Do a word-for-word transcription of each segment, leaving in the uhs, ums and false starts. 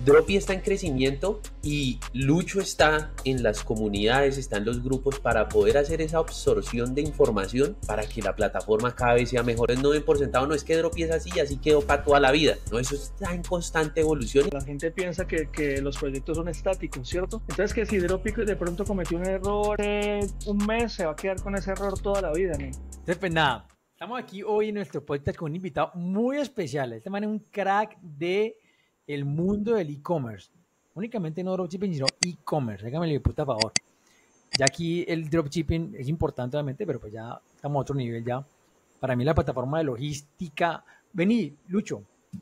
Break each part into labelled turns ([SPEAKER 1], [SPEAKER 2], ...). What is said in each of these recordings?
[SPEAKER 1] Dropi está en crecimiento y Lucho está en las comunidades, está en los grupos para poder hacer esa absorción de información para que la plataforma cada vez sea mejor. No en por sentado, no es que Dropi es así y así quedó para toda la vida. No, eso está en constante evolución.
[SPEAKER 2] La gente piensa que, que los proyectos son estáticos, ¿cierto? Entonces que si Dropi de pronto cometió un error eh, un mes, se va a quedar con ese error toda la vida, ¿no?
[SPEAKER 3] Entonces, pues nada, estamos aquí hoy en nuestro podcast con un invitado muy especial. Este man es un crack de el mundo del e-commerce, únicamente no dropshipping, sino e-commerce, hágame el puta favor. Ya aquí el dropshipping es importante obviamente, pero pues ya estamos a otro nivel ya. Para mí la plataforma de logística, vení, Lucho.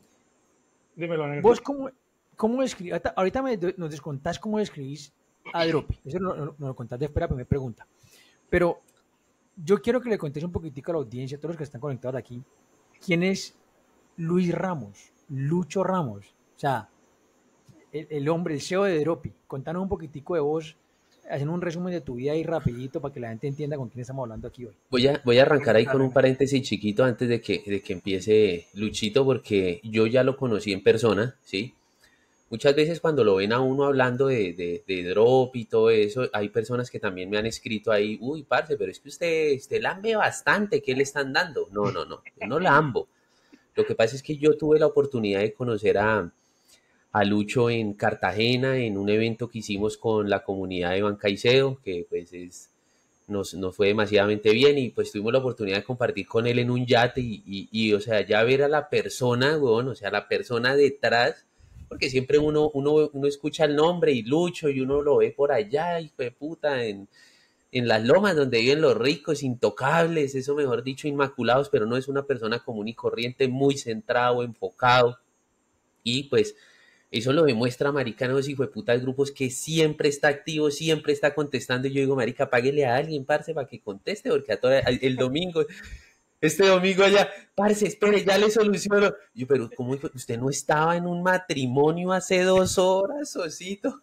[SPEAKER 2] Dímelo, negro.
[SPEAKER 3] Vos cómo, cómo escribís, ahorita, ahorita me, nos descontás cómo escribís a Dropi, eso nos no, no lo contás después de la primera pregunta, pero yo quiero que le contéis un poquitico a la audiencia, a todos los que están conectados aquí, ¿quién es Luis Ramos, Lucho Ramos? O sea, el, el hombre, el C E O de Dropi. Contanos un poquitico de vos, haciendo un resumen de tu vida ahí rapidito para que la gente entienda con quién estamos hablando aquí hoy.
[SPEAKER 1] Voy a, voy a arrancar ahí con un paréntesis chiquito antes de que, de que empiece Luchito, porque yo ya lo conocí en persona, ¿sí? Muchas veces cuando lo ven a uno hablando de, de, de Dropi y todo eso, hay personas que también me han escrito ahí, uy, parce, pero es que usted, usted lambe bastante, ¿qué le están dando? No, no, no, yo no lambo. Lo que pasa es que yo tuve la oportunidad de conocer a... a Lucho en Cartagena, en un evento que hicimos con la comunidad de Bancaicedo, que pues es, nos, nos fue demasiadamente bien y pues tuvimos la oportunidad de compartir con él en un yate y, y, y o sea, ya ver a la persona, bueno, o sea, la persona detrás, porque siempre uno, uno, uno escucha el nombre y Lucho y uno lo ve por allá, hijo de puta, en, en las lomas donde viven los ricos, intocables, eso mejor dicho, inmaculados, pero no es una persona común y corriente, muy centrado, enfocado y pues eso lo demuestra, marica, no, si fue puta de grupos que siempre está activo, siempre está contestando. Y yo digo, marica, páguele a alguien, parce, para que conteste, porque a toda, el domingo, este domingo allá, parce, espere, ya le soluciono. Yo, pero, ¿cómo dijo? ¿Usted no estaba en un matrimonio hace dos horas, Osito?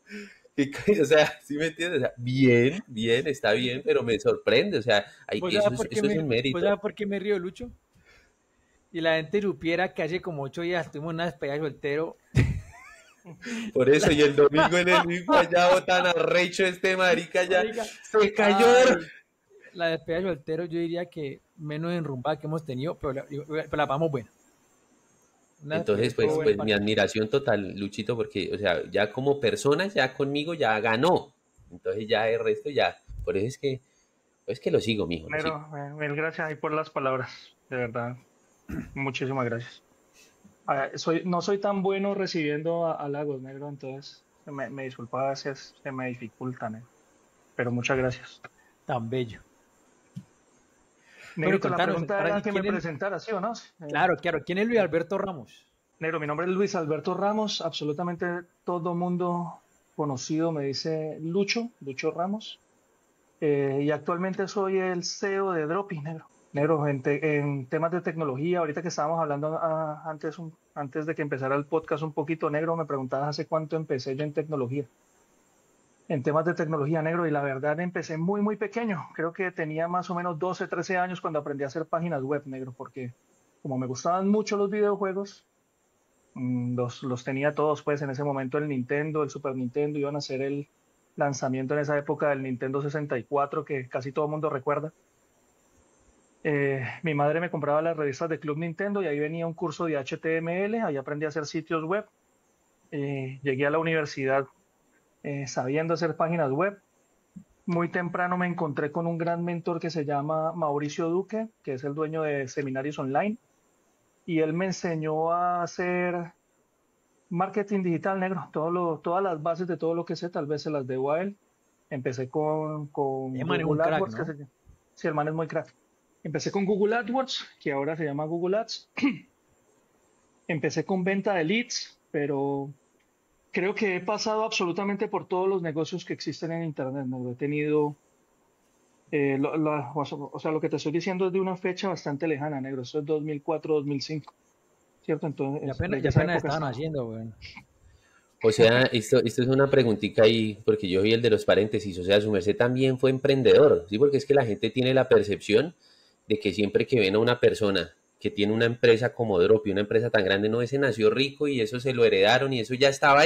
[SPEAKER 1] O sea, ¿sí me entiendes? O sea, bien, bien, está bien, pero me sorprende, o sea, hay, eso, es, eso
[SPEAKER 3] me,
[SPEAKER 1] es un mérito.
[SPEAKER 3] ¿Sabes por qué me río, Lucho? Y la gente supiera que hace como ocho días tuvimos una despedida de soltero.
[SPEAKER 1] Por eso, y el domingo en el mismo allá tan arrecho este marica ya marica, se cayó. Ay,
[SPEAKER 3] la despedida de soltero yo diría que menos enrumbada que hemos tenido, pero la, pero la vamos buena.
[SPEAKER 1] Una Entonces, pues, pues mi admiración total, Luchito, porque, o sea, ya como persona, ya conmigo ya ganó. Entonces ya el resto ya, por eso es que, es que lo sigo, mijo.
[SPEAKER 2] Pero,
[SPEAKER 1] sigo.
[SPEAKER 2] mil gracias ahí por las palabras, de verdad. Muchísimas gracias. Uh, soy, no soy tan bueno recibiendo halagos, negro, entonces me, me disculpa, a veces se me dificulta, negro. Pero muchas gracias.
[SPEAKER 3] Tan bello.
[SPEAKER 2] Negro, la pregunta era que me es... presentara, ¿sí o no?
[SPEAKER 3] Claro, claro. ¿Quién es Luis Alberto Ramos?
[SPEAKER 2] Negro, mi nombre es Luis Alberto Ramos. Absolutamente todo mundo conocido me dice Lucho, Lucho Ramos. Eh, y actualmente soy el C E O de Dropi, negro. Negro, en, te, en temas de tecnología, ahorita que estábamos hablando uh, antes, un, antes de que empezara el podcast un poquito, negro, me preguntabas hace cuánto empecé yo en tecnología. En temas de tecnología, negro, y la verdad empecé muy, muy pequeño. Creo que tenía más o menos doce, trece años cuando aprendí a hacer páginas web, negro, porque como me gustaban mucho los videojuegos, mmm, los, los tenía todos, pues en ese momento el Nintendo, el Super Nintendo, iban a hacer el lanzamiento en esa época del Nintendo sesenta y cuatro, que casi todo el mundo recuerda. Eh, mi madre me compraba las revistas de Club Nintendo y ahí venía un curso de H T M L, ahí aprendí a hacer sitios web. Eh, llegué a la universidad eh, sabiendo hacer páginas web. Muy temprano me encontré con un gran mentor que se llama Mauricio Duque, que es el dueño de Seminarios Online, y él me enseñó a hacer marketing digital, negro. Todo lo, todas las bases de todo lo que sé, tal vez se las debo a él. Empecé con, con
[SPEAKER 3] Google AdWords, ¿no?
[SPEAKER 2] que se, sí, el man es muy crack. Empecé con Google AdWords, que ahora se llama Google Ads. Empecé con venta de leads, pero creo que he pasado absolutamente por todos los negocios que existen en Internet, ¿no? He tenido, eh, lo, la, o sea, lo que te estoy diciendo es de una fecha bastante lejana, negro. Eso es dos mil cuatro, dos mil cinco, ¿cierto? Entonces,
[SPEAKER 3] ya apenas, ya apenas estaban haciendo, güey.
[SPEAKER 1] O sea, esto, esto es una preguntita ahí, porque yo vi el de los paréntesis, o sea, su merced también fue emprendedor, ¿sí? Porque es que la gente tiene la percepción de que siempre que ven a una persona que tiene una empresa como Dropi, una empresa tan grande, no, ese nació rico y eso se lo heredaron y eso ya estaba ahí.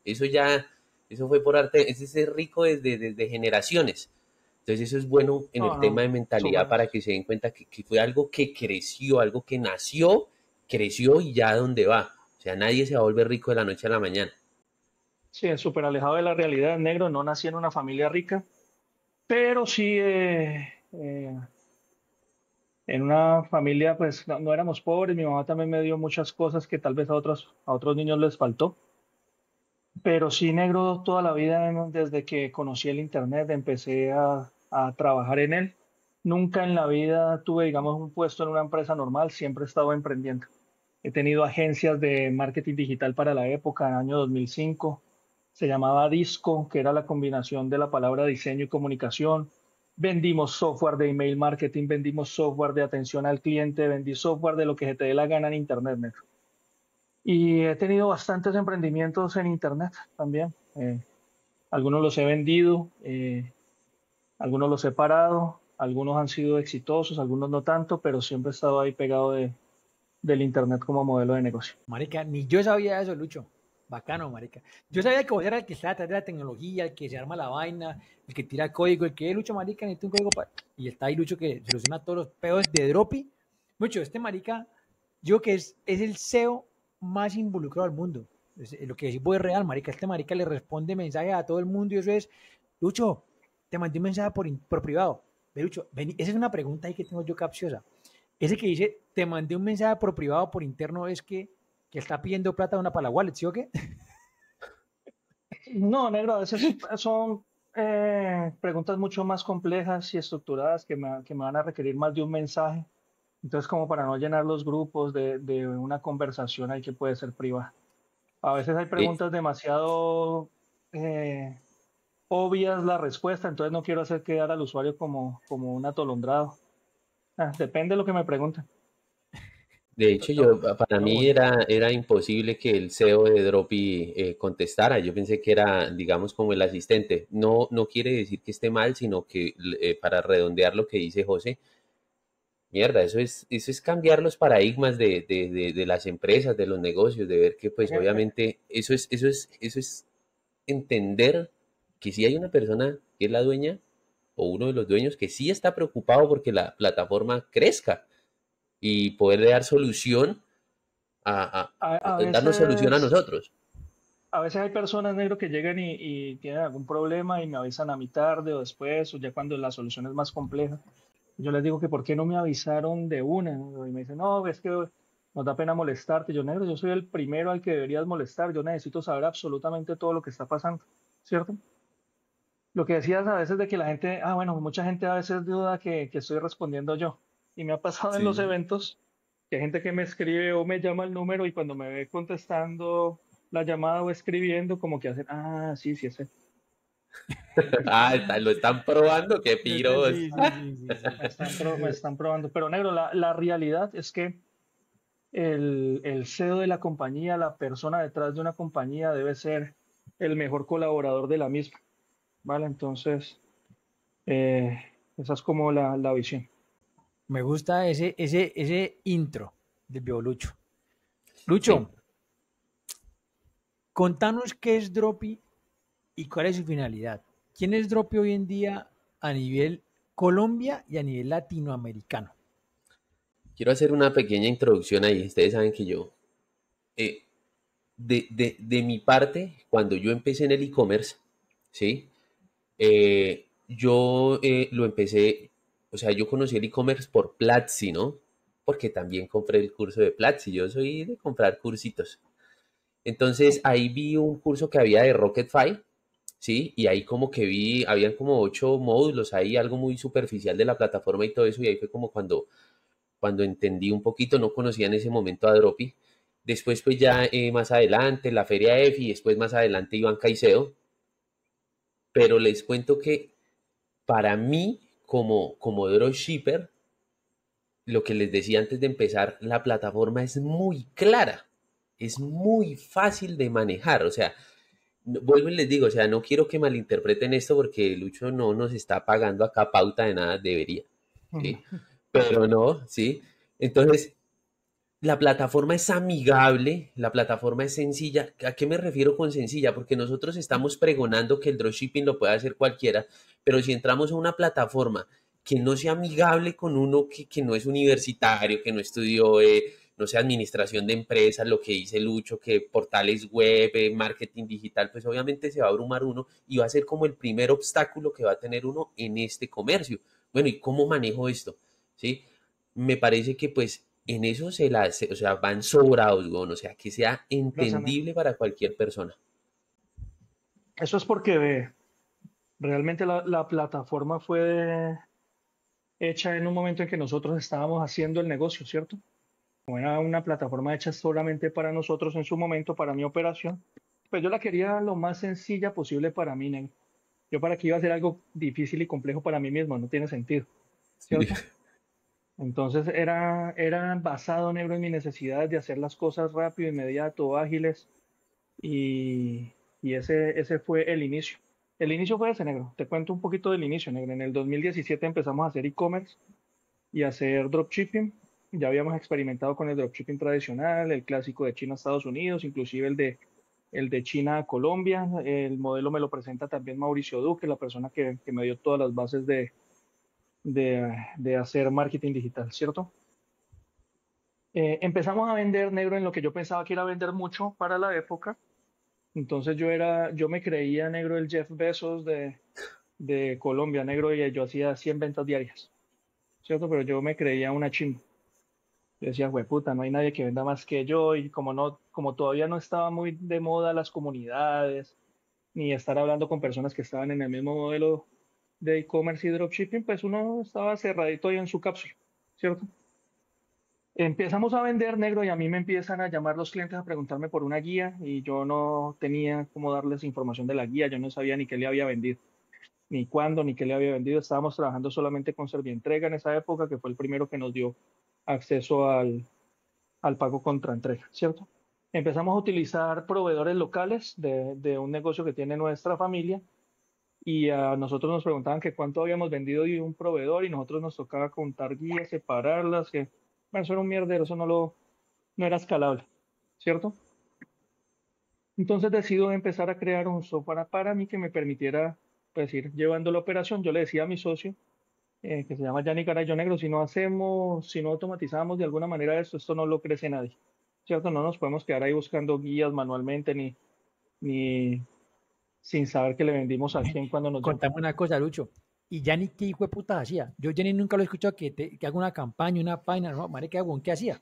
[SPEAKER 1] Eso ya, eso fue por arte, ese es ser rico desde, desde generaciones. Entonces eso es bueno en
[SPEAKER 2] No,
[SPEAKER 1] el tema
[SPEAKER 2] no,
[SPEAKER 1] de mentalidad
[SPEAKER 2] súper.
[SPEAKER 1] para que se den cuenta que, que fue algo que creció, algo que nació, creció y ya a dónde va. O sea, nadie se va a volver rico de la noche a la mañana.
[SPEAKER 2] Sí, es súper alejado de la realidad, negro. No nací en una familia rica, pero sí eh, eh, en una familia, pues no, no éramos pobres. Mi mamá también me dio muchas cosas que tal vez a otros, a otros niños les faltó. Pero sí, negro, toda la vida, em, desde que conocí el Internet, empecé a, a trabajar en él. Nunca en la vida tuve, digamos, un puesto en una empresa normal, siempre he estado emprendiendo. He tenido agencias de marketing digital para la época, en el año dos mil cinco. Se llamaba Disco, que era la combinación de la palabra diseño y comunicación. Vendimos software de email marketing, vendimos software de atención al cliente, vendí software de lo que se te dé la gana en Internet, negro. Y he tenido bastantes emprendimientos en Internet también. Eh, algunos los he vendido, eh, algunos los he parado, algunos han sido exitosos, algunos no tanto, pero siempre he estado ahí pegado de, del Internet como modelo de negocio.
[SPEAKER 3] Marica, ni yo sabía eso, Lucho. Bacano, marica. Yo sabía que vos eras el que está detrás de la tecnología, el que se arma la vaina, el que tira código, el que es Lucho, marica, necesito un código para... Y está ahí Lucho que soluciona todos los pedos de Dropi. Mucho, este marica, yo que es, es el S E O más involucrado del mundo. Es, es lo que decís vos es real, marica. Este marica le responde mensajes a todo el mundo y eso es, Lucho, te mandé un mensaje por, in- por privado. Ve, Lucho, vení. Esa es una pregunta ahí que tengo yo capciosa. Ese que dice, te mandé un mensaje por privado, por interno, es que, que está pidiendo plata de una para la wallet, ¿sí o qué?
[SPEAKER 2] No, negro, a veces son eh, preguntas mucho más complejas y estructuradas que me, que me van a requerir más de un mensaje. Entonces, como para no llenar los grupos de, de una conversación ahí que puede ser privada. A veces hay
[SPEAKER 1] Eh,
[SPEAKER 2] preguntas demasiado eh, obvias la respuesta, entonces no quiero hacer quedar al usuario como, como un atolondrado. Ah, depende de lo que me pregunten.
[SPEAKER 1] de hecho,
[SPEAKER 3] No,
[SPEAKER 1] yo, para
[SPEAKER 3] no,
[SPEAKER 1] mí
[SPEAKER 3] bonito.
[SPEAKER 1] era, era imposible que el C E O de Dropi eh, contestara. Yo pensé que era, digamos, como el asistente. No, no quiere decir que esté mal, sino que eh, para redondear lo que dice José, mierda, eso es, eso es cambiar los paradigmas de, de, de, de las empresas, de los negocios, de ver que
[SPEAKER 2] Es
[SPEAKER 1] pues
[SPEAKER 2] que, eh,
[SPEAKER 1] obviamente eso es, eso es, eso es entender que si hay una persona que es la dueña o uno de los dueños que sí está preocupado porque la plataforma crezca y poderle dar solución a, a-
[SPEAKER 2] a, a
[SPEAKER 1] a- darnos solución a
[SPEAKER 2] veces,
[SPEAKER 1] nosotros.
[SPEAKER 2] a veces hay personas negro que llegan y, y tienen algún problema y me avisan a mi tarde o después, o ya cuando la solución es más compleja. Yo les digo que por qué no me avisaron de una. Y me dicen, no, es que nos da pena molestarte. Yo, negro, yo soy el primero al que deberías molestar. Yo necesito saber absolutamente todo lo que está pasando, ¿cierto? Lo que decías a veces de que la gente, ah, bueno, mucha gente a veces duda que, que estoy respondiendo yo. Y me ha pasado en los
[SPEAKER 1] Sí.
[SPEAKER 2] eventos que hay gente que me escribe o me llama el número y cuando me ve contestando la llamada o escribiendo, como que hacen, ah, sí, sí, ese.
[SPEAKER 1] Ah, está- lo están probando, qué piros.
[SPEAKER 3] Sí, sí, sí, sí, sí.
[SPEAKER 2] Me están, pro- me están probando. Pero negro, la, la realidad es que el, el C E O de la compañía, la persona detrás de una compañía debe ser el mejor colaborador de la misma, ¿vale? Entonces, eh, esa es como la, la visión.
[SPEAKER 3] Me gusta ese, ese, ese intro del viejo Lucho.
[SPEAKER 1] Sí.
[SPEAKER 3] Lucho, contanos qué es Dropi y cuál es su finalidad. ¿Quién es Dropi hoy en día a nivel Colombia y a nivel latinoamericano?
[SPEAKER 1] Quiero hacer una pequeña introducción ahí. Ustedes saben que yo, eh, de, de, de mi parte, cuando yo empecé en el e-commerce, ¿sí? Eh, yo eh, lo empecé, o sea, yo conocí el e-commerce por Platzi, ¿no? Porque también compré el curso de Platzi. Yo soy de comprar cursitos. Entonces ahí vi un curso que había de Rocketfy, ¿sí? Y ahí como que vi, habían como ocho módulos ahí, algo muy superficial de la plataforma y todo eso, y ahí fue como cuando, cuando entendí un poquito, no conocía en ese momento a Dropi. Después pues ya eh, más adelante la Feria F y después más adelante Iván Caicedo, pero les cuento que para mí como, como dropshipper, lo que les decía antes de empezar, la plataforma es muy clara, es muy fácil de manejar, o sea, no- vuelvo y les digo, o sea, no quiero que malinterpreten esto porque Lucho no nos está pagando acá pauta de nada, debería, ¿sí? Pero no, ¿sí? Entonces, la plataforma es amigable, la plataforma es sencilla. ¿A qué me refiero con sencilla? Porque nosotros estamos pregonando que el dropshipping lo puede hacer cualquiera, pero si entramos a una plataforma que no sea amigable con uno que, que no es universitario, que no estudió, eh, no sé, administración de empresas, lo que dice Lucho, que portales web, eh, marketing digital, pues obviamente se va a abrumar uno y va a ser como el primer obstáculo que va a tener uno en este comercio. Bueno, ¿y cómo manejo esto? ¿Sí? Me parece que pues en eso se la, se- o sea, van sobrados, weón, o sea, que sea
[SPEAKER 2] Gracias, amigo.
[SPEAKER 1] entendible para cualquier persona.
[SPEAKER 2] Eso es porque ve, realmente la, la plataforma fue hecha en un momento en que nosotros estábamos haciendo el negocio, ¿cierto? Como era una plataforma hecha solamente para nosotros en su momento, para mi operación, pues yo la quería lo más sencilla posible para mí, nen. Yo para qué iba a hacer algo difícil y complejo para mí mismo, no tiene sentido,
[SPEAKER 1] Sí.
[SPEAKER 2] ¿cierto? Entonces era, era basado, negro, en mi necesidad de hacer las cosas rápido, inmediato, ágiles, y, y ese, ese fue el inicio. El inicio fue ese, negro. Te cuento un poquito del inicio, negro. En el dos mil diecisiete empezamos a hacer e-commerce y a hacer dropshipping. Ya habíamos experimentado con el dropshipping tradicional, el clásico de China a Estados Unidos, inclusive el de, el de China a Colombia. El modelo me lo presenta también Mauricio Duque, la persona que, que me dio todas las bases de, de, de hacer marketing digital, ¿cierto? Eh, empezamos a vender, negro, en lo que yo pensaba que era vender mucho para la época. Entonces yo era, yo me creía, negro, el Jeff Bezos de, de Colombia, negro, y yo hacía cien ventas diarias, ¿cierto? Pero yo me creía una chimba. Yo decía, puta, no hay nadie que venda más que yo, y como no, como todavía no estaba muy de moda las comunidades, ni estar hablando con personas que estaban en el mismo modelo de e-commerce y dropshipping, pues uno estaba cerradito ahí en su cápsula, ¿cierto? Empezamos a vender, negro, y a mí me empiezan a llamar los clientes a preguntarme por una guía y yo no tenía cómo darles información de la guía, yo no sabía ni qué le había vendido, ni cuándo, ni qué le había vendido. Estábamos trabajando solamente con Servientrega en esa época, que fue el primero que nos dio acceso al, al pago contra entrega, ¿cierto? Empezamos a utilizar proveedores locales de, de un negocio que tiene nuestra familia y a nosotros nos preguntaban que cuánto habíamos vendido de un proveedor y nosotros nos tocaba contar guías, separarlas, que bueno, eso era un mierdero, eso no lo, no era escalable, ¿cierto? Entonces decido empezar a crear un software para mí que me permitiera, pues, ir llevando la operación. Yo le decía a mi socio, eh, que se llama Yannick Garayo Negro, si no hacemos, si no automatizamos de alguna manera esto, esto no lo crece nadie, ¿cierto? No nos podemos quedar ahí buscando guías manualmente ni, ni sin saber que le vendimos a quién cuando nos llama.
[SPEAKER 3] Contame una cosa, Lucho. ¿Y Yanni qué hijo de puta hacía? Yo Yanni nunca lo he escuchado que, te, que haga una campaña, una página, no, marica, weón, ¿qué hacía?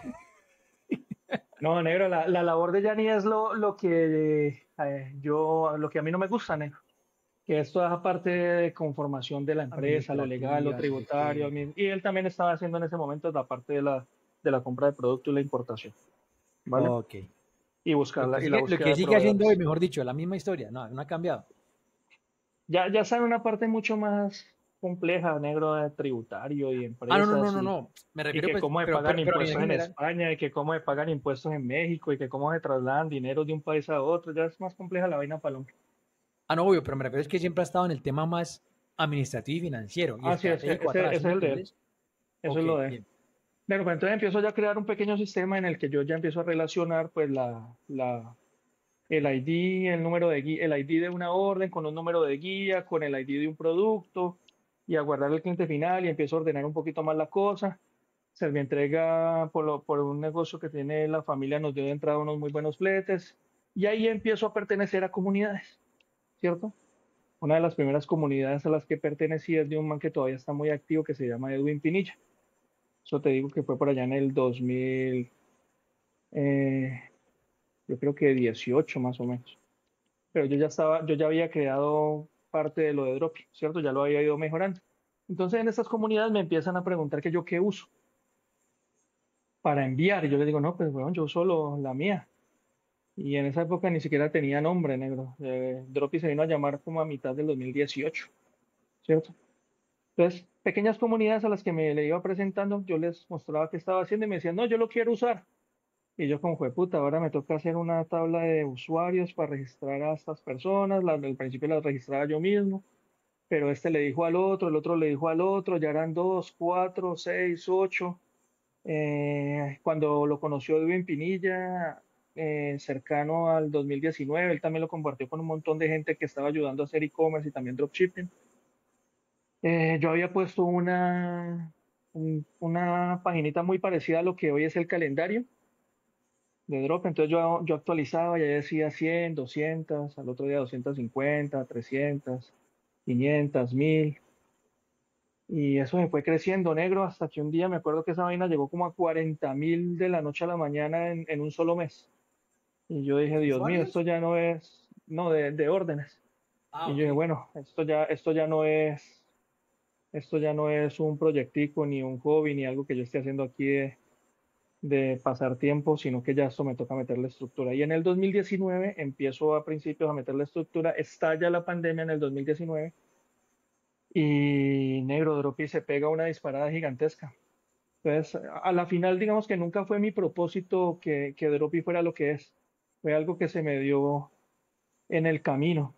[SPEAKER 2] No, negro, la, la labor de Yanni es lo, lo que eh, yo, lo que a mí no me gusta, negro. Que esto es parte de conformación de la empresa, lo legal, lo
[SPEAKER 3] Administrativa, no sé
[SPEAKER 2] tributario,
[SPEAKER 3] qué.
[SPEAKER 2] admi- y él también estaba haciendo en ese momento la parte de la, de la compra de producto y la importación, ¿vale?
[SPEAKER 3] Ok.
[SPEAKER 2] Y
[SPEAKER 3] Lo que
[SPEAKER 2] buscarla, y la
[SPEAKER 3] sigue, lo
[SPEAKER 2] búsqueda
[SPEAKER 3] que
[SPEAKER 2] de
[SPEAKER 3] sigue haciendo hoy,
[SPEAKER 2] proveedores.
[SPEAKER 3] mejor dicho, la misma historia, no, no ha cambiado.
[SPEAKER 2] Ya, ya sabe una parte mucho más compleja, negro, de tributario y
[SPEAKER 3] Ah, no, no, no,
[SPEAKER 2] empresas,
[SPEAKER 3] no,
[SPEAKER 2] y,
[SPEAKER 3] no. Me
[SPEAKER 2] y
[SPEAKER 3] refiero,
[SPEAKER 2] que
[SPEAKER 3] pues,
[SPEAKER 2] cómo se
[SPEAKER 3] pero,
[SPEAKER 2] pagan
[SPEAKER 3] pero, pero a
[SPEAKER 2] impuestos
[SPEAKER 3] nivel
[SPEAKER 2] en
[SPEAKER 3] general.
[SPEAKER 2] España, y que cómo se pagan impuestos en México, y que cómo se trasladan dinero de un país a otro. Ya es más compleja la vaina, paloma.
[SPEAKER 3] Ah, no, obvio, pero me refiero es que siempre ha estado en el tema más administrativo y financiero y
[SPEAKER 2] Ah, sí, ese,
[SPEAKER 3] estratégico
[SPEAKER 2] ese, ese
[SPEAKER 3] atrás,
[SPEAKER 2] es
[SPEAKER 3] ¿sí me
[SPEAKER 2] el de él.
[SPEAKER 3] entendés?
[SPEAKER 2] Eso
[SPEAKER 3] Ok,
[SPEAKER 2] es lo de él.
[SPEAKER 3] bien.
[SPEAKER 2] Bueno, pues entonces empiezo ya a crear un pequeño sistema en el que yo ya empiezo a relacionar, pues, la, la, el I D, el número de guía, el I D de una orden con un número de guía, con el I D de un producto, y a guardar el cliente final, y empiezo a ordenar un poquito más la cosa. Servientrega, por, lo, por un negocio que tiene la familia, nos dio de entrada unos muy buenos fletes, y ahí empiezo a pertenecer a comunidades, ¿cierto? Una de las primeras comunidades a las que pertenecí es de un man que todavía está muy activo, que se llama Edwin Pinilla. Eso te digo que fue por allá en el dos mil, eh, yo creo que dieciocho más o menos. Pero yo ya estaba, yo ya había creado parte de lo de Dropi, ¿cierto? Ya lo había ido mejorando. Entonces en estas comunidades me empiezan a preguntar que yo qué uso para enviar. Y yo les digo, no, pues bueno, yo uso lo- la mía. Y en esa época ni siquiera tenía nombre, negro. Eh, Dropi se vino a llamar como a mitad del dos mil dieciocho, ¿cierto? Entonces, pequeñas comunidades a las que me le iba presentando, yo les mostraba qué estaba haciendo y me decían, no, yo lo quiero usar. Y yo como fue puta, ahora me toca hacer una tabla de usuarios para registrar a estas personas. La, al principio las registraba yo mismo, pero este le dijo al otro, el otro le dijo al otro, ya eran dos, cuatro, seis, ocho. Eh, cuando lo conoció Edwin Pinilla, eh, cercano al dos mil diecinueve, él también lo compartió con un montón de gente que estaba ayudando a hacer e-commerce y también dropshipping. Eh, yo había puesto una, un- una paginita muy parecida a lo que hoy es el calendario de Drop, entonces yo, yo actualizaba, ya decía cien, doscientas, al otro día doscientos cincuenta, trescientas, quinientas, mil, y eso se fue creciendo negro hasta que un día me acuerdo que esa vaina llegó como a cuarenta mil de la noche a la mañana en, en un solo mes. Y yo dije, Dios mío, esto
[SPEAKER 3] ¿Usuarios?
[SPEAKER 2] ya no es, no, de, de órdenes.
[SPEAKER 3] Ah,
[SPEAKER 2] Y yo
[SPEAKER 3] ok.
[SPEAKER 2] dije, bueno, esto ya, esto ya no es, esto ya no es un proyectico, ni un hobby, ni algo que yo esté haciendo aquí de, de pasar tiempo, sino que ya esto me toca meterle estructura. Y en el dos mil diecinueve empiezo a principios a meterle estructura, estalla la pandemia en el dos mil diecinueve y negro Dropi se pega una disparada gigantesca. Entonces, a la final, digamos que nunca fue mi propósito que, que Dropi fuera lo que es. Fue algo que se me dio en el camino.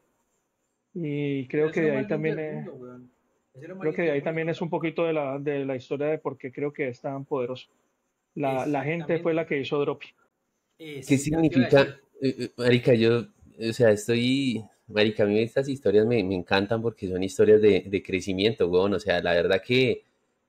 [SPEAKER 2] Y
[SPEAKER 3] Pero
[SPEAKER 2] creo
[SPEAKER 3] eso
[SPEAKER 2] que
[SPEAKER 3] es lo
[SPEAKER 2] de ahí
[SPEAKER 3] más lindo
[SPEAKER 2] también,
[SPEAKER 3] del
[SPEAKER 2] eh,
[SPEAKER 3] mundo, weón. Eso es lo más
[SPEAKER 2] creo que
[SPEAKER 3] lindo
[SPEAKER 2] de
[SPEAKER 3] del
[SPEAKER 2] ahí
[SPEAKER 3] mundo,
[SPEAKER 2] también
[SPEAKER 3] cuando
[SPEAKER 2] es
[SPEAKER 3] la
[SPEAKER 2] un
[SPEAKER 3] gente...
[SPEAKER 2] poquito de la, de la historia de por qué creo que es tan poderoso. La, la gente fue la
[SPEAKER 3] Exactamente.
[SPEAKER 2] que hizo Dropi.
[SPEAKER 1] ¿Qué
[SPEAKER 3] Es, ya te iba a
[SPEAKER 1] significa,
[SPEAKER 3] decir.
[SPEAKER 1] eh, eh, marica, yo, o sea, estoy, marica, a mí estas historias me, me encantan porque son historias de, de crecimiento, weón, o sea, la verdad que,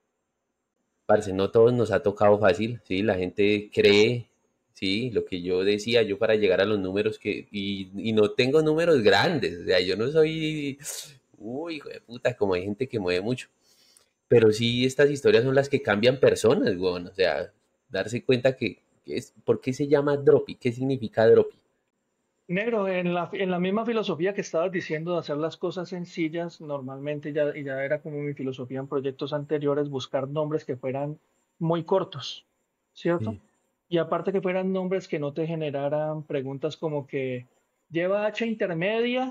[SPEAKER 1] parce, no todos nos ha tocado fácil, ¿sí? La gente cree, ¿sí? Lo que yo decía, yo para llegar a los números que, y, y no tengo números grandes, o sea, yo no soy, uy, hijo de puta, como hay gente que mueve mucho, pero sí estas historias son las que cambian personas, weón, o sea, darse cuenta que, que es, ¿por qué se llama Dropi? ¿Qué significa Dropi?
[SPEAKER 2] Negro, en la, en la misma filosofía que estabas diciendo de hacer las cosas sencillas, normalmente ya, y ya era como mi filosofía en proyectos anteriores, buscar nombres que fueran muy cortos, ¿cierto?
[SPEAKER 1] Sí.
[SPEAKER 2] Y aparte que fueran nombres que no te generaran preguntas como que lleva H intermedia,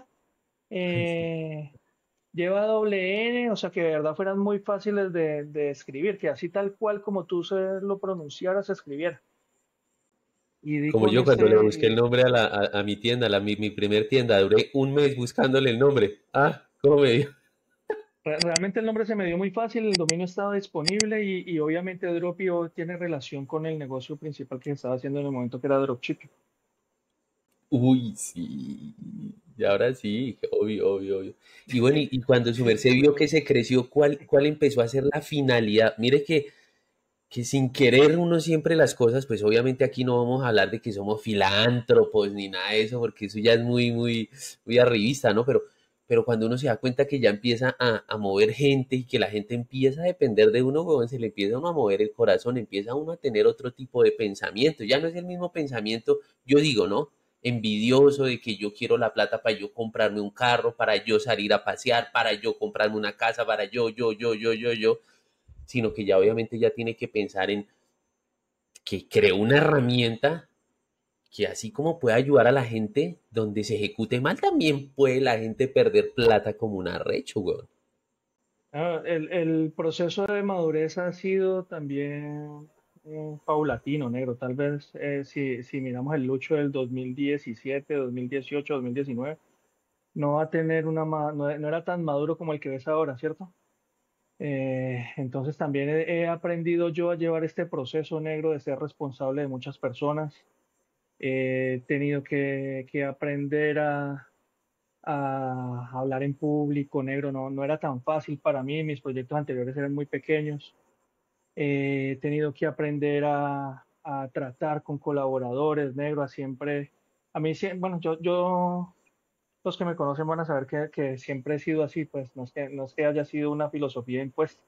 [SPEAKER 2] eh, lleva doble N, o sea, que de verdad fueran muy fáciles de, de escribir, que así tal cual como tú se lo pronunciaras, se escribiera. Y di
[SPEAKER 1] Como
[SPEAKER 2] con
[SPEAKER 1] yo cuando le busqué el
[SPEAKER 2] ese,
[SPEAKER 1] nombre a, la, a, a mi tienda, la, mi, mi primer tienda, duré un mes buscándole el nombre. Ah, ¿cómo me dio?
[SPEAKER 2] Re- Realmente el nombre se me dio muy fácil, el dominio estaba disponible y, y obviamente Dropio tiene relación con el negocio principal que se estaba haciendo en el momento que era Dropshipping.
[SPEAKER 1] Uy, sí. Y ahora sí, obvio, obvio, obvio. Y bueno, y, y cuando su merced vio que se creció, ¿cuál, cuál empezó a ser la finalidad? Mire que, que sin querer uno siempre las cosas, pues obviamente aquí no vamos a hablar de que somos filántropos ni nada de eso, porque eso ya es muy, muy, muy arribista, ¿no? Pero, pero cuando uno se da cuenta que ya empieza a, a mover gente y que la gente empieza a depender de uno, huevón, se le empieza a uno a mover el corazón, empieza uno a tener otro tipo de pensamiento. Ya no es el mismo pensamiento, yo digo, ¿no? Envidioso de que yo quiero la plata para yo comprarme un carro, para yo salir a pasear, para yo comprarme una casa, para yo, yo, yo, yo, yo, yo, sino que ya obviamente ya tiene que pensar en que cree una herramienta que así como puede ayudar a la gente donde se ejecute mal, también puede la gente perder plata como un arrecho, weón.
[SPEAKER 2] Ah, el, el proceso de madurez ha sido también eh, paulatino, negro. Tal vez eh, si, si miramos el Lucho del dos mil diecisiete, dos mil dieciocho, dos mil diecinueve, no va a tener una, ma- no, no era tan maduro como el que ves ahora, ¿cierto? Eh, entonces también he, he aprendido yo a llevar este proceso negro de ser responsable de muchas personas. He tenido que, que aprender a, a hablar en público, negro. No, no era tan fácil para mí. Mis proyectos anteriores eran muy pequeños. Eh, he tenido que aprender a, a tratar con colaboradores, negro, a siempre. A mí, sie- bueno, yo, yo, los que me conocen van a saber que, que siempre he sido así, pues no es que, no es que haya sido una filosofía impuesta,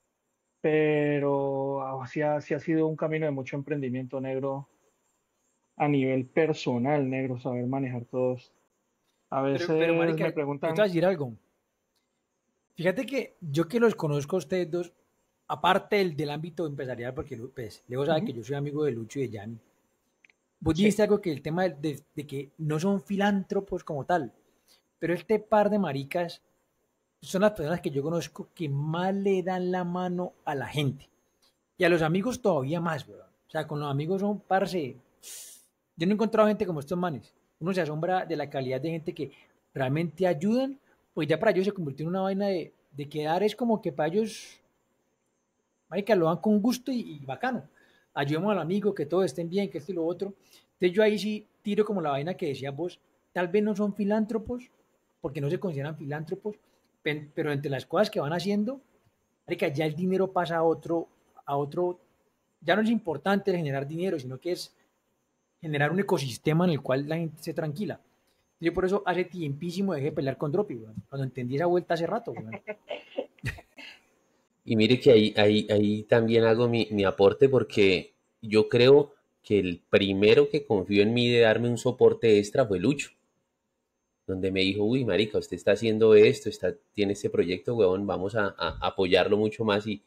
[SPEAKER 2] pero así ha, sí ha sido un camino de mucho emprendimiento negro a nivel personal, negro, saber manejar todos. A
[SPEAKER 3] Pero, pero,
[SPEAKER 2] veces
[SPEAKER 3] marica,
[SPEAKER 2] me
[SPEAKER 3] yo te voy a
[SPEAKER 2] preguntan,
[SPEAKER 3] decir algo. Fíjate que yo que los conozco a ustedes dos, aparte del, del ámbito empresarial, porque pues, Leo sabe que
[SPEAKER 2] ujú,
[SPEAKER 3] yo soy amigo de Lucho y de Yanni, vos
[SPEAKER 2] sí,
[SPEAKER 3] dijiste algo que el tema de, de- de que no son filántropos como tal, pero este par de maricas son las personas que yo conozco que más le dan la mano a la gente. Y a los amigos todavía más, weón. O sea, con los amigos son, parce, yo no he encontrado gente como estos manes. Uno se asombra de la calidad de gente que realmente ayudan, pues ya para ellos se convirtió en una vaina de, de que dar es como que para ellos, marica, lo dan con gusto y, y bacano. ayudemos al amigo, que todos estén bien, que esto y lo otro. Entonces yo ahí sí tiro como la vaina que decías vos, tal vez no son filántropos, porque no se consideran filántropos, pero entre las cosas que van haciendo, marica, ya el dinero pasa a otro, a otro, ya no es importante generar dinero, sino que es generar un ecosistema en el cual la gente se tranquila. Yo por eso hace tiempísimo dejé de pelear con Dropi, weón. Cuando entendí esa vuelta hace rato, weón.
[SPEAKER 1] Y mire que ahí, ahí, ahí también hago mi, mi aporte porque yo creo que el primero que confió en mí de darme un soporte extra fue Lucho, donde me dijo, uy, marica, usted está haciendo esto, está, tiene este proyecto, huevón, vamos a, a apoyarlo mucho más. Y,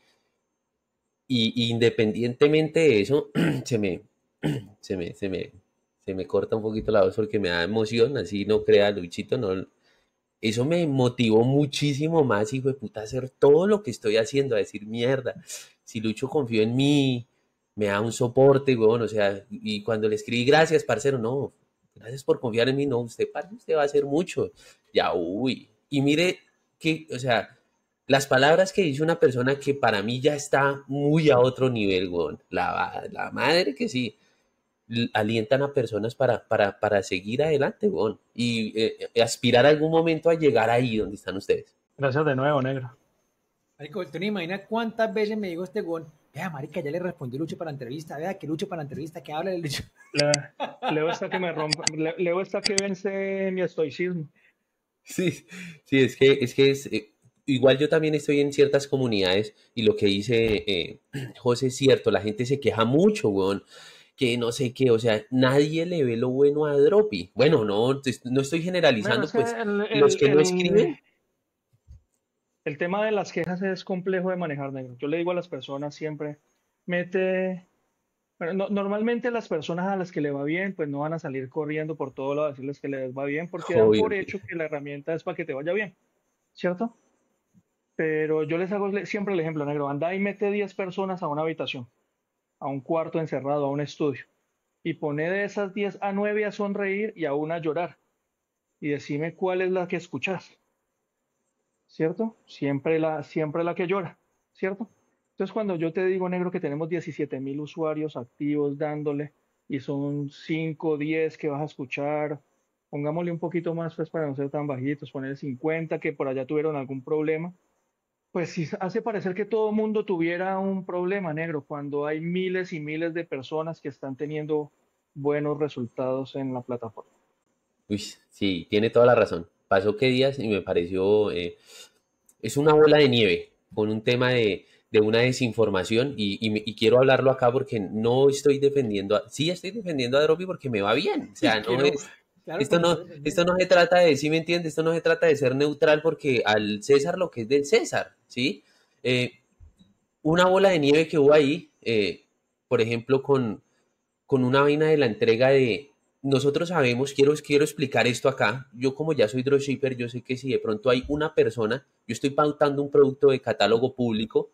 [SPEAKER 1] y, y independientemente de eso, se me, se me, se me, se me corta un poquito la voz porque me da emoción, así no crea Luchito, no, eso me motivó muchísimo más, hijo de puta, a hacer todo lo que estoy haciendo, a decir, mierda, si Lucho confió en mí, me da un soporte, weón, o sea, y cuando le escribí, gracias, parcero, no, gracias por confiar en mí, no, usted, parce, usted va a hacer mucho, ya, uy, y mire que, o sea, las palabras que dice una persona que para mí ya está muy a otro nivel, weón, la, la madre que sí, alientan a personas para, para, para seguir adelante, weón, y eh, aspirar algún momento a llegar ahí donde están ustedes.
[SPEAKER 2] Gracias de nuevo, negro.
[SPEAKER 3] Marico, tú no imaginas cuántas veces me dijo este gon, vea, marica, ya le respondió Lucho para la entrevista, vea que Lucho para la entrevista, que habla de Lucho.
[SPEAKER 2] Le, Leo está que me rompe, Le, Leo está que vence mi estoicismo.
[SPEAKER 1] Sí, sí, es que es, que es eh, igual yo también estoy en ciertas comunidades y lo que dice eh, José es cierto, la gente se queja mucho, weón, que no sé qué, o sea, nadie le ve lo bueno a Dropi. Bueno, no, no estoy
[SPEAKER 2] Bueno,
[SPEAKER 1] generalizando,
[SPEAKER 2] es que
[SPEAKER 1] pues
[SPEAKER 2] el,
[SPEAKER 1] los
[SPEAKER 2] el,
[SPEAKER 1] que no
[SPEAKER 2] el,
[SPEAKER 1] escriben,
[SPEAKER 2] el tema de las quejas es complejo de manejar, negro. Yo le digo a las personas siempre, mete. Bueno, no- normalmente las personas a las que le va bien, pues no van a salir corriendo por todo lado a decirles que les va bien, porque dan
[SPEAKER 1] obvio,
[SPEAKER 2] por hecho que la herramienta es para que te vaya bien, ¿cierto? Pero yo les hago le- siempre el ejemplo, negro. Anda y mete diez personas a una habitación, a un cuarto encerrado, a un estudio, y pone de esas diez a nueve a sonreír y a una a llorar. Y decime cuál es la que escuchas, ¿cierto? Siempre la, siempre la que llora, ¿cierto? Entonces, cuando yo te digo, negro, que tenemos diecisiete mil usuarios activos dándole y son cinco o diez que vas a escuchar, pongámosle un poquito más, pues para no ser tan bajitos, poner cincuenta que por allá tuvieron algún problema, pues sí hace parecer que todo el mundo tuviera un problema, negro, cuando hay miles y miles de personas que están teniendo buenos resultados en la plataforma.
[SPEAKER 1] uy, sí, tiene toda la razón. Pasó que días y me pareció, eh, es una bola de nieve con un tema de, de una desinformación y, y, y quiero hablarlo acá porque no estoy defendiendo, a, sí estoy defendiendo a Dropi porque me va bien, o sea,
[SPEAKER 3] Que
[SPEAKER 1] no
[SPEAKER 3] no,
[SPEAKER 1] es,
[SPEAKER 3] claro que
[SPEAKER 1] esto
[SPEAKER 3] lo está
[SPEAKER 1] no, esto
[SPEAKER 3] defendiendo.
[SPEAKER 1] no se trata de, ¿sí me entiendes? Esto no se trata de ser neutral porque al César lo que es del César, ¿sí? Eh, una bola de nieve que hubo ahí, eh, por ejemplo, con, con una vaina de la entrega de, nosotros sabemos, quiero, quiero explicar esto acá, yo como ya soy dropshipper, yo sé que si de pronto hay una persona, yo estoy pautando un producto de catálogo público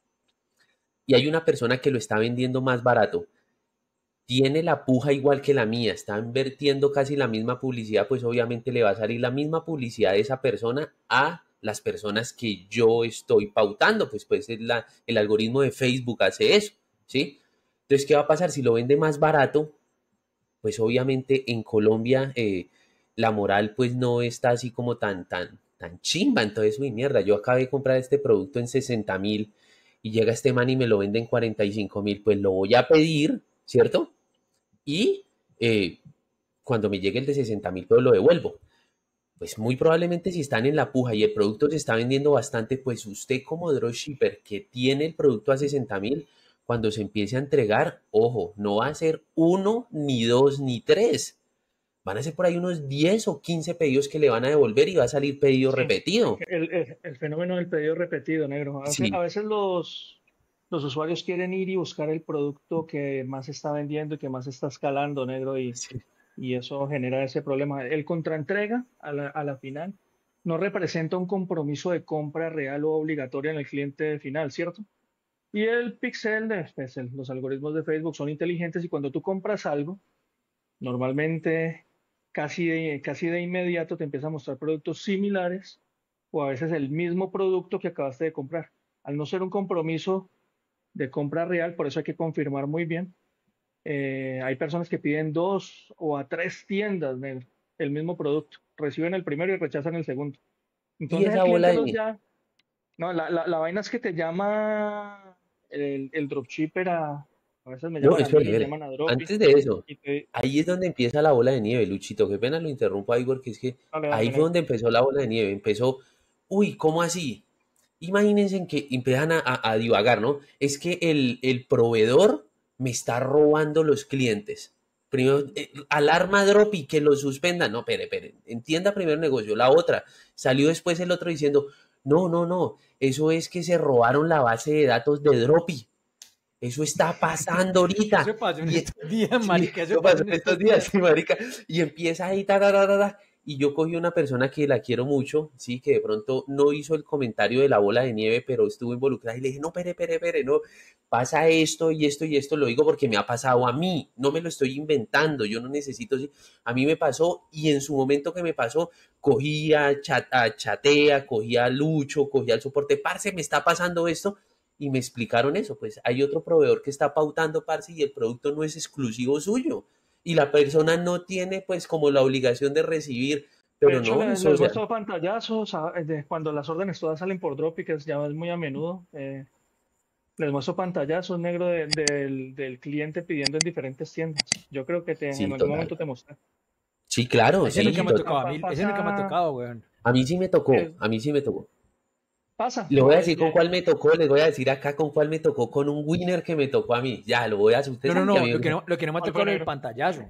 [SPEAKER 1] y hay una persona que lo está vendiendo más barato, tiene la puja igual que la mía, está invirtiendo casi la misma publicidad, pues obviamente le va a salir la misma publicidad de esa persona a las personas que yo estoy pautando, pues pues es la, el algoritmo de Facebook hace eso, ¿sí? Entonces, ¿qué va a pasar? Si lo vende más barato, pues obviamente en Colombia eh, la moral pues no está así como tan, tan, tan chimba. Entonces, uy, mierda, yo acabé de comprar este producto en sesenta mil y llega este man y me lo vende en cuarenta y cinco mil, pues lo voy a pedir, ¿cierto? Y eh, cuando me llegue el de sesenta mil, pues lo devuelvo. Pues muy probablemente si están en la puja y el producto se está vendiendo bastante, pues usted como dropshipper que tiene el producto a sesenta mil, cuando se empiece a entregar, ojo, no va a ser uno, ni dos, ni tres. Van a ser por ahí unos diez o quince pedidos que le van a devolver y va a salir pedido
[SPEAKER 2] Sí,
[SPEAKER 1] repetido.
[SPEAKER 2] el, el- el fenómeno del pedido repetido, negro. A veces, a
[SPEAKER 1] Sí,
[SPEAKER 2] veces los, los usuarios quieren ir y buscar el producto que más se está vendiendo y que más está escalando, negro, y,
[SPEAKER 1] sí,
[SPEAKER 2] y eso genera ese problema. El contraentrega a la, a la final no representa un compromiso de compra real o obligatoria en el cliente final, ¿cierto? Y el pixel, de, pues, el- los algoritmos de Facebook son inteligentes y cuando tú compras algo, normalmente, casi de, casi de inmediato te empieza a mostrar productos similares o a veces el mismo producto que acabaste de comprar. Al no ser un compromiso de compra real, por eso hay que confirmar muy bien. Eh, hay personas que piden dos o a tres tiendas negro, el mismo producto, reciben el primero y rechazan el segundo.
[SPEAKER 1] Y
[SPEAKER 2] Entonces el
[SPEAKER 1] esa bola
[SPEAKER 2] cliente
[SPEAKER 1] de
[SPEAKER 2] los
[SPEAKER 1] nieve.
[SPEAKER 2] ya, no, la, la, la vaina es que te llama el, el dropshipper a, a veces me
[SPEAKER 1] No,
[SPEAKER 2] llaman a
[SPEAKER 1] espere,
[SPEAKER 2] mí,
[SPEAKER 1] espere.
[SPEAKER 2] llaman a Dropi
[SPEAKER 1] Antes de eso,
[SPEAKER 2] y te,
[SPEAKER 1] ahí es donde empieza la bola de nieve, Luchito. Qué pena lo interrumpo ahí porque es que
[SPEAKER 2] dale,
[SPEAKER 1] ahí
[SPEAKER 2] dale,
[SPEAKER 1] fue
[SPEAKER 2] negro.
[SPEAKER 1] donde empezó la bola de nieve. Empezó, uy, ¿cómo así? Imagínense en que empiezan a, a- a divagar, ¿no? Es que el, el proveedor me está robando los clientes. Primero, eh, alarma drop y que lo suspendan. No, espere, espere. Entienda primero el negocio. La otra, salió después el otro diciendo, no, no, no, eso es que se robaron la base de datos de Dropi. Eso está pasando ahorita.
[SPEAKER 3] Eso pasó en
[SPEAKER 1] Y
[SPEAKER 3] estos días,
[SPEAKER 1] sí,
[SPEAKER 3] marica, eso
[SPEAKER 1] eso
[SPEAKER 3] pasó
[SPEAKER 1] pasó
[SPEAKER 3] en
[SPEAKER 1] en estos
[SPEAKER 3] estos
[SPEAKER 1] días,
[SPEAKER 3] días.
[SPEAKER 1] sí, marica. Y empieza ahí, ta, ta, ta, ta, ta. Y yo cogí una persona que la quiero mucho, sí, que de pronto no hizo el comentario de la bola de nieve, pero estuvo involucrada y le dije, no, pere, pere, pere, no, pasa esto y esto y esto, lo digo porque me ha pasado a mí, no me lo estoy inventando, yo no necesito, sí. A mí me pasó y en su momento que me pasó, cogía a, chat, a chatea, cogía a Lucho, cogía al soporte, parce, me está pasando esto y me explicaron eso, pues hay otro proveedor que está pautando, parce, y el producto no es exclusivo suyo. Y la persona no tiene, pues, como la obligación de recibir,
[SPEAKER 2] De
[SPEAKER 1] pero
[SPEAKER 2] hecho,
[SPEAKER 1] no,
[SPEAKER 2] les,
[SPEAKER 1] eso, o
[SPEAKER 2] les
[SPEAKER 1] sea,
[SPEAKER 2] muestro pantallazos a- de cuando las órdenes todas salen por Dropi, que es- ya es muy a menudo. Eh, les muestro pantallazos negro de- del, del cliente pidiendo en diferentes tiendas. Yo creo que te, en
[SPEAKER 1] sí,
[SPEAKER 2] algún
[SPEAKER 1] total.
[SPEAKER 2] momento te mostré.
[SPEAKER 1] Sí, claro,
[SPEAKER 3] Ese nunca
[SPEAKER 1] sí,
[SPEAKER 3] me ha
[SPEAKER 1] total.
[SPEAKER 3] tocado
[SPEAKER 2] Pa-
[SPEAKER 3] a
[SPEAKER 2] pa-
[SPEAKER 3] mí, ese nunca me ha
[SPEAKER 2] pasa,
[SPEAKER 3] tocado, weón.
[SPEAKER 1] A mí sí me tocó,
[SPEAKER 2] eh,
[SPEAKER 1] a mí sí me tocó.
[SPEAKER 2] pasa.
[SPEAKER 1] Le voy a
[SPEAKER 2] Eh,
[SPEAKER 1] decir con cuál me tocó, les voy a decir acá con cuál me tocó, con un winner que me tocó a mí. Ya, lo voy a hacer. Ustedes
[SPEAKER 3] No, no,
[SPEAKER 1] saben que a
[SPEAKER 3] no,
[SPEAKER 1] mí
[SPEAKER 3] lo
[SPEAKER 1] me
[SPEAKER 3] que
[SPEAKER 1] gusta.
[SPEAKER 3] no, lo que no me ha
[SPEAKER 2] ¿Cuál
[SPEAKER 3] tocado
[SPEAKER 2] fue
[SPEAKER 3] es el
[SPEAKER 2] negro?
[SPEAKER 3] pantallazo.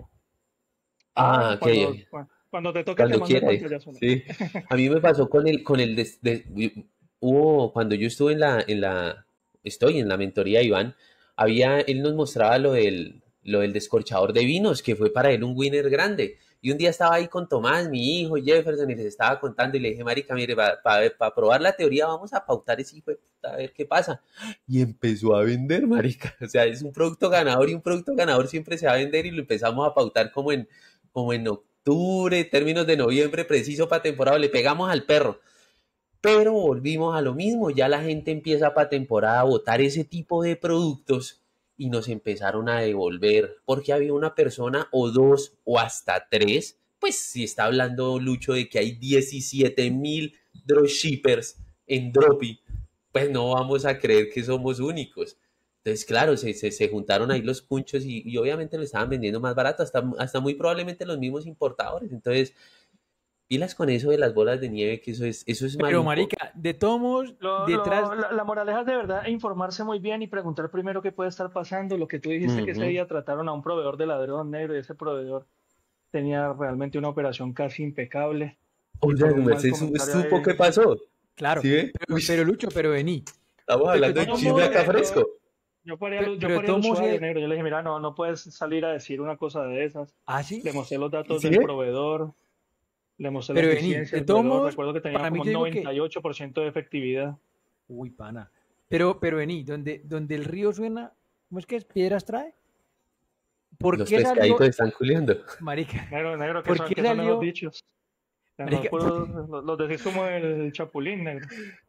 [SPEAKER 2] Ah,
[SPEAKER 1] Ah,
[SPEAKER 2] cuando,
[SPEAKER 1] que
[SPEAKER 2] cu- cuando te toque te
[SPEAKER 1] cuando
[SPEAKER 2] mando el
[SPEAKER 1] quiera.
[SPEAKER 2] pantallazo. Negro.
[SPEAKER 1] Sí. A mí me pasó con el, con el, des- de- hubo, cuando yo estuve en la, en la, estoy en la mentoría de Iván, había, él nos mostraba lo del, lo del descorchador de vinos, que fue para él un winner grande. Y un día estaba ahí con Tomás, mi hijo, Jefferson, y les estaba contando y le dije, marica, mire, para probar la teoría vamos a pautar ese hijo de puta, a ver qué pasa. Y empezó a vender, marica. O sea, es un producto ganador y un producto ganador siempre se va a vender y lo empezamos a pautar como en, como en octubre, términos de noviembre, preciso para temporada, le pegamos al perro. Pero volvimos a lo mismo, ya la gente empieza para temporada a votar ese tipo de productos y nos empezaron a devolver porque había una persona o dos o hasta tres, pues si está hablando Lucho de que hay diecisiete mil dropshippers en Dropi, pues no vamos a creer que somos únicos. Entonces, claro, se, se, se juntaron ahí los punchos y, y, obviamente lo estaban vendiendo más barato, hasta, hasta muy probablemente los mismos importadores. Entonces, pilas con eso de las bolas de nieve, que eso es, eso es
[SPEAKER 3] Pero,
[SPEAKER 1] maluco.
[SPEAKER 3] marica, de todos modos,
[SPEAKER 2] Lo,
[SPEAKER 3] detrás,
[SPEAKER 2] lo- la, la moraleja es de verdad informarse muy bien y preguntar primero qué puede estar pasando. Lo que tú dijiste que ese
[SPEAKER 1] Ujú.
[SPEAKER 2] día trataron a un proveedor de ladrón negro y ese proveedor tenía realmente una operación casi impecable
[SPEAKER 1] O
[SPEAKER 2] y
[SPEAKER 1] sea,
[SPEAKER 2] por un
[SPEAKER 1] su
[SPEAKER 2] mal
[SPEAKER 1] merced su-
[SPEAKER 2] comentario
[SPEAKER 1] supo
[SPEAKER 2] ahí.
[SPEAKER 1] qué pasó.
[SPEAKER 3] claro.
[SPEAKER 1] ¿Sí ve?
[SPEAKER 3] Pero,
[SPEAKER 1] Uy,
[SPEAKER 3] pero Lucho, pero vení.
[SPEAKER 1] estamos
[SPEAKER 3] Pero de
[SPEAKER 1] hablando
[SPEAKER 2] No,
[SPEAKER 1] de
[SPEAKER 3] todos
[SPEAKER 2] yo,
[SPEAKER 1] chisme
[SPEAKER 3] modos,
[SPEAKER 1] acá
[SPEAKER 2] yo, yo,
[SPEAKER 1] fresco.
[SPEAKER 2] yo paré
[SPEAKER 3] pero,
[SPEAKER 2] al, yo
[SPEAKER 3] pero de
[SPEAKER 2] paré al
[SPEAKER 3] todos modos,
[SPEAKER 2] usuario
[SPEAKER 3] eh,
[SPEAKER 2] negro. Yo le dije, mira, no, no puedes salir a decir una cosa de esas.
[SPEAKER 3] ah, sí.
[SPEAKER 2] Le mostré los datos
[SPEAKER 1] ¿Sí
[SPEAKER 2] del
[SPEAKER 1] ve?
[SPEAKER 2] proveedor, le mostré la
[SPEAKER 3] Pero vení,
[SPEAKER 2] eficiencia
[SPEAKER 3] de
[SPEAKER 2] del
[SPEAKER 3] todos
[SPEAKER 2] proveedor.
[SPEAKER 3] modos,
[SPEAKER 2] Recuerdo que tenía
[SPEAKER 3] para mí
[SPEAKER 2] como
[SPEAKER 3] yo
[SPEAKER 2] un
[SPEAKER 3] digo que,
[SPEAKER 2] noventa y ocho por ciento de efectividad.
[SPEAKER 3] uy, pana. Pero, pero vení, donde, donde el río suena, ¿cómo es que es? Piedras trae. ¿Por
[SPEAKER 1] Los
[SPEAKER 3] qué salió,
[SPEAKER 1] pescaditos están culiando.
[SPEAKER 3] marica?
[SPEAKER 2] Negro, negro, ¿qué
[SPEAKER 3] ¿Por
[SPEAKER 2] son,
[SPEAKER 3] qué
[SPEAKER 2] qué son esos
[SPEAKER 3] salió,
[SPEAKER 2] dichos? O sea, los,
[SPEAKER 3] marica?
[SPEAKER 2] puros- los, los decís como el chapulín, negro.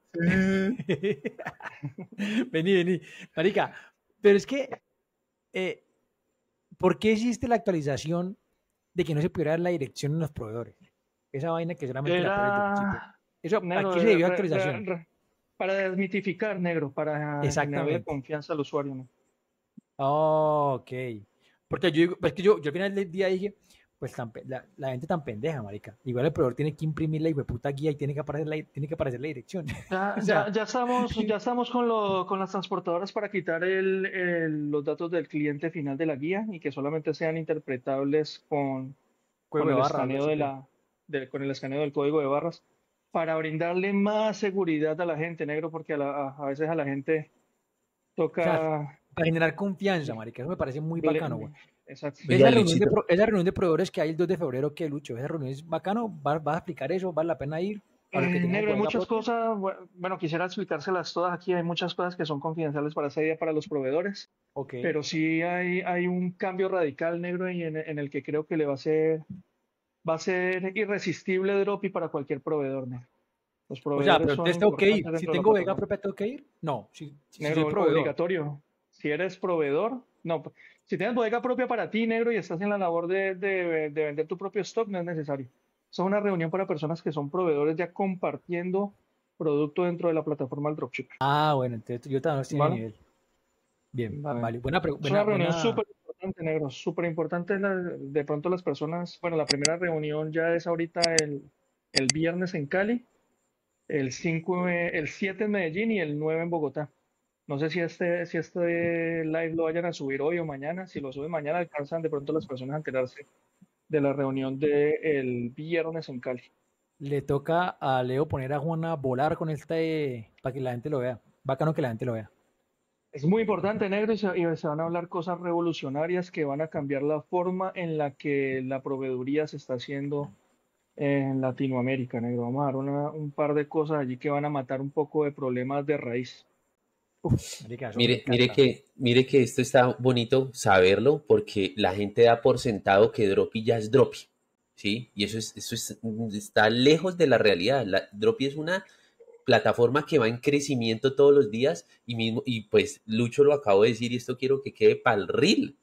[SPEAKER 3] Vení, vení, marica. Pero es que, eh, ¿por qué existe la actualización de que no se pudiera dar la dirección en los proveedores? Esa vaina que solamente la pone el dropshipper.
[SPEAKER 2] Era
[SPEAKER 3] Eso, ¿a
[SPEAKER 2] negro,
[SPEAKER 3] qué se
[SPEAKER 2] re-
[SPEAKER 3] debió
[SPEAKER 2] re- re-
[SPEAKER 3] actualización?
[SPEAKER 2] re- para desmitificar, negro, para generarle
[SPEAKER 3] Exactamente.
[SPEAKER 2] confianza al usuario, ¿no?
[SPEAKER 3] Oh, ok. Porque yo digo, pues que yo, yo al final del día dije, pues tan pe- la, la gente tan pendeja, marica. Igual el proveedor tiene que imprimir la puta guía y tiene que aparecer la, tiene que aparecer la dirección.
[SPEAKER 2] Ya,
[SPEAKER 3] O
[SPEAKER 2] ya,
[SPEAKER 3] sea,
[SPEAKER 2] ya estamos, ya estamos con, lo, con las transportadoras para quitar el, el- los datos del cliente final de la guía y que solamente sean interpretables con,
[SPEAKER 3] juego
[SPEAKER 2] con
[SPEAKER 3] de
[SPEAKER 2] el
[SPEAKER 3] barra, algo
[SPEAKER 2] escaneo
[SPEAKER 3] así
[SPEAKER 2] de
[SPEAKER 3] que.
[SPEAKER 2] la, de- con el escaneo del código de barras para brindarle más seguridad a la gente, negro, porque a, la- a- a veces a la gente
[SPEAKER 3] O sea,
[SPEAKER 2] toca
[SPEAKER 3] para generar confianza, marica. Eso me parece muy
[SPEAKER 2] ble-
[SPEAKER 3] bacano, güey.
[SPEAKER 2] exacto.
[SPEAKER 1] Oiga,
[SPEAKER 3] Esa reunión de,
[SPEAKER 1] Luchito,
[SPEAKER 3] pro- esa reunión de proveedores que hay el dos de febrero, que Lucho, esa reunión es bacano, ¿vas, vas a explicar eso? ¿Vale la pena ir para los que
[SPEAKER 2] Eh,
[SPEAKER 3] tenemos
[SPEAKER 2] negro, hay
[SPEAKER 3] bodega
[SPEAKER 2] muchas
[SPEAKER 3] propia?
[SPEAKER 2] cosas, bu- bueno, quisiera explicárselas todas aquí, hay muchas cosas que son confidenciales para ese día para los proveedores,
[SPEAKER 3] Ok.
[SPEAKER 2] pero sí hay, hay un cambio radical, negro, y en, en el que creo que le va a ser, va a ser irresistible Dropi para cualquier proveedor, negro. Los
[SPEAKER 3] O sea,
[SPEAKER 2] proveedores
[SPEAKER 3] pero
[SPEAKER 2] son
[SPEAKER 3] entonces tengo que ir.
[SPEAKER 2] importantes
[SPEAKER 3] Si
[SPEAKER 2] dentro de la
[SPEAKER 3] tengo bodega
[SPEAKER 2] plataforma.
[SPEAKER 3] propia, ¿tengo que ir? No. Si, si soy
[SPEAKER 2] Negro,
[SPEAKER 3] proveedor.
[SPEAKER 2] obligatorio. Si eres proveedor, no. Si tienes bodega propia para ti, negro, y estás en la labor de, de- de vender tu propio stock, no es necesario. Esa es una reunión para personas que son proveedores ya compartiendo producto dentro de la plataforma del dropshipper.
[SPEAKER 3] Ah, bueno, entonces yo también estoy en el
[SPEAKER 2] ¿Vale?
[SPEAKER 3] nivel. Bien,
[SPEAKER 2] Vale.
[SPEAKER 3] vale. Buena, pre-
[SPEAKER 2] Es una
[SPEAKER 3] buena,
[SPEAKER 2] reunión
[SPEAKER 3] buena.
[SPEAKER 2] súper importante, negro, súper importante. la- De pronto las personas, bueno, la primera reunión ya es ahorita el, el viernes en Cali, el cinco, eh, el siete en Medellín y el nueve en Bogotá. No sé si este, si este live lo vayan a subir hoy o mañana. Si lo suben mañana, alcanzan de pronto las personas a enterarse de la reunión del viernes en Cali.
[SPEAKER 3] Le toca a Leo poner a Juan a volar con este para que la gente lo vea. Bacano que la gente lo vea.
[SPEAKER 2] Es muy importante, negro, y se, y se van a hablar cosas revolucionarias que van a cambiar la forma en la que la proveeduría se está haciendo en Latinoamérica, negro. Vamos a dar una- un par de cosas allí que van a matar un poco de problemas de raíz.
[SPEAKER 3] Uf, marica, eso me
[SPEAKER 1] Mire, mire
[SPEAKER 3] encanta.
[SPEAKER 1] que, mire que esto está bonito saberlo porque la gente da por sentado que Dropi ya es Dropi, ¿sí? Y eso es, eso es, está lejos de la realidad. La, Dropi es una plataforma que va en crecimiento todos los días y mismo, y pues Lucho lo acabo de decir y esto quiero que quede para el reel.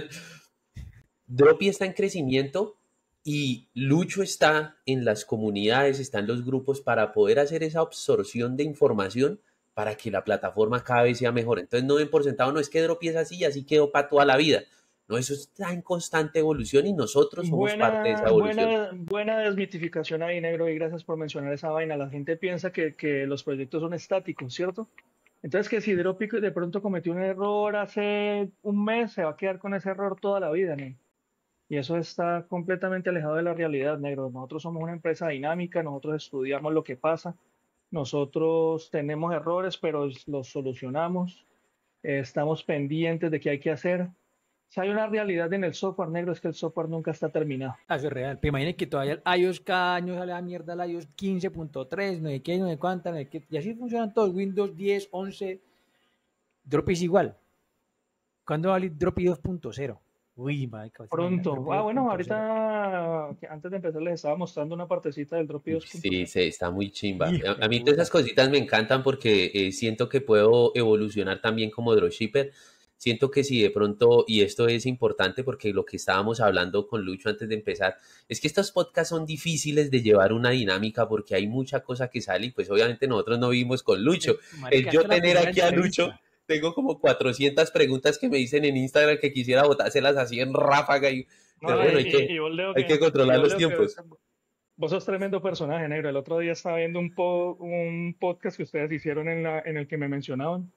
[SPEAKER 1] Dropi está en crecimiento y Lucho está en las comunidades, está en los grupos para poder hacer esa absorción de información para que la plataforma cada vez sea mejor. Entonces no den por sentado, no es que Dropi es así y así quedó para toda la vida. No, eso está en constante evolución y nosotros somos parte de esa
[SPEAKER 2] Buena,
[SPEAKER 1] evolución.
[SPEAKER 2] buena, buena desmitificación ahí, negro, y gracias por mencionar esa vaina. La gente piensa que, que los proyectos son estáticos, ¿cierto? Entonces, que si Dropic de pronto cometió un error hace un mes, se va a quedar con ese error toda la vida, ¿no? Y eso está completamente alejado de la realidad, negro. Nosotros somos una empresa dinámica, nosotros estudiamos lo que pasa, nosotros tenemos errores, pero los solucionamos, eh, estamos pendientes de qué hay que hacer. Si hay una realidad en el software, negro, es que el software nunca está terminado.
[SPEAKER 3] Ah, eso es real. Pero imaginen que todavía el iOS cada año sale a mierda el iOS quince punto tres, no sé qué, no sé cuánta, no sé qué. Y así funcionan todos. Windows diez, once. Dropi es igual. ¿Cuándo va a salir Dropi dos punto cero? Uy, marica, ¿se imagina
[SPEAKER 2] Pronto.
[SPEAKER 3] Dropi
[SPEAKER 2] Ah, bueno,
[SPEAKER 3] dos punto cero?
[SPEAKER 2] ahorita, que antes de empezar, les estaba mostrando una partecita del Dropi
[SPEAKER 1] Sí,
[SPEAKER 2] dos punto cero.
[SPEAKER 1] sí, está muy chimba.
[SPEAKER 3] Hijo
[SPEAKER 1] A, a
[SPEAKER 3] de
[SPEAKER 1] mí todas esas
[SPEAKER 3] puta.
[SPEAKER 1] cositas me encantan porque eh, siento que puedo evolucionar también como dropshipper. Siento que si de pronto, y esto es importante porque lo que estábamos hablando con Lucho antes de empezar, es que estos podcasts son difíciles de llevar una dinámica porque hay mucha cosa que sale y pues obviamente nosotros no vivimos con Lucho.
[SPEAKER 3] Eh,
[SPEAKER 1] El
[SPEAKER 3] marica, esta
[SPEAKER 1] yo
[SPEAKER 3] es la
[SPEAKER 1] tener
[SPEAKER 3] primera
[SPEAKER 1] aquí a Lucho,
[SPEAKER 3] entrevista.
[SPEAKER 1] tengo como cuatrocientas preguntas que me dicen en Instagram que quisiera botárselas así en ráfaga, y, pero
[SPEAKER 2] No, y,
[SPEAKER 1] bueno, hay
[SPEAKER 2] y,
[SPEAKER 1] que,
[SPEAKER 2] y vos leo
[SPEAKER 1] hay
[SPEAKER 2] que,
[SPEAKER 1] que
[SPEAKER 2] y
[SPEAKER 1] controlar
[SPEAKER 2] vos
[SPEAKER 1] los
[SPEAKER 2] leo que
[SPEAKER 1] tiempos.
[SPEAKER 2] vos sos tremendo personaje, negro. El otro día estaba viendo un, po- un podcast que ustedes hicieron en, la, en el que me mencionaban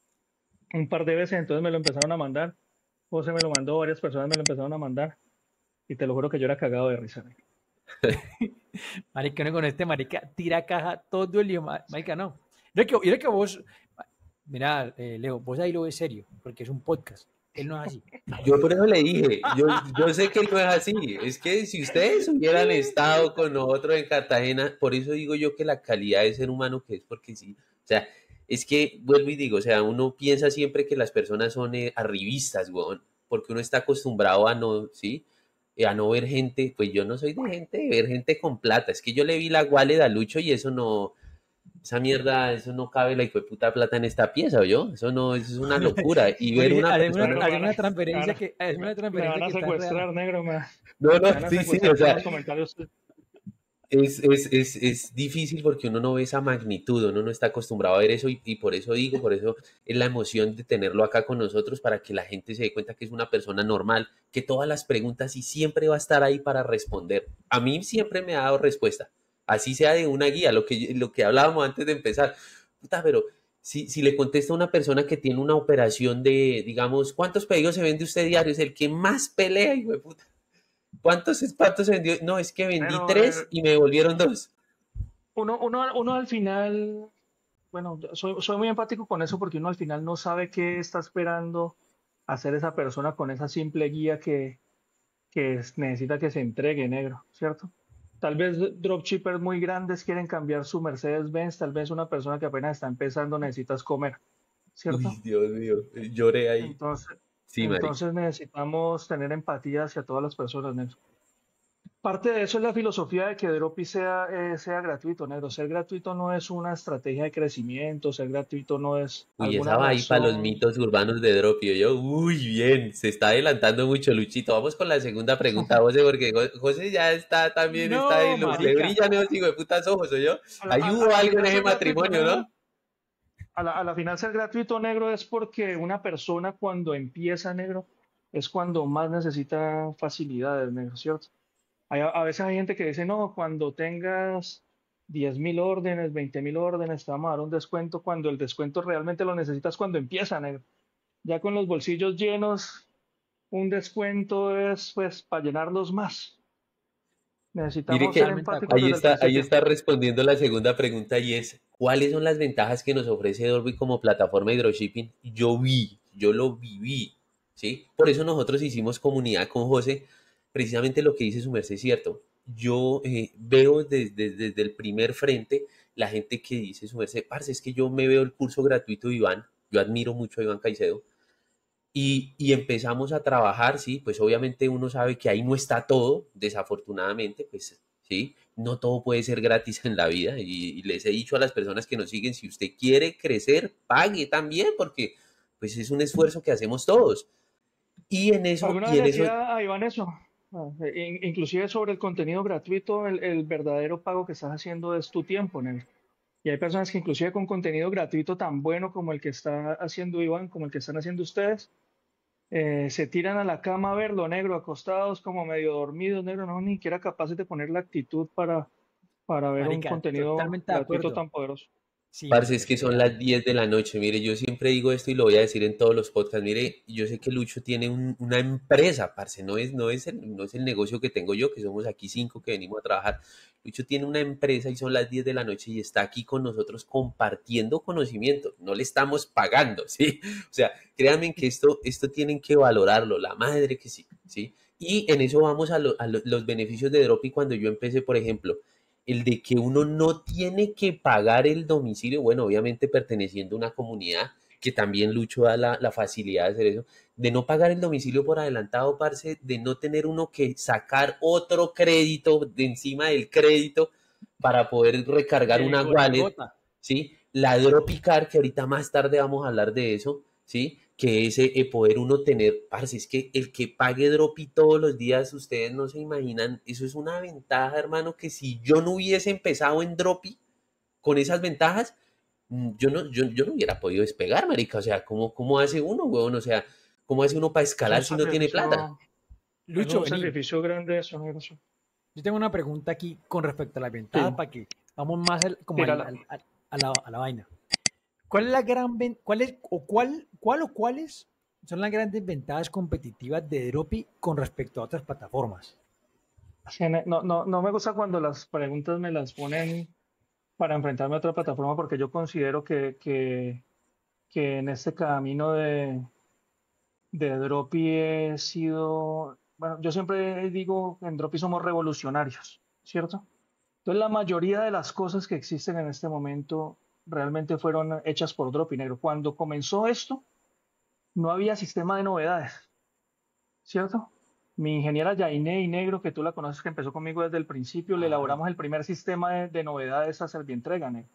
[SPEAKER 2] un par de veces, entonces me lo empezaron a mandar. José me lo mandó, varias personas me lo empezaron a mandar. Y te lo juro que yo era cagado de risa, negro.
[SPEAKER 3] Marica, no con este marica tira caja todo el día. ma- Marica, no. Yo creo que, yo creo que vos, mira, eh, Leo, vos ahí lo ves serio, porque es un podcast. Él no es así.
[SPEAKER 1] Yo por eso le dije, yo, yo sé que no es así, es que si ustedes hubieran estado con nosotros en Cartagena, por eso digo yo que la calidad de ser humano que es, porque sí, o sea, es que vuelvo y digo, o sea, uno piensa siempre que las personas son eh, arribistas, weón, porque uno está acostumbrado a no, ¿sí? Eh, a no ver gente, pues yo no soy de gente, de ver gente con plata, es que yo le vi la guale a Lucho y eso no, esa mierda, eso no cabe la hijo de puta plata en esta pieza, yo, eso no, eso es una locura, y
[SPEAKER 3] Vos
[SPEAKER 1] ver
[SPEAKER 3] dije,
[SPEAKER 1] una
[SPEAKER 3] haceme una,
[SPEAKER 1] persona...
[SPEAKER 2] Negro, me van
[SPEAKER 3] haceme
[SPEAKER 2] a,
[SPEAKER 3] una
[SPEAKER 2] me van
[SPEAKER 3] transferencia
[SPEAKER 2] a,
[SPEAKER 3] que, haceme
[SPEAKER 2] me,
[SPEAKER 3] una
[SPEAKER 2] me van
[SPEAKER 3] transferencia
[SPEAKER 2] a
[SPEAKER 3] que está enredada.
[SPEAKER 2] secuestrar, negro. Me,
[SPEAKER 1] No, no,
[SPEAKER 2] me van a
[SPEAKER 1] sí, sí,
[SPEAKER 2] secuestrar
[SPEAKER 1] o
[SPEAKER 2] con
[SPEAKER 1] sea,
[SPEAKER 2] los comentarios.
[SPEAKER 1] es, es, es, es difícil porque uno no ve esa magnitud, uno no está acostumbrado a ver eso y, y por eso digo, por eso es la emoción de tenerlo acá con nosotros para que la gente se dé cuenta que es una persona normal, que todas las preguntas y siempre va a estar ahí para responder. A mí siempre me ha dado respuesta, así sea de una guía, lo que, lo que hablábamos antes de empezar. Puta, pero si, si le contesta a una persona que tiene una operación de, digamos, ¿cuántos pedidos se vende usted diario? Es el que más pelea, hijo de puta. ¿Cuántos cuántos se vendió? No, es que vendí
[SPEAKER 2] Pero
[SPEAKER 1] tres
[SPEAKER 2] eh,
[SPEAKER 1] y me devolvieron dos.
[SPEAKER 2] uno, uno, uno al final, bueno, soy, soy muy empático con eso porque uno al final no sabe qué está esperando hacer esa persona con esa simple guía que, que es- necesita que se entregue, negro, ¿cierto? Tal vez dropshippers muy grandes quieren cambiar su Mercedes-Benz, tal vez una persona que apenas está empezando necesitas comer, ¿cierto?
[SPEAKER 1] Uy, Dios mío, lloré ahí.
[SPEAKER 2] Entonces,
[SPEAKER 1] Sí, marica.
[SPEAKER 2] entonces necesitamos tener empatía hacia todas las personas, negro. Parte de eso es la filosofía de que Dropi sea, eh, sea gratuito, negro. Ser gratuito no es una estrategia de crecimiento, ser gratuito no es
[SPEAKER 1] Uy,
[SPEAKER 2] alguna
[SPEAKER 1] esa va ahí para los
[SPEAKER 2] razón.
[SPEAKER 1] mitos urbanos de Dropio. Yo, uy, bien, se está adelantando mucho, Luchito. Vamos con la segunda pregunta, José, porque Jo- José ya está también, está ahí,
[SPEAKER 3] No,
[SPEAKER 1] los, le
[SPEAKER 3] marica.
[SPEAKER 1] brillan esos hijos de putas ojos, yo.
[SPEAKER 2] A la,
[SPEAKER 1] Ahí
[SPEAKER 2] a- a
[SPEAKER 1] hubo
[SPEAKER 2] la
[SPEAKER 1] algo en
[SPEAKER 2] final
[SPEAKER 1] ese
[SPEAKER 2] ser gratuito,
[SPEAKER 1] matrimonio, ¿no?
[SPEAKER 2] negro. A la, a la final ser gratuito, negro, es porque una persona cuando empieza, negro, es cuando más necesita facilidades, negro, ¿cierto? Hay- a, a veces hay gente que dice, no, cuando tengas diez mil órdenes, veinte mil órdenes, te vamos a dar un descuento, cuando el descuento realmente lo necesitas cuando empieza, negro. Ya con los bolsillos llenos, un descuento es pues para llenarlos más.
[SPEAKER 1] Mire
[SPEAKER 2] Necesitamos ser
[SPEAKER 1] que
[SPEAKER 3] Totalmente de
[SPEAKER 2] empáticos
[SPEAKER 3] acuerdo.
[SPEAKER 1] ahí
[SPEAKER 2] desde el
[SPEAKER 1] está, ahí
[SPEAKER 2] principio.
[SPEAKER 1] está respondiendo la segunda pregunta y es, ¿cuáles son las ventajas que nos ofrece Dorby como plataforma de dropshipping? Yo vi, yo lo viví, ¿sí? Por eso nosotros hicimos comunidad con José, precisamente lo que dice su merced es cierto. Yo eh, veo desde, desde el primer frente la gente que dice su merced, parce, es que yo me veo el curso gratuito de Iván, yo admiro mucho a Iván Caicedo, y, y empezamos a trabajar, sí, pues obviamente uno sabe que ahí no está todo, desafortunadamente, pues sí, no todo puede ser gratis en la vida y, y les he dicho a las personas que nos siguen, si usted quiere crecer, pague también, porque pues es un esfuerzo que hacemos todos. Y en eso,
[SPEAKER 2] Alguna
[SPEAKER 1] y
[SPEAKER 2] vez le
[SPEAKER 1] en eso,
[SPEAKER 2] decía a Iván eso, ah, in- inclusive sobre el contenido gratuito, el, el verdadero pago que estás haciendo es tu tiempo, negro. Y hay personas que inclusive con contenido gratuito tan bueno como el que está haciendo Iván, como el que están haciendo ustedes, eh, se tiran a la cama a verlo, negro, acostados como medio dormidos, negro, no ni siquiera capaces de poner la actitud para, para ver un
[SPEAKER 3] Marica,
[SPEAKER 2] contenido
[SPEAKER 3] totalmente de
[SPEAKER 2] gratuito
[SPEAKER 3] acuerdo.
[SPEAKER 2] tan poderoso.
[SPEAKER 3] Sí,
[SPEAKER 1] parce,
[SPEAKER 3] marica,
[SPEAKER 1] es que
[SPEAKER 3] estoy
[SPEAKER 1] son
[SPEAKER 3] real.
[SPEAKER 1] las diez de la noche. Mire, yo siempre digo esto y lo voy a decir en todos los podcasts. Mire, yo sé que Lucho tiene un- una empresa, parce, no es, no es el, no es el negocio que tengo yo, que somos aquí cinco que venimos a trabajar. Lucho tiene una empresa y son las diez de la noche y está aquí con nosotros compartiendo conocimiento. No le estamos pagando, ¿sí? O sea, créanme que esto, esto tienen que valorarlo, la madre que sí, ¿sí? Y en eso vamos a, lo- a lo- los beneficios de Dropi cuando yo empecé, por ejemplo el de que uno no tiene que pagar el domicilio, bueno, obviamente perteneciendo a una comunidad, que también Lucho da la, la facilidad de hacer eso, de no pagar el domicilio por adelantado, parce, de no tener uno que sacar otro crédito de encima del crédito para poder recargar
[SPEAKER 3] De
[SPEAKER 1] una
[SPEAKER 3] gota a
[SPEAKER 1] wallet,
[SPEAKER 3] gota.
[SPEAKER 1] ¿sí? La Dropicar, que ahorita más tarde vamos a hablar de eso, ¿sí? Que ese eh, poder uno tener, parce, es que el que pague Dropi todos los días, ustedes no se imaginan, eso es una ventaja, hermano, que si yo no hubiese empezado en Dropi con esas ventajas, mm, yo no, yo, yo no hubiera podido despegar, marica, o sea, ¿cómo, cómo hace uno, weón? O sea, ¿cómo hace uno para
[SPEAKER 2] Es un
[SPEAKER 1] escalar si no tiene plata?
[SPEAKER 2] sacrificio, es
[SPEAKER 3] Lucho,
[SPEAKER 2] un
[SPEAKER 3] vení.
[SPEAKER 2] sacrificio grande eso, negro. Eso.
[SPEAKER 3] Yo tengo una pregunta aquí con respecto a las
[SPEAKER 2] Sí,
[SPEAKER 3] ventajas para que vamos más al- como al-
[SPEAKER 2] tírala.
[SPEAKER 3] al- al- a, la, a la vaina. ¿Cuál es la gran ven- cuál es o cuál, cuál o cuáles son las grandes ventajas competitivas de Dropi con respecto a otras plataformas?
[SPEAKER 2] Sí, ne- No, no, no me gusta cuando las preguntas me las ponen para enfrentarme a otra plataforma porque yo considero que, que, que en este camino de, de Dropi he sido, bueno, yo siempre digo que en Dropi somos revolucionarios, ¿cierto? Entonces la mayoría de las cosas que existen en este momento realmente fueron hechas por Dropi negro. Cuando comenzó esto, no había sistema de novedades, ¿cierto? Mi ingeniera Yainé y Negro, que tú la conoces, que empezó conmigo desde el principio, le
[SPEAKER 3] Claro.
[SPEAKER 2] elaboramos el primer sistema de, de novedades a Servientrega, Negro.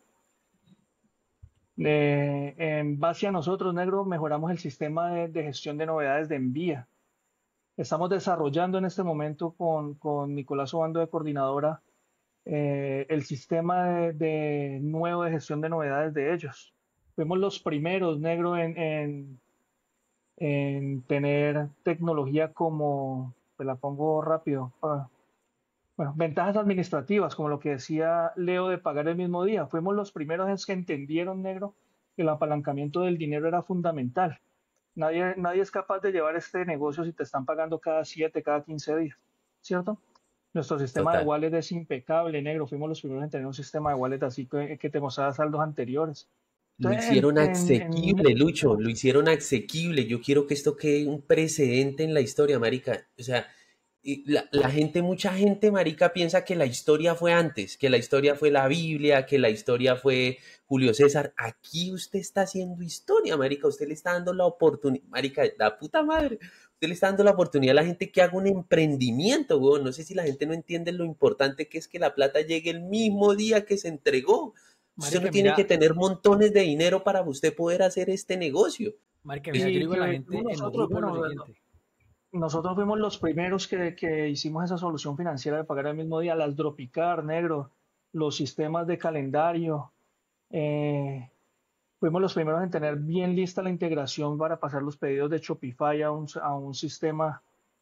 [SPEAKER 2] Eh, en base a nosotros, Negro, mejoramos el sistema de, de gestión de novedades de Envía. Estamos desarrollando en este momento con, con Nicolás Obando de coordinadora eh, el sistema de, de nuevo de gestión de novedades de ellos. Fuimos los primeros, Negro, en, en en tener tecnología como, te la pongo rápido, ah, bueno, ventajas administrativas, como lo que decía Leo de pagar el mismo día. Fuimos los primeros que entendieron, negro, que el apalancamiento del dinero era fundamental. Nadie, nadie es capaz de llevar este negocio si te están pagando cada siete, cada quince días, ¿cierto? Nuestro sistema de
[SPEAKER 1] Total.
[SPEAKER 2] wallet es impecable, negro. Fuimos los primeros en tener un sistema de wallet así que, que te mostraba saldos anteriores.
[SPEAKER 1] Lo
[SPEAKER 2] Entonces, en,
[SPEAKER 1] hicieron
[SPEAKER 2] en, en
[SPEAKER 1] asequible, Lucho, lo hicieron asequible. Yo quiero que esto quede un precedente en la historia, marica. O sea, y la, la gente, mucha gente, marica, piensa que la historia fue antes, que la historia fue la Biblia, que la historia fue Julio César. Aquí usted está haciendo historia, marica. Usted le está dando la oportunidad, marica, la puta madre. Usted le está dando la oportunidad a la gente que haga un emprendimiento, weón. No sé si la gente no entiende lo importante que es que la plata llegue el mismo día que se entregó. Usted no
[SPEAKER 3] Marica,
[SPEAKER 1] tiene que
[SPEAKER 3] mira,
[SPEAKER 1] tener montones de dinero para usted poder hacer este negocio.
[SPEAKER 3] marica, mira, yo le
[SPEAKER 2] Y
[SPEAKER 3] digo a la
[SPEAKER 2] que fuimos
[SPEAKER 3] gente en los
[SPEAKER 2] nosotros,
[SPEAKER 3] grupos lo
[SPEAKER 2] bueno,
[SPEAKER 3] siguiente.
[SPEAKER 2] nosotros fuimos los primeros que, que hicimos esa solución financiera de pagar el mismo día, las Dropicar, negro, los sistemas de calendario. eh, Fuimos los primeros en tener bien lista la integración para pasar los pedidos de Shopify a un, a un sistema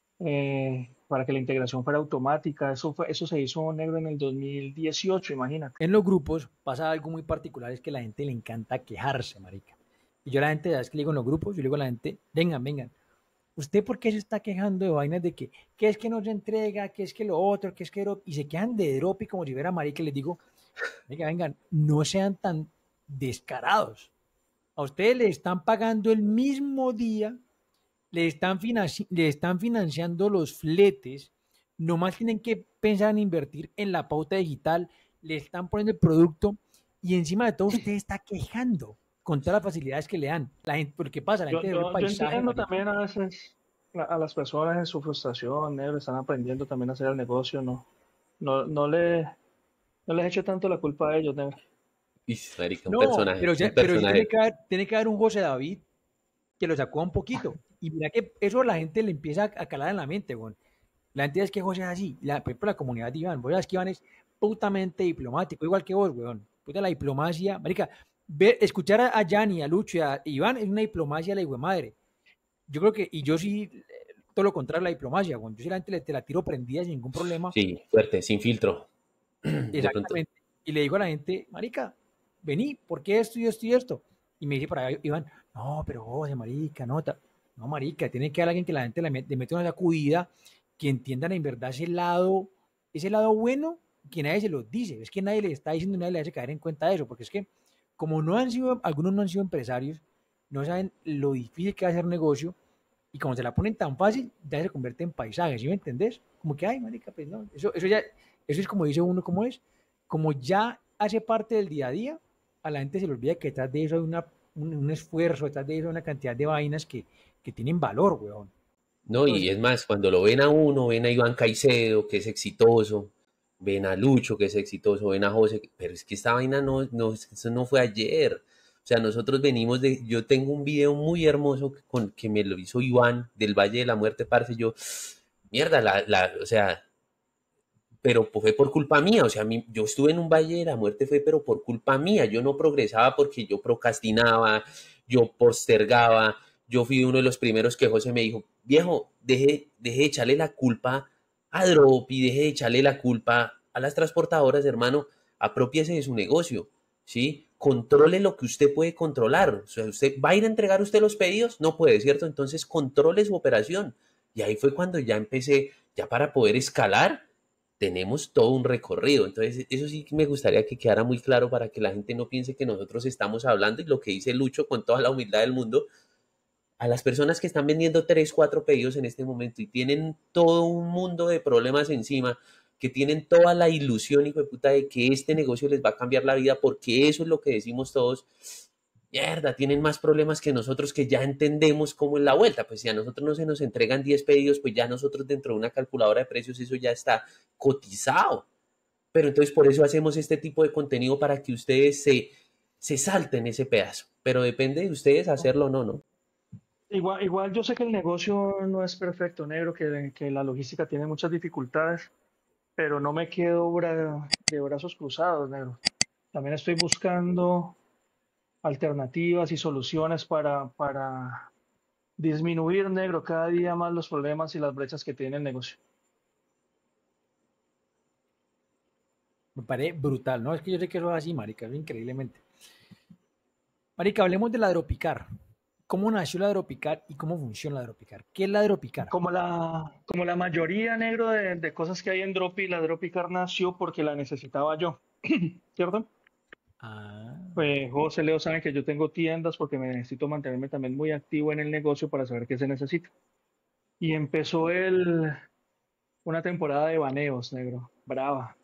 [SPEAKER 2] eh, para que la integración fuera automática. Eso fue, eso se hizo negro en el dos mil dieciocho, imagínate.
[SPEAKER 3] En los grupos pasa algo muy particular, es que a la gente le encanta quejarse, marica. Y yo a la gente, ¿sabes qué le digo en los grupos? Yo le digo a la gente, vengan, vengan. ¿Usted por qué se está quejando de vainas de que, que es que no se entrega, que es que lo otro, que es que drop? Y se quejan de drop y como si fuera marica, les digo, venga, vengan, no sean tan descarados. A ustedes le están pagando el mismo día, le están, financi le están financiando los fletes, nomás tienen que pensar en invertir en la pauta digital, le están poniendo el producto y encima de todo usted está quejando con todas las facilidades que le dan. La gente, porque pasa, la
[SPEAKER 2] Yo,
[SPEAKER 3] gente ve el
[SPEAKER 2] yo, yo
[SPEAKER 3] paisaje,
[SPEAKER 2] entiendo
[SPEAKER 3] marica.
[SPEAKER 2] también a veces a, a las personas en su frustración, negro, están aprendiendo también a hacer el negocio, no, no, no le, no les echo tanto la culpa a ellos, negro.
[SPEAKER 1] Y, marica, un
[SPEAKER 3] No,
[SPEAKER 1] personaje,
[SPEAKER 3] pero,
[SPEAKER 1] un
[SPEAKER 3] ya, pero sí tiene
[SPEAKER 1] personaje.
[SPEAKER 3] que, haber, tiene que haber un José David que lo sacó un poquito. Y mira que eso a la gente le empieza a calar en la mente, güey. La gente es que José es así. La, por ejemplo, la comunidad de Iván. Vos sabés que Iván es putamente diplomático, igual que vos, weón. Puta, la diplomacia. Marica, ver, escuchar a, a Yanni, a Lucho y a Iván es una diplomacia de la hijo madre. Yo creo que, y yo sí, todo lo contrario, la diplomacia, weón. Yo sí la gente le, te la tiro prendida sin ningún problema.
[SPEAKER 1] Sí, fuerte, sin filtro. De pronto.
[SPEAKER 3] Exactamente. Y le digo a la gente, marica, vení, ¿por qué esto y esto y esto? Y me dice para allá, Iván, no, pero José, marica, no, ta- no, marica, tiene que haber alguien que la gente le, met- le mete una sacudida, que entiendan en verdad ese lado, ese lado bueno, que nadie se lo dice, es que nadie le está diciendo, nadie le hace caer en cuenta de eso, porque es que como no han sido, algunos no han sido empresarios, no saben lo difícil que es hacer negocio, y como se la ponen tan fácil, ya se convierte en paisaje, ¿sí me entendés? Como que, ay, marica, pues no, eso, eso ya, eso es como dice uno, ¿cómo es? Como ya hace parte del día a día, a la gente se le olvida que detrás de eso hay una, un, un esfuerzo, detrás de eso hay una cantidad de vainas que, que tienen valor, weón.
[SPEAKER 1] No, y
[SPEAKER 3] Entonces,
[SPEAKER 1] es más, cuando lo ven a uno, ven a Iván Caicedo, que es exitoso, ven a Lucho, que es exitoso, ven a José, pero es que esta vaina no, no, eso no fue ayer. O sea, nosotros venimos de, yo tengo un video muy hermoso con, que me lo hizo Iván del Valle de la Muerte, parce, yo, mierda, la, la, o sea, pero fue por culpa mía, o sea, mi, yo estuve en un Valle de la Muerte, fue pero por culpa mía, yo no progresaba porque yo procrastinaba, yo postergaba, yo fui uno de los primeros que José me dijo, viejo, deje, deje de echarle la culpa a Drop y deje de echarle la culpa a las transportadoras, hermano, apropiese de su negocio, ¿sí? Controle lo que usted puede controlar, o sea, usted va a ir a entregar usted los pedidos, no puede, ¿cierto? Entonces controle su operación, y ahí fue cuando ya empecé, ya para poder escalar, tenemos todo un recorrido. Entonces, eso sí me gustaría que quedara muy claro para que la gente no piense que nosotros estamos hablando y lo que dice Lucho con toda la humildad del mundo, a las personas que están vendiendo tres, cuatro pedidos en este momento y tienen todo un mundo de problemas encima, que tienen toda la ilusión, hijo de puta, de que este negocio les va a cambiar la vida, porque eso es lo que decimos todos. Mierda, tienen más problemas que nosotros que ya entendemos cómo es la vuelta. Pues si a nosotros no se nos entregan diez pedidos, pues ya nosotros dentro de una calculadora de precios eso ya está cotizado. Pero entonces por eso hacemos este tipo de contenido para que ustedes se, se salten ese pedazo. Pero depende de ustedes hacerlo o no, ¿no?
[SPEAKER 2] Igual, igual yo sé que el negocio no es perfecto, negro, que, que la logística tiene muchas dificultades, pero no me quedo bra- de brazos cruzados, negro. También estoy buscando alternativas y soluciones para, para disminuir, negro, cada día más los problemas y las brechas que tiene el negocio.
[SPEAKER 3] me parece brutal, ¿no? Es que yo sé que eso es así, marica, es increíblemente. Marica, hablemos de la Dropicar. ¿Cómo nació la Dropicar y cómo funciona la Dropicar? ¿Qué es la Dropicar?
[SPEAKER 2] Como la, como la mayoría, negro, de, de cosas que hay en Dropi, la Dropicar nació porque la necesitaba yo, ¿cierto?
[SPEAKER 3] Ah,
[SPEAKER 2] Pues José, Leo, saben que yo tengo tiendas porque me necesito mantenerme también muy activo en el negocio para saber qué se necesita. Y empezó el, una temporada de baneos, negro, brava.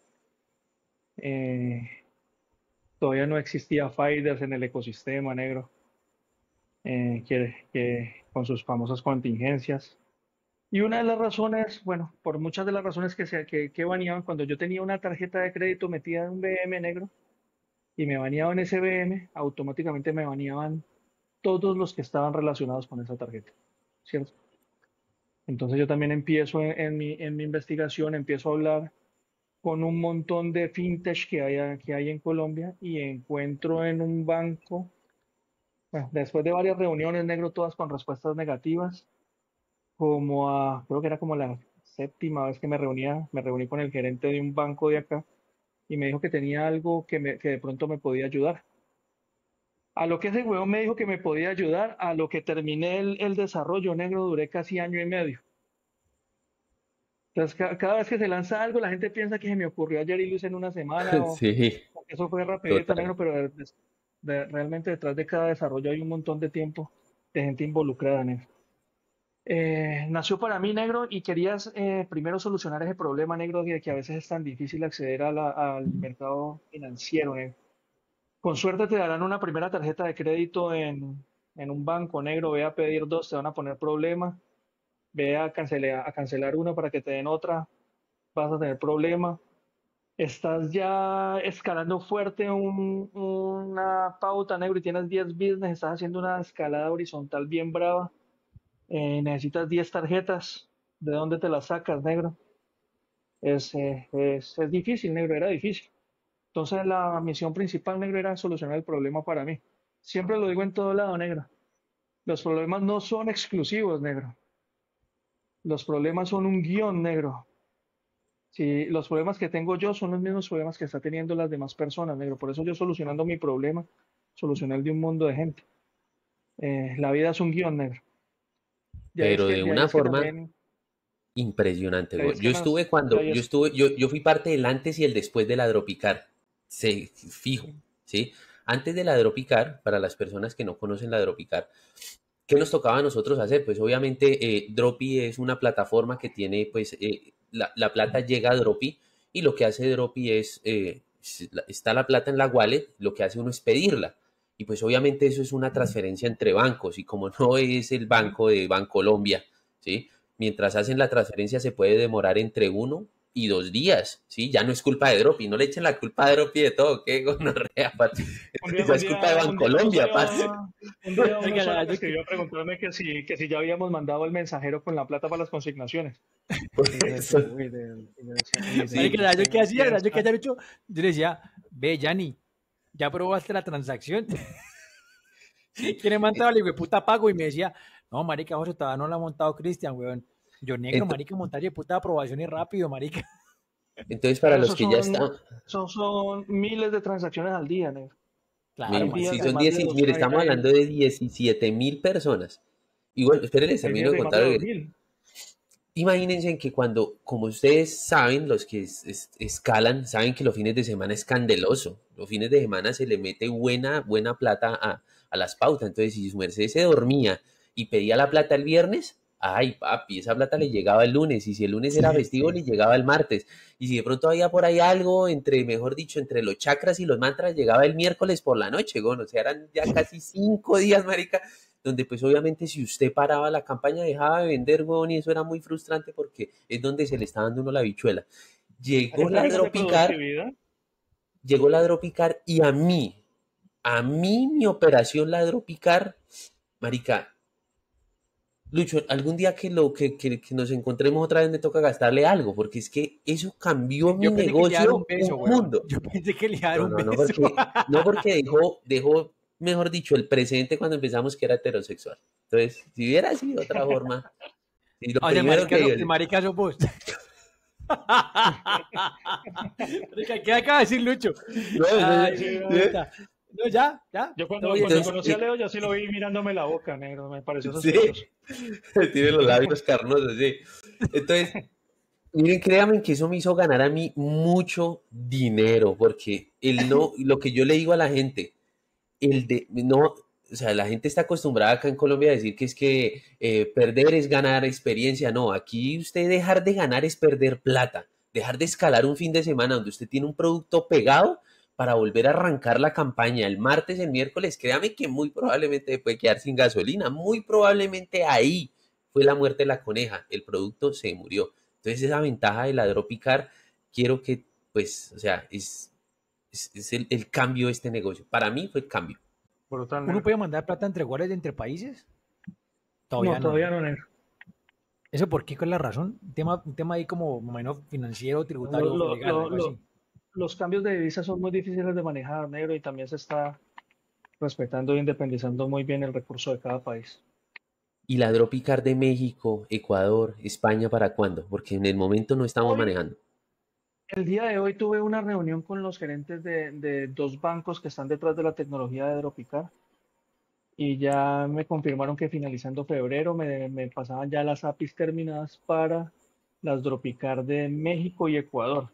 [SPEAKER 2] Eh, Todavía no existía Fighters en el ecosistema, negro, eh, que, que con sus famosas contingencias. Y una de las razones, bueno, por muchas de las razones que, se, que, que baneaban, cuando yo tenía una tarjeta de crédito metida en un B M negro y me baneaban ese B M, automáticamente me baneaban todos los que estaban relacionados con esa tarjeta, ¿cierto? Entonces yo también empiezo en, en mi, en mi investigación, empiezo a hablar con un montón de fintech que hay, que hay en Colombia y encuentro en un banco, bueno, después de varias reuniones, negro, todas con respuestas negativas, como a, creo que era como la séptima vez que me reunía, me reuní con el gerente de un banco de acá y me dijo que tenía algo que, me, que de pronto me podía ayudar. A lo que ese huevón me dijo que me podía ayudar, a lo que terminé el, el desarrollo negro, duré casi año y medio. Entonces, ca- cada vez que se lanza algo, la gente piensa que se me ocurrió ayer y lo hice en una semana o,
[SPEAKER 1] Sí,
[SPEAKER 2] o que eso fue rapidito,
[SPEAKER 1] total.
[SPEAKER 2] negro, pero de- de- de- realmente detrás de cada desarrollo hay un montón de tiempo de gente involucrada, negro. Eh, nació para mí, negro, y querías eh, primero solucionar ese problema, negro, de que a veces es tan difícil acceder a la- al mercado financiero, negro. Con suerte te darán una primera tarjeta de crédito en, en un banco, negro, ve a pedir dos, te van a poner problema, ve a cancelar, a cancelar una para que te den otra, vas a tener problema. Estás ya escalando fuerte un- una pauta, negro, y tienes diez business, estás haciendo una escalada horizontal bien brava, eh, necesitas diez tarjetas, ¿de dónde te las sacas, negro? Es, eh, es, es difícil, negro, era difícil. Entonces la misión principal, negro, era solucionar el problema para mí. Siempre lo digo en todo lado, negro. Los problemas no son exclusivos, negro. Los problemas son un guión, negro. Si los problemas que tengo yo son los mismos problemas que está teniendo las demás personas, negro. Por eso yo solucionando mi problema, solucioné el de un mundo de gente. Eh, la vida es un guión, negro. De ahí es
[SPEAKER 1] Pero
[SPEAKER 2] que,
[SPEAKER 1] de
[SPEAKER 2] de ahí
[SPEAKER 1] una
[SPEAKER 2] es que
[SPEAKER 1] forma
[SPEAKER 2] también,
[SPEAKER 1] impresionante,
[SPEAKER 2] de ahí
[SPEAKER 1] güey.
[SPEAKER 2] es
[SPEAKER 1] Yo
[SPEAKER 2] que nos,
[SPEAKER 1] estuve
[SPEAKER 2] de
[SPEAKER 1] cuando,
[SPEAKER 2] ahí
[SPEAKER 1] yo
[SPEAKER 2] es,
[SPEAKER 1] estuve, yo, yo fui parte del antes y el después de la Dropicar. Sí, fijo, ¿sí? Antes de la Dropicar, para las personas que no conocen la Dropicar, ¿qué nos tocaba a nosotros hacer? Pues obviamente eh, Dropi es una plataforma que tiene, pues, eh, la, la plata llega a Dropi y lo que hace Dropi es, eh, si la- está la plata en la wallet, lo que hace uno es pedirla. Y pues obviamente eso es una transferencia entre bancos y como no es el banco de Bancolombia, ¿sí? Mientras hacen la transferencia se puede demorar entre uno y dos días, ¿sí? Ya no es culpa de Dropi, no le echen la culpa a Dropi de todo, qué gonorrea, parce.
[SPEAKER 2] un día,
[SPEAKER 1] Ya
[SPEAKER 2] un
[SPEAKER 1] es culpa de
[SPEAKER 2] día, un día, un
[SPEAKER 1] Bancolombia,
[SPEAKER 2] día,
[SPEAKER 1] parce.
[SPEAKER 2] un día un
[SPEAKER 3] Oiga, la
[SPEAKER 2] usuario me
[SPEAKER 3] verdad es que,
[SPEAKER 2] escribió a preguntarme que si, que si ya habíamos mandado el mensajero con la plata para las consignaciones.
[SPEAKER 1] Por
[SPEAKER 2] Y yo decía,
[SPEAKER 1] eso,
[SPEAKER 2] uy, de, y yo decía, uy, de,
[SPEAKER 3] marica,
[SPEAKER 1] sí.
[SPEAKER 3] la verdad, yo
[SPEAKER 2] este,
[SPEAKER 3] qué hacía, la
[SPEAKER 2] ¿quién
[SPEAKER 3] verdad, yo qué
[SPEAKER 2] está?
[SPEAKER 3] haya hecho, yo le decía, ve, Yanni, ¿ya probaste la transacción? ¿Quién he montado el puta pago? Y me decía, no, marica, José, todavía no lo ha montado Cristian, weón. Yo, negro,
[SPEAKER 1] Ento-
[SPEAKER 3] marica, montar de puta aprobación y rápido, marica.
[SPEAKER 1] Entonces, para
[SPEAKER 2] Pero
[SPEAKER 1] los
[SPEAKER 2] esos
[SPEAKER 1] que ya
[SPEAKER 2] son,
[SPEAKER 1] están,
[SPEAKER 2] son, son miles de transacciones al día, negro.
[SPEAKER 3] Claro,
[SPEAKER 2] Hay
[SPEAKER 1] mil-
[SPEAKER 2] días
[SPEAKER 1] si
[SPEAKER 3] marica.
[SPEAKER 2] de
[SPEAKER 1] son
[SPEAKER 2] más
[SPEAKER 1] diez,
[SPEAKER 2] de dos,
[SPEAKER 1] mire,
[SPEAKER 2] hay,
[SPEAKER 1] estamos
[SPEAKER 2] hay,
[SPEAKER 1] hablando de diecisiete mil personas. Y bueno, espérenles,
[SPEAKER 2] hay
[SPEAKER 1] termino
[SPEAKER 2] días
[SPEAKER 1] de
[SPEAKER 2] de más de
[SPEAKER 1] contar.
[SPEAKER 2] dos mil.
[SPEAKER 1] Imagínense en que cuando, como ustedes saben, los que es- es- escalan, saben que los fines de semana es candeloso. Los fines de semana se le mete buena, buena plata a, a las pautas. Entonces, si su merced se dormía y pedía la plata el viernes, ay, papi, esa plata le llegaba el lunes. Y si el lunes era
[SPEAKER 3] Sí,
[SPEAKER 1] festivo, le llegaba el martes. Y si de pronto había por ahí algo entre, mejor dicho, entre los chakras y los mantras, llegaba el miércoles por la noche, güey. O sea, eran ya casi cinco días, marica, donde pues obviamente si usted paraba la campaña dejaba de vender, huevón, y eso era muy frustrante porque es donde se le está dando uno la bichuela. Llegó
[SPEAKER 2] En
[SPEAKER 1] la
[SPEAKER 2] términos de
[SPEAKER 1] Dropicar,
[SPEAKER 2] productividad,
[SPEAKER 1] llegó la Dropicar y a mí, a mí mi operación la Dropicar, marica, Lucho, algún día que, lo, que, que, que nos encontremos otra vez me toca gastarle algo, porque es que eso cambió mi
[SPEAKER 3] yo pensé que le iba a dar un
[SPEAKER 1] negocio
[SPEAKER 3] beso,
[SPEAKER 1] un
[SPEAKER 3] weón.
[SPEAKER 1] mundo.
[SPEAKER 3] Yo pensé que le iba a dar
[SPEAKER 1] No,
[SPEAKER 3] un
[SPEAKER 1] no, no,
[SPEAKER 3] beso.
[SPEAKER 1] porque, no porque dejó, dejó, mejor dicho, el presente cuando empezamos que era heterosexual. Entonces, si hubiera sido otra forma, y lo
[SPEAKER 3] O sea,
[SPEAKER 1] primero
[SPEAKER 3] marica,
[SPEAKER 1] que
[SPEAKER 3] so-
[SPEAKER 1] digo,
[SPEAKER 3] el marica sos vos. Marica, ¿qué acaba de decir Lucho?
[SPEAKER 1] no,
[SPEAKER 3] Ay,
[SPEAKER 1] entonces,
[SPEAKER 3] güey,
[SPEAKER 1] ¿sí?
[SPEAKER 3] puta. No, ya, ya,
[SPEAKER 2] yo
[SPEAKER 3] todo
[SPEAKER 2] cuando,
[SPEAKER 1] Y
[SPEAKER 3] bien,
[SPEAKER 2] cuando
[SPEAKER 3] ¿no?
[SPEAKER 1] entonces,
[SPEAKER 2] conocí a
[SPEAKER 1] eh,
[SPEAKER 2] Leo, yo sí lo vi mirándome la boca, negro, me pareció
[SPEAKER 1] sí,
[SPEAKER 2] sospechoso.
[SPEAKER 1] tiene los labios carnosos, sí. Entonces, miren, créanme que eso me hizo ganar a mí mucho dinero, porque el no, lo que yo le digo a la gente, el de, no, o sea, la gente está acostumbrada acá en Colombia a decir que es que eh, perder es ganar experiencia. No, aquí usted dejar de ganar es perder plata. Dejar de escalar un fin de semana donde usted tiene un producto pegado para volver a arrancar la campaña el martes, el miércoles, créame que muy probablemente puede quedar sin gasolina. Muy probablemente ahí fue la muerte de la coneja, el producto se murió. Entonces esa ventaja de la Dropicar, quiero que, pues, o sea, es, es, es el, el cambio de este negocio. Para mí fue el cambio.
[SPEAKER 2] Brutal,
[SPEAKER 3] ¿Uno
[SPEAKER 2] negro.
[SPEAKER 3] puede mandar plata entre wallets entre países?
[SPEAKER 2] No,
[SPEAKER 3] Todavía no,
[SPEAKER 2] todavía
[SPEAKER 3] ¿no?
[SPEAKER 2] no, negro.
[SPEAKER 3] ¿Eso por qué? ¿Cuál es la razón? Un tema, un tema ahí como menos financiero,
[SPEAKER 2] Lo-
[SPEAKER 3] tributario,
[SPEAKER 2] lo-
[SPEAKER 3] legal,
[SPEAKER 2] lo-
[SPEAKER 3] algo
[SPEAKER 2] lo-
[SPEAKER 3] así.
[SPEAKER 2] los cambios de divisa son muy difíciles de manejar, negro, y también se está respetando e independizando muy bien el recurso de cada país.
[SPEAKER 1] ¿Y la Dropicar de México, Ecuador, España para cuándo? Porque en el momento no estamos
[SPEAKER 2] Hoy,
[SPEAKER 1] manejando.
[SPEAKER 2] el día de hoy tuve una reunión con los gerentes de, de dos bancos que están detrás de la tecnología de Dropicar y ya me confirmaron que finalizando febrero me, me pasaban ya las A P Is terminadas para las Dropicar de México y Ecuador.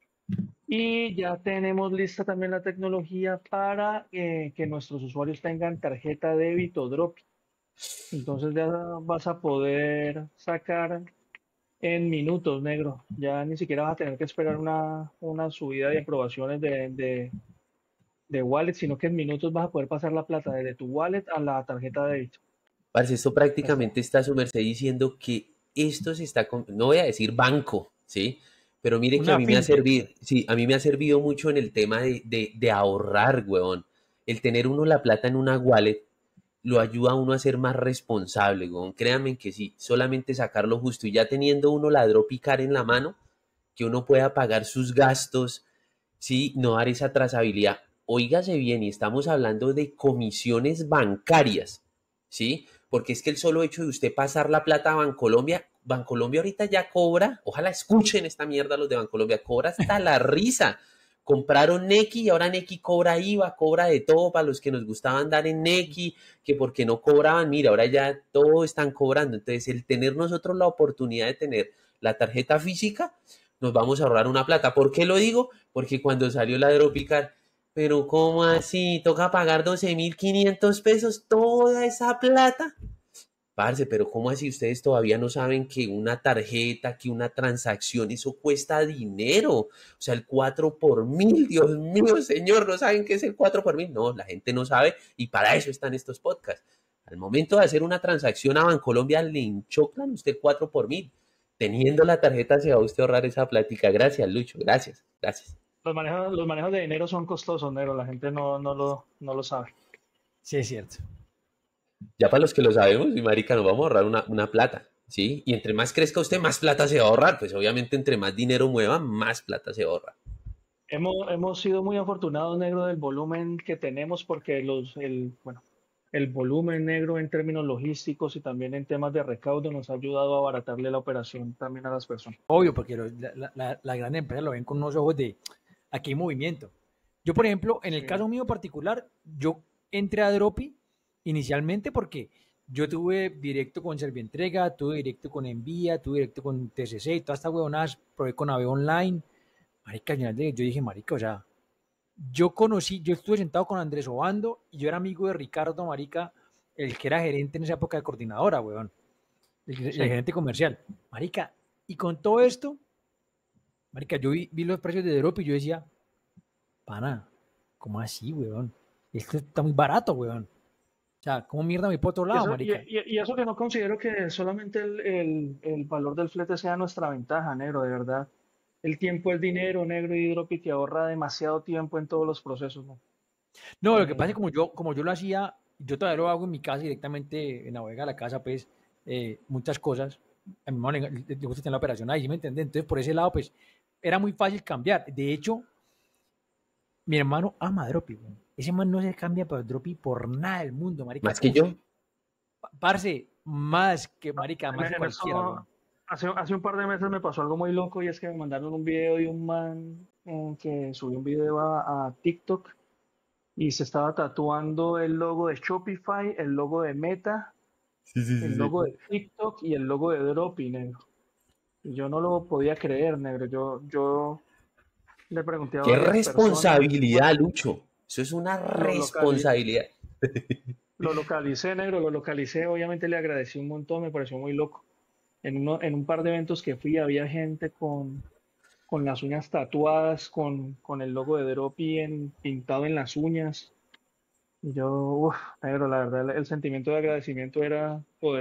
[SPEAKER 2] Y ya tenemos lista también la tecnología para eh, que nuestros usuarios tengan tarjeta débito Dropi. Entonces ya vas a poder sacar en minutos, negro. Ya ni siquiera vas a tener que esperar una, una subida de aprobaciones de, de, de wallet, sino que en minutos vas a poder pasar la plata desde tu wallet a la tarjeta de débito.
[SPEAKER 1] Parce, esto
[SPEAKER 2] Ya está.
[SPEAKER 1] prácticamente está su merced diciendo que esto se está, con- no voy a decir banco, ¿sí? Pero mire que a
[SPEAKER 3] Una
[SPEAKER 1] mí me ha
[SPEAKER 3] fintech.
[SPEAKER 1] servido, sí, a mí me ha servido mucho en el tema de, de, de ahorrar, huevón. El tener uno la plata en una wallet lo ayuda a uno a ser más responsable, huevón. Créanme que sí, solamente sacarlo justo y ya teniendo uno la Dropicar en la mano, que uno pueda pagar sus gastos, sí, no dar esa trazabilidad. Óigase bien, y estamos hablando de comisiones bancarias, ¿sí? Porque es que el solo hecho de usted pasar la plata a Bancolombia, Bancolombia ahorita ya cobra, ojalá escuchen esta mierda los de Bancolombia, cobra hasta la risa. Compraron Nequi y ahora Nequi cobra I V A, cobra de todo para los que nos gustaba andar en Nequi, que porque no cobraban, mira, ahora ya todo están cobrando. Entonces, el tener nosotros la oportunidad de tener la tarjeta física, nos vamos a ahorrar una plata. ¿Por qué lo digo? Porque cuando salió la Dropicar, pero ¿cómo así? ¿Toca pagar doce mil quinientos pesos toda esa plata? Parce, pero ¿cómo así ustedes todavía no saben que una tarjeta, que una transacción, eso cuesta dinero? O sea, el cuatro por mil, Dios mío, señor, ¿no saben qué es el cuatro por mil? No, la gente no sabe y para eso están estos podcasts. Al momento de hacer una transacción a Bancolombia, le enchoclan usted cuatro por mil. Teniendo la tarjeta se va a usted a ahorrar esa plática. Gracias, Lucho, gracias, gracias.
[SPEAKER 2] Los manejos, los manejos de dinero son costosos, negro. La gente no, no lo, no lo sabe.
[SPEAKER 3] Sí, es cierto.
[SPEAKER 1] Ya para los que lo sabemos, mi marica, nos vamos a ahorrar una, una plata, ¿sí? Y entre más crezca usted, más plata se va a ahorrar. Pues obviamente entre más dinero mueva, más plata se va a ahorrar.
[SPEAKER 2] Hemos, hemos sido muy afortunados, negro, del volumen que tenemos porque los, el, bueno, el volumen negro en términos logísticos y también en temas de recaudo nos ha ayudado a abaratarle la operación también a las personas.
[SPEAKER 3] Obvio, porque lo- la, la, la gran empresa lo ven con unos ojos de aquí hay movimiento. Yo, por ejemplo, en el
[SPEAKER 2] Sí,
[SPEAKER 3] caso mío particular, yo entré a Dropi inicialmente porque yo tuve directo con Servientrega, tuve directo con Envía, tuve directo con T C C y todas estas huevonadas, probé con Ave Online. Marica, yo yo dije, marica, o sea, yo conocí, yo estuve sentado con Andrés Obando y yo era amigo de Ricardo, marica, el que era gerente en esa época de coordinadora, weón, el, el
[SPEAKER 2] sí.
[SPEAKER 3] gerente comercial. Marica, y con todo esto, marica, yo vi, vi los precios de Drop y yo decía, pana, ¿cómo así, weón? Esto está muy barato, weón. O sea, ¿cómo mierda me por otro
[SPEAKER 2] Y
[SPEAKER 3] lado,
[SPEAKER 2] eso, y,
[SPEAKER 3] marica?
[SPEAKER 2] y- y eso que no considero que solamente el, el- el valor del flete sea nuestra ventaja, negro, de verdad. El tiempo es dinero, negro, y Hidropi te ahorra demasiado tiempo en todos los procesos, ¿no?
[SPEAKER 3] No, lo que pasa es
[SPEAKER 2] Eh,
[SPEAKER 3] que como yo, como yo lo hacía, yo todavía lo hago en mi casa directamente en la bodega de la casa, pues, eh, muchas cosas. A mi mamá le, le- le gusta tener la operación ahí, ¿sí me entiendes? Entonces, por ese lado, pues, era muy fácil cambiar. De hecho, mi hermano ama Dropi, weón. Ese man no se cambia por Dropi por nada del mundo, marica.
[SPEAKER 1] Más que
[SPEAKER 3] Uf,
[SPEAKER 1] yo.
[SPEAKER 3] parce, más que, marica,
[SPEAKER 2] en,
[SPEAKER 3] más que
[SPEAKER 2] en
[SPEAKER 3] cualquiera,
[SPEAKER 2] eso,
[SPEAKER 3] weón.
[SPEAKER 2] hace, hace un par de meses me pasó algo muy loco y es que me mandaron un video de un man eh, que subió un video a, a TikTok y se estaba tatuando el logo de Shopify, el logo de Meta,
[SPEAKER 1] Sí, sí,
[SPEAKER 2] el
[SPEAKER 1] sí,
[SPEAKER 2] logo
[SPEAKER 1] sí.
[SPEAKER 2] de TikTok y el logo de Dropi, negro. Y yo no lo podía creer, negro. Yo, yo le pregunté a
[SPEAKER 1] Qué
[SPEAKER 2] varias personas,
[SPEAKER 1] responsabilidad,
[SPEAKER 2] bueno,
[SPEAKER 1] Lucho. Eso es una
[SPEAKER 2] lo locali-
[SPEAKER 1] responsabilidad.
[SPEAKER 2] lo localicé, negro, lo localicé, obviamente le agradecí un montón, me pareció muy loco. En, uno, en un par de eventos que fui había gente con, con las uñas tatuadas, con, con el logo de Dropi en, pintado en las uñas. Y yo, uff, negro, la verdad, el, el sentimiento de agradecimiento era poderoso.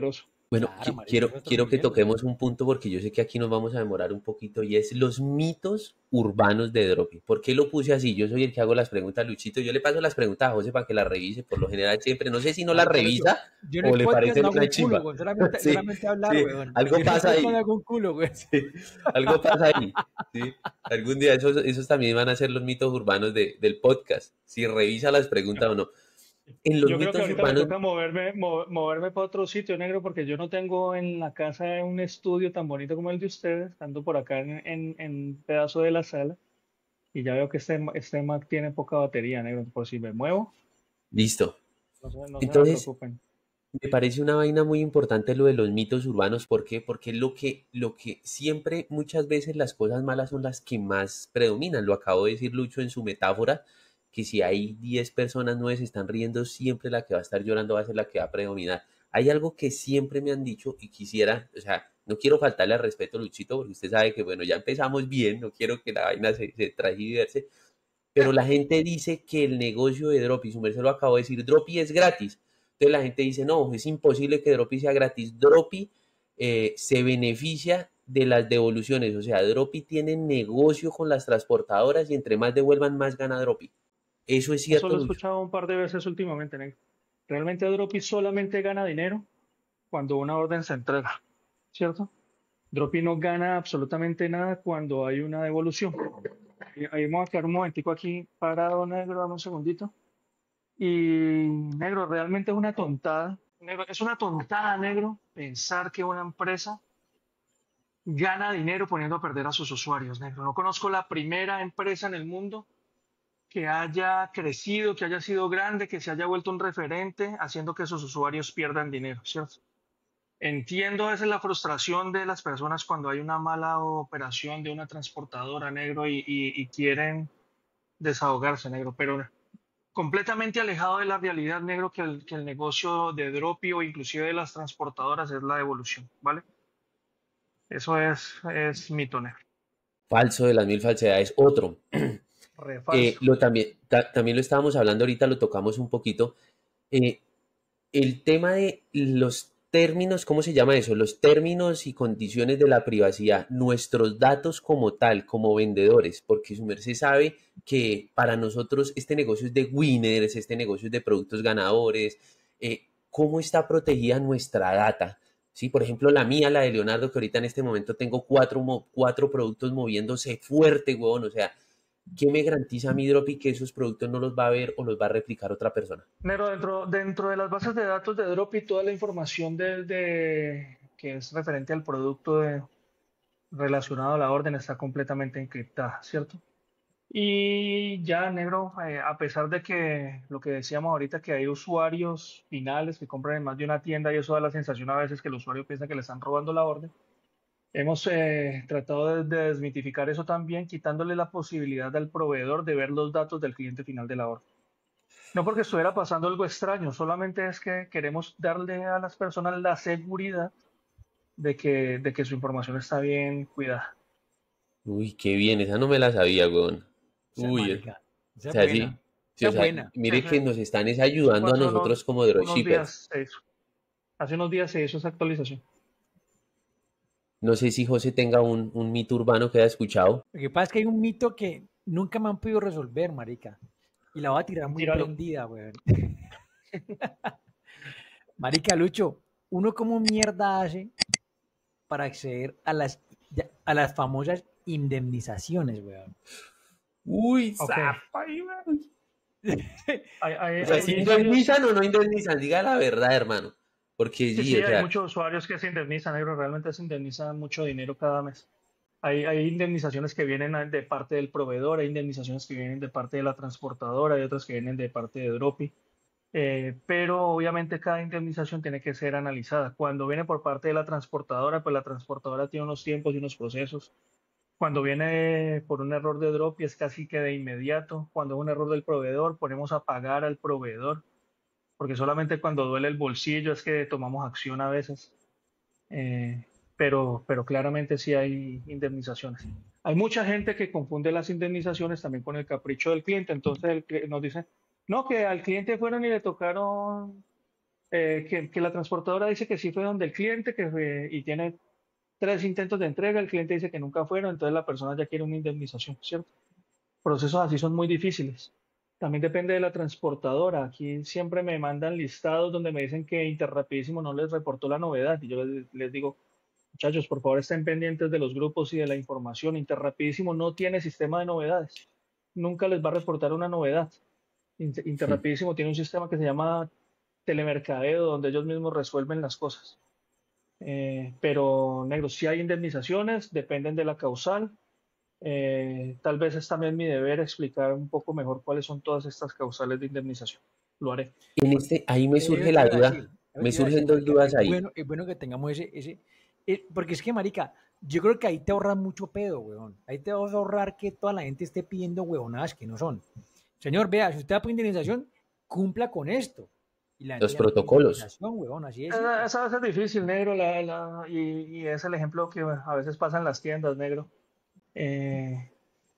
[SPEAKER 1] Bueno,
[SPEAKER 3] Claro,
[SPEAKER 1] qui-
[SPEAKER 3] marica,
[SPEAKER 1] quiero,
[SPEAKER 3] eso está
[SPEAKER 1] quiero
[SPEAKER 3] muy
[SPEAKER 1] que
[SPEAKER 3] bien, weón.
[SPEAKER 1] toquemos un punto porque yo sé que aquí nos vamos a demorar un poquito y es los mitos urbanos de Dropi. ¿Por qué lo puse así? Yo soy el que hago las preguntas, Luchito. Yo le paso las preguntas a José para que las revise. Por lo general siempre, no sé si no las
[SPEAKER 3] Marica Lucho,
[SPEAKER 1] revisa
[SPEAKER 3] yo en
[SPEAKER 1] o
[SPEAKER 3] el
[SPEAKER 1] le
[SPEAKER 3] podcast
[SPEAKER 1] parece
[SPEAKER 3] no hago
[SPEAKER 1] una
[SPEAKER 3] un culo,
[SPEAKER 1] chimba.
[SPEAKER 3] weón. Solamente,
[SPEAKER 1] Sí,
[SPEAKER 3] solamente hablar,
[SPEAKER 1] sí,
[SPEAKER 3] weón.
[SPEAKER 1] algo
[SPEAKER 3] Yo en el
[SPEAKER 1] pasa
[SPEAKER 3] podcast no
[SPEAKER 1] ahí.
[SPEAKER 3] hago un culo, weón.
[SPEAKER 1] Sí, algo pasa ahí. Sí. Algún día esos, esos también van a ser los mitos urbanos de- del podcast. Si revisa las preguntas o no. En los
[SPEAKER 2] Yo creo que
[SPEAKER 1] mitos
[SPEAKER 2] ahorita me
[SPEAKER 1] urbanos,
[SPEAKER 2] toca moverme, mo- moverme para otro sitio negro porque yo no tengo en la casa un estudio tan bonito como el de ustedes. Ando por acá en, en, en un pedazo de la sala y ya veo que este, este Mac tiene poca batería negro. Por si me muevo,
[SPEAKER 1] listo.
[SPEAKER 2] no se, no se me
[SPEAKER 1] Entonces,
[SPEAKER 2] preocupen.
[SPEAKER 1] me parece una vaina muy importante lo de los mitos urbanos. ¿Por qué? Porque lo que, lo que siempre, muchas veces las cosas malas son las que más predominan. Lo acabo de decir Lucho en su metáfora, que si hay diez personas, nueve se están riendo, siempre la que va a estar llorando va a ser la que va a predominar. Hay algo que siempre me han dicho y quisiera, o sea, no quiero faltarle al respeto, Luchito, porque usted sabe que, bueno, ya empezamos bien, no quiero que la vaina se, se transgiverse, pero la gente dice que el negocio de Dropi, su merced lo acabo de decir, Dropi es gratis. Entonces la gente dice, no, es imposible que Dropi sea gratis. Dropi eh, se beneficia de las devoluciones, o sea, Dropi tiene negocio con las transportadoras y entre más devuelvan, más gana Dropi. Eso es
[SPEAKER 2] Eso
[SPEAKER 1] cierto,
[SPEAKER 2] lo he
[SPEAKER 1] Lucho.
[SPEAKER 2] escuchado un par de veces últimamente, negro. Realmente Dropi solamente gana dinero cuando una orden se entrega, ¿cierto? Dropi no gana absolutamente nada cuando hay una devolución. Y ahí vamos a quedar un momentico aquí parado, negro, dame un segundito. Y negro, realmente es una tontada. Negro, es una tontada, negro, pensar que una empresa gana dinero poniendo a perder a sus usuarios, negro. No conozco la primera empresa en el mundo que haya crecido, que haya sido grande, que se haya vuelto un referente, haciendo que sus usuarios pierdan dinero, ¿cierto? Entiendo a veces la frustración de las personas cuando hay una mala operación de una transportadora, negro, y, y- y quieren desahogarse, negro, pero completamente alejado de la realidad, negro, que el, que el negocio de Dropi o inclusive de las transportadoras es la devolución, ¿vale? Eso es, es mito, negro.
[SPEAKER 1] Falso de las mil falsedades. Otro,
[SPEAKER 2] Re
[SPEAKER 1] eh,
[SPEAKER 2] falso.
[SPEAKER 1] lo también, ta- también lo estábamos hablando ahorita, lo tocamos un poquito. Eh, el tema de los términos, ¿cómo se llama eso? Los términos y condiciones de la privacidad, nuestros datos como tal, como vendedores, porque su merced sabe que para nosotros este negocio es de winners, este negocio es de productos ganadores, eh, ¿cómo está protegida nuestra data? Sí, por ejemplo, la mía, la de Leonardo, que ahorita en este momento tengo cuatro, mo- cuatro productos moviéndose fuerte, huevón, o sea, ¿qué me garantiza a mi Dropi que esos productos no los va a ver o los va a replicar otra persona?
[SPEAKER 2] Negro, dentro, dentro de las bases de datos de Dropi, toda la información de, de- que es referente al producto de- relacionado a la orden está completamente encriptada, ¿cierto? Y ya, negro, eh, a pesar de que lo que decíamos ahorita, que hay usuarios finales que compran en más de una tienda y eso da la sensación a veces que el usuario piensa que le están robando la orden, hemos eh, tratado de, de desmitificar eso también, quitándole la posibilidad al proveedor de ver los datos del cliente final de la orden. No porque estuviera pasando algo extraño, solamente es que queremos darle a las personas la seguridad de que, de que su información está bien cuidada.
[SPEAKER 1] Uy, qué bien, esa no me la sabía, weón.
[SPEAKER 3] Esa
[SPEAKER 1] Uy, o
[SPEAKER 3] marica, esa es
[SPEAKER 1] sea, sí,
[SPEAKER 3] buena.
[SPEAKER 1] sí,
[SPEAKER 3] Esa
[SPEAKER 1] o
[SPEAKER 3] es
[SPEAKER 1] sea,
[SPEAKER 3] buena.
[SPEAKER 1] mire que
[SPEAKER 2] Ese-
[SPEAKER 1] nos están es
[SPEAKER 2] eso fue
[SPEAKER 1] ayudando a
[SPEAKER 2] hace unos,
[SPEAKER 1] nosotros como
[SPEAKER 2] unos
[SPEAKER 1] dropshippers.
[SPEAKER 2] días, se hizo. Hace unos días se hizo esa actualización.
[SPEAKER 1] No sé si José tenga un, un mito urbano que haya escuchado.
[SPEAKER 3] Lo que pasa es que hay un mito que nunca me han podido resolver, marica. Y la voy a tirar muy
[SPEAKER 2] Tíralo.
[SPEAKER 3] prendida, weón. Marica Lucho, ¿uno cómo mierda hace para acceder a las, ya- a las famosas indemnizaciones, weón?
[SPEAKER 1] Uy,
[SPEAKER 2] Ok.
[SPEAKER 1] zapa, weón.
[SPEAKER 2] Hay, hay,
[SPEAKER 1] O sea, si
[SPEAKER 2] hay varios.
[SPEAKER 1] indemnizan o no indemnizan, diga la verdad, hermano. Porque
[SPEAKER 2] Sí,
[SPEAKER 1] sí,
[SPEAKER 2] sí,
[SPEAKER 1] o
[SPEAKER 2] hay
[SPEAKER 1] sea,
[SPEAKER 2] muchos usuarios que se indemnizan, negro. Realmente se indemniza mucho dinero cada mes. Hay, hay indemnizaciones que vienen de parte del proveedor, hay indemnizaciones que vienen de parte de la transportadora, hay otras que vienen de parte de Dropi. Eh, pero obviamente cada indemnización tiene que ser analizada. Cuando viene por parte de la transportadora, pues la transportadora tiene unos tiempos y unos procesos. Cuando viene por un error de Dropi es casi que de inmediato. Cuando es un error del proveedor, ponemos a pagar al proveedor, porque solamente cuando duele el bolsillo es que tomamos acción a veces. Eh, pero, pero claramente sí hay indemnizaciones. Hay mucha gente que confunde las indemnizaciones también con el capricho del cliente. Entonces el cli- nos dice, no, que al cliente fueron y le tocaron eh, que, que la transportadora dice que sí fue donde el cliente que fue- y tiene tres intentos de entrega, el cliente dice que nunca fueron, entonces la persona ya quiere una indemnización, ¿cierto? Procesos así son muy difíciles. También depende de la transportadora. Aquí siempre me mandan listados donde me dicen que Interrapidísimo no les reportó la novedad y yo les, les digo, muchachos, por favor estén pendientes de los grupos y de la información. Interrapidísimo no tiene sistema de novedades. Nunca les va a reportar una novedad. Inter- Interrapidísimo tiene un sistema que se llama telemercadeo, donde ellos mismos resuelven las cosas. Eh, pero, negro, si hay indemnizaciones, dependen de la causal. Eh, tal vez es también mi deber explicar un poco mejor cuáles son todas estas causales de indemnización. Lo haré.
[SPEAKER 1] En este, ahí me
[SPEAKER 3] Eso
[SPEAKER 1] surge
[SPEAKER 3] te
[SPEAKER 1] la
[SPEAKER 3] iba a decir,
[SPEAKER 1] duda,
[SPEAKER 3] eso
[SPEAKER 1] me
[SPEAKER 3] te iba a decir,
[SPEAKER 1] surgen dos
[SPEAKER 3] marica,
[SPEAKER 1] dudas
[SPEAKER 3] es
[SPEAKER 1] ahí.
[SPEAKER 3] bueno, es bueno que tengamos ese, ese, eh, porque es que, marica, yo creo que ahí te ahorras mucho pedo, weón. Ahí te vas a ahorrar que toda la gente esté pidiendo huevonadas que no son. Señor, vea, si usted va por indemnización, cumpla con esto. Y la gente
[SPEAKER 1] Los
[SPEAKER 3] ya no pide
[SPEAKER 1] protocolos.
[SPEAKER 3] indemnización, huevón, así es
[SPEAKER 2] Esa,
[SPEAKER 3] simple.
[SPEAKER 2] esa vez es difícil, negro, la, la- y, y es el ejemplo que a veces pasa en las tiendas, negro. Eh,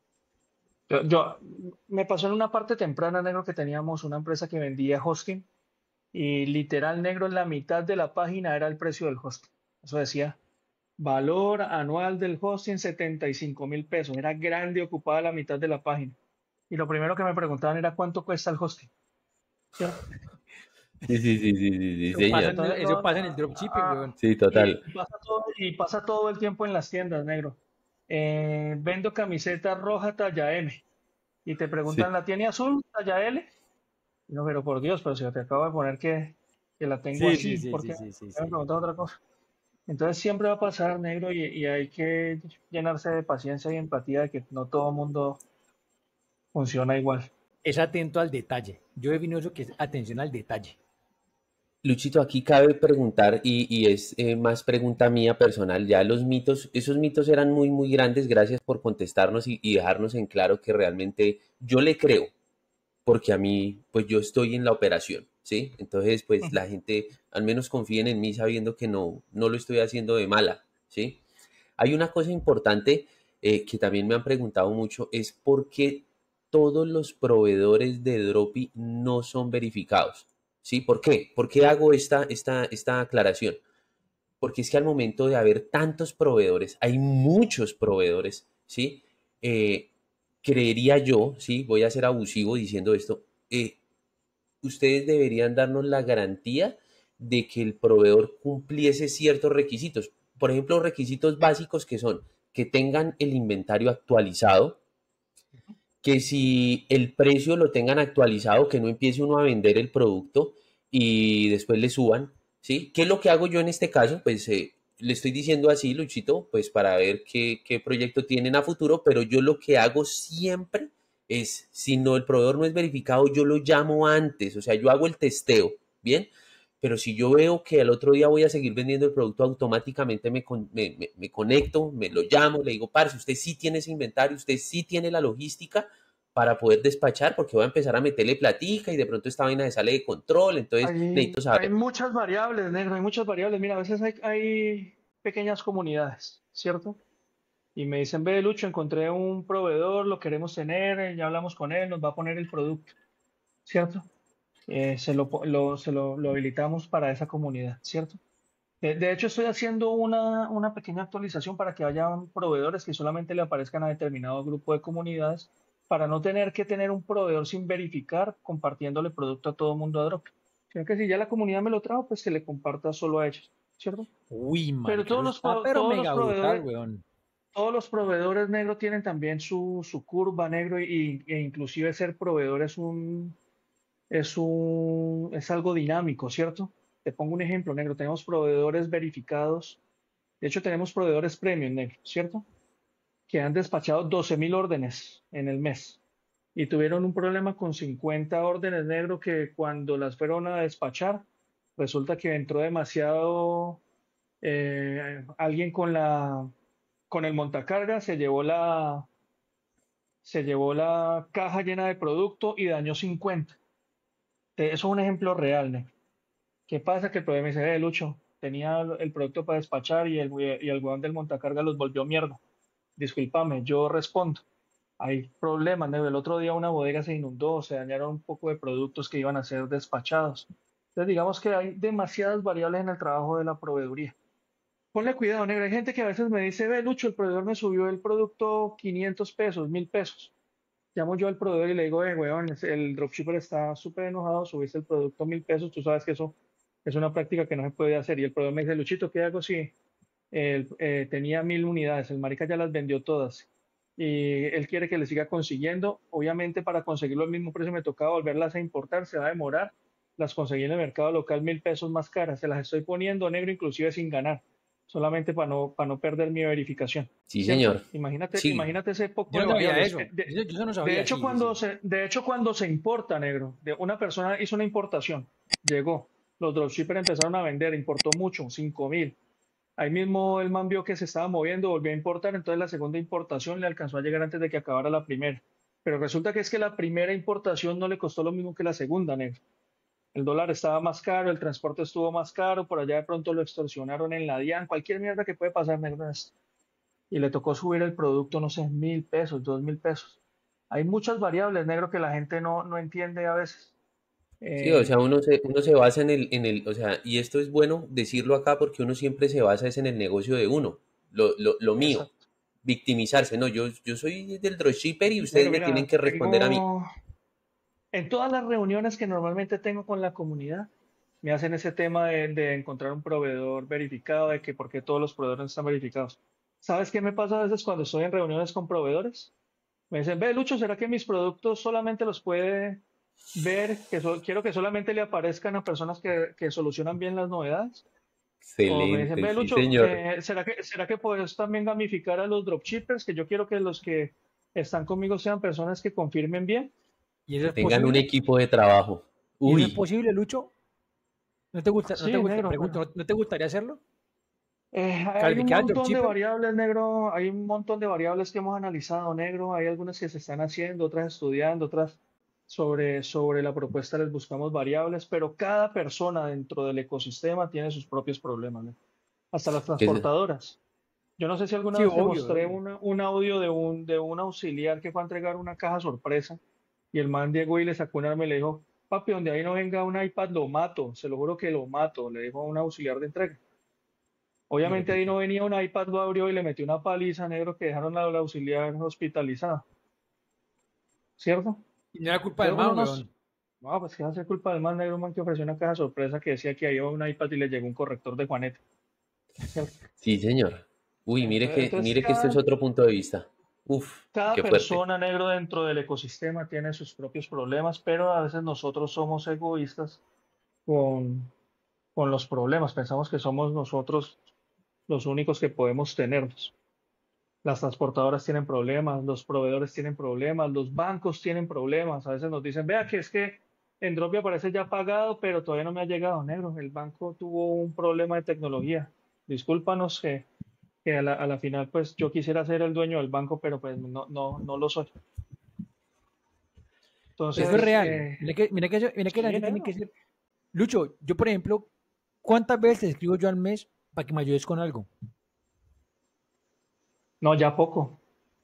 [SPEAKER 2] yo, yo- Me pasó en una parte temprana, negro, que teníamos una empresa que vendía hosting y literal, negro, en la mitad de la página era el precio del hosting. Eso decía, valor anual del hosting setenta y cinco mil pesos. Era grande, ocupada la mitad de la página. Y lo primero que me preguntaban era cuánto cuesta el hosting, ¿cierto?
[SPEAKER 1] Sí, sí, sí, sí, sí, sí,
[SPEAKER 3] Eso pasa
[SPEAKER 1] señor.
[SPEAKER 3] en el,
[SPEAKER 2] Entonces,
[SPEAKER 3] eso
[SPEAKER 2] no, no,
[SPEAKER 3] pasa en el dropshipping,
[SPEAKER 2] ah,
[SPEAKER 3] weón.
[SPEAKER 1] Sí,
[SPEAKER 2] y,
[SPEAKER 1] total.
[SPEAKER 2] y pasa todo, y pasa todo el tiempo en las tiendas, negro. Eh, vendo camiseta roja talla M y te preguntan,
[SPEAKER 1] Sí,
[SPEAKER 2] ¿la tiene azul talla L? Y no, pero por Dios, pero si yo te acabo de poner que, que la tengo
[SPEAKER 3] Sí, sí,
[SPEAKER 2] así,
[SPEAKER 3] sí,
[SPEAKER 2] ¿por
[SPEAKER 3] sí,
[SPEAKER 2] qué,
[SPEAKER 3] sí, sí,
[SPEAKER 2] por qué me
[SPEAKER 3] sí.
[SPEAKER 2] preguntan otra cosa? Entonces siempre va a pasar, negro, y, y hay que llenarse de paciencia y empatía de que no todo el mundo funciona igual.
[SPEAKER 3] Es atento al detalle. Yo defino eso que es atención al detalle.
[SPEAKER 1] Luchito, aquí cabe preguntar, y, y es eh, más pregunta mía personal, ya los mitos, esos mitos eran muy, muy grandes, gracias por contestarnos y, y dejarnos en claro que realmente yo le creo, porque a mí, pues yo estoy en la operación, ¿sí? Entonces, pues
[SPEAKER 2] Ujú.
[SPEAKER 1] la gente al menos confíen en mí sabiendo que no, no lo estoy haciendo de mala, ¿sí? Hay una cosa importante eh, que también me han preguntado mucho, es por qué todos los proveedores de Dropi no son verificados, ¿sí? ¿Por qué? ¿Por qué hago esta, esta, esta aclaración? Porque es que al momento de haber tantos proveedores, hay muchos proveedores, ¿sí? Eh, creería yo, ¿sí? Voy a ser abusivo diciendo esto, eh, ustedes deberían darnos la garantía de que el proveedor cumpliese ciertos requisitos. Por ejemplo, requisitos básicos que son que tengan el inventario actualizado, que si el precio lo tengan actualizado, que no empiece uno a vender el producto y después le suban, ¿sí? ¿Qué es lo que hago yo en este caso? Pues eh, le estoy diciendo así, Luchito, pues para ver qué, qué proyecto tienen a futuro, pero yo lo que hago siempre es, si no el proveedor no es verificado, yo lo llamo antes, o sea, yo hago el testeo, ¿bien? Pero si yo veo que al otro día voy a seguir vendiendo el producto, automáticamente me, con, me, me, me conecto, me lo llamo, le digo, parce, usted sí tiene ese inventario, usted sí tiene la logística para poder despachar, porque voy a empezar a meterle platica y de pronto esta vaina se sale de control, entonces
[SPEAKER 2] Hay,
[SPEAKER 1] necesito
[SPEAKER 2] hay
[SPEAKER 1] saber.
[SPEAKER 2] muchas variables, negro, hay muchas variables. Mira, a veces hay, hay pequeñas comunidades, ¿cierto? Y me dicen, ve, Lucho, encontré un proveedor, lo queremos tener, eh, ya hablamos con él, nos va a poner el producto, ¿cierto? Eh, se lo, po- lo- se lo, lo habilitamos para esa comunidad, ¿cierto? De, de hecho, estoy haciendo una, una pequeña actualización para que haya proveedores que solamente le aparezcan a determinado grupo de comunidades para no tener que tener un proveedor sin verificar compartiéndole producto a todo mundo a drop. Sino que si ya la comunidad me lo trajo, pues que le comparta solo a ellos, ¿cierto?
[SPEAKER 3] Uy,
[SPEAKER 2] Pero
[SPEAKER 3] marica,
[SPEAKER 2] todos
[SPEAKER 3] eso
[SPEAKER 2] los,
[SPEAKER 3] está
[SPEAKER 2] pro-
[SPEAKER 3] pero
[SPEAKER 2] todos los
[SPEAKER 3] mega brutal,
[SPEAKER 2] proveedores,
[SPEAKER 3] weón.
[SPEAKER 2] todos los proveedores negros tienen también su, su curva negro y, e inclusive ser proveedor es un, es un, es algo dinámico, ¿cierto? Te pongo un ejemplo, negro. Tenemos proveedores verificados. De hecho, tenemos proveedores premium, negro, ¿cierto? Que han despachado doce mil órdenes en el mes y tuvieron un problema con cincuenta órdenes, negro, que cuando las fueron a despachar, resulta que entró demasiado, eh, alguien con la, con el montacarga se llevó la, se llevó la caja llena de producto y dañó cincuenta. Eh, Eso es un ejemplo real, negro. ¿Qué pasa? Que el problema es, eh, Lucho, tenía el producto para despachar y el, y el weón del montacarga los volvió mierda. Discúlpame, yo respondo. Hay problemas, ¿no? El otro día una bodega se inundó, se dañaron un poco de productos que iban a ser despachados. Entonces, digamos que hay demasiadas variables en el trabajo de la proveeduría. Ponle cuidado, negro. Hay gente que a veces me dice, ve, Lucho, el proveedor me subió el producto quinientos pesos, mil pesos. Llamo yo al proveedor y le digo, eh, weón, es- el dropshipper está súper enojado, subiste el producto mil pesos, tú sabes que eso es una práctica que no se puede hacer. Y el proveedor me dice, Luchito, ¿qué hago si él, eh, tenía mil unidades, el marica ya las vendió todas y él quiere que le siga consiguiendo? Obviamente para conseguirlo al mismo precio me tocaba volverlas a importar, se va a demorar. Las conseguí en el mercado local mil pesos más caras, se las estoy poniendo negro inclusive sin ganar, solamente para no, para no perder mi verificación,
[SPEAKER 1] Sí,
[SPEAKER 2] ¿cierto?
[SPEAKER 1] señor.
[SPEAKER 2] Imagínate,
[SPEAKER 1] Sí,
[SPEAKER 2] imagínate ese poco
[SPEAKER 3] Yo
[SPEAKER 2] de
[SPEAKER 3] no sabía
[SPEAKER 2] variables. Eh,
[SPEAKER 3] eso.
[SPEAKER 2] De,
[SPEAKER 3] Yo, yo eso no
[SPEAKER 2] de
[SPEAKER 3] sabía,
[SPEAKER 2] hecho,
[SPEAKER 3] sí, sí,
[SPEAKER 2] cuando
[SPEAKER 3] sí.
[SPEAKER 2] se, de hecho, cuando se importa, negro, de una persona hizo una importación, llegó, los dropshippers empezaron a vender, importó mucho, cinco mil. Ahí mismo el man vio que se estaba moviendo, volvió a importar, entonces la segunda importación le alcanzó a llegar antes de que acabara la primera. Pero resulta que es que la primera importación no le costó lo mismo que la segunda, negro. El dólar estaba más caro, el transporte estuvo más caro, por allá de pronto lo extorsionaron en la DIAN, cualquier mierda que puede pasar, negro. es- Y le tocó subir el producto, no sé, mil pesos, dos mil pesos. Hay muchas variables, negro, que la gente no, no entiende a veces.
[SPEAKER 1] sí, o
[SPEAKER 2] Eh,
[SPEAKER 1] sea, uno se, uno se basa en el, en el, o sea, y esto es bueno decirlo acá porque uno siempre se basa es en el negocio de uno, lo, lo, lo mío,
[SPEAKER 2] exacto.
[SPEAKER 1] victimizarse, no, yo, yo soy del dropshipper y ustedes
[SPEAKER 2] Negro,
[SPEAKER 1] me tienen
[SPEAKER 2] mira,
[SPEAKER 1] que responder a mí.
[SPEAKER 2] tengo, en todas las reuniones que normalmente tengo con la comunidad, me hacen ese tema de, de encontrar un proveedor verificado, de que por qué todos los proveedores no están verificados. ¿Sabes qué me pasa a veces cuando estoy en reuniones con proveedores? Me dicen, ve, Lucho, ¿será que mis productos solamente los puede ver, que so- quiero que solamente le aparezcan a personas que, que solucionan bien las novedades? O me dicen,
[SPEAKER 1] Excelente,
[SPEAKER 2] ve,
[SPEAKER 1] sí,
[SPEAKER 2] Lucho,
[SPEAKER 1] señor.
[SPEAKER 2] eh, ¿será que, será que puedes también gamificar a los dropshippers? Que yo quiero que los que están conmigo sean personas que confirmen bien.
[SPEAKER 3] ¿Y eso
[SPEAKER 1] Que
[SPEAKER 3] es
[SPEAKER 1] tengan un
[SPEAKER 3] posible?
[SPEAKER 1] equipo de trabajo.
[SPEAKER 3] ¿Y eso es
[SPEAKER 1] Uy,
[SPEAKER 3] posible, Lucho? ¿No te gusta, no te
[SPEAKER 2] Sí,
[SPEAKER 3] gusta,
[SPEAKER 2] negro,
[SPEAKER 3] pregunto,
[SPEAKER 2] pero
[SPEAKER 3] ¿no, no te gustaría hacerlo?
[SPEAKER 2] Eh, hay un
[SPEAKER 3] ¿Calificar
[SPEAKER 2] montón de
[SPEAKER 3] dropshipper?
[SPEAKER 2] variables, negro, hay un montón de variables que hemos analizado, negro, hay algunas que se están haciendo, otras estudiando, otras sobre, sobre la propuesta les buscamos variables, pero cada persona dentro del ecosistema tiene sus propios problemas, ¿no? Hasta las
[SPEAKER 1] que es-
[SPEAKER 2] transportadoras. Yo no sé si alguna
[SPEAKER 3] Sí,
[SPEAKER 2] vez te
[SPEAKER 3] obvio,
[SPEAKER 2] mostré
[SPEAKER 3] obvio.
[SPEAKER 2] una- un audio de un, de un auxiliar que fue a entregar una caja sorpresa y el man llegó y le sacó un arma y le dijo, papi, donde ahí no venga un iPad lo mato, se lo juro que lo mato, le dijo a un auxiliar de entrega.
[SPEAKER 3] Hijo de
[SPEAKER 2] Obviamente ahí
[SPEAKER 3] puta.
[SPEAKER 2] no venía un iPad, lo abrió y le metió una paliza, negro, que dejaron al auxiliar hospitalizado, ¿cierto?
[SPEAKER 3] Y no era culpa del
[SPEAKER 2] Entonces uno
[SPEAKER 3] man,
[SPEAKER 2] nos,
[SPEAKER 3] weón.
[SPEAKER 2] no, pues que hace culpa del man, negro, man que ofreció una caja sorpresa que decía que ahí iba un iPad y le llegó un corrector de Juanete, ¿cierto?
[SPEAKER 1] sí, señor. Uy, mire
[SPEAKER 2] Entonces,
[SPEAKER 1] que,
[SPEAKER 2] entonces
[SPEAKER 1] mire que esto es
[SPEAKER 2] cada,
[SPEAKER 1] otro punto de vista. Uf,
[SPEAKER 2] cada
[SPEAKER 1] qué fuerte.
[SPEAKER 2] persona, negro, dentro del ecosistema tiene sus propios problemas, pero a veces nosotros somos egoístas con, con los problemas, pensamos que somos nosotros los únicos que podemos tenerlos. Las transportadoras tienen problemas, los proveedores tienen problemas, los bancos tienen problemas. A veces nos dicen, vea que es que en Drop aparece ya pagado, pero todavía no me ha llegado, negro. El banco tuvo un problema de tecnología. Discúlpanos que, que a la, a la final, pues yo quisiera ser el dueño del banco, pero pues no, no, no lo soy.
[SPEAKER 3] Eso es
[SPEAKER 2] Entonces,
[SPEAKER 3] real.
[SPEAKER 2] eh,
[SPEAKER 3] Mira que, mira que, yo- mira que la
[SPEAKER 2] sí,
[SPEAKER 3] gente tiene que
[SPEAKER 2] negro.
[SPEAKER 3] ser. Lucho, yo, por ejemplo, ¿cuántas veces te escribo yo al mes para que me ayudes con algo?
[SPEAKER 2] No, ya poco.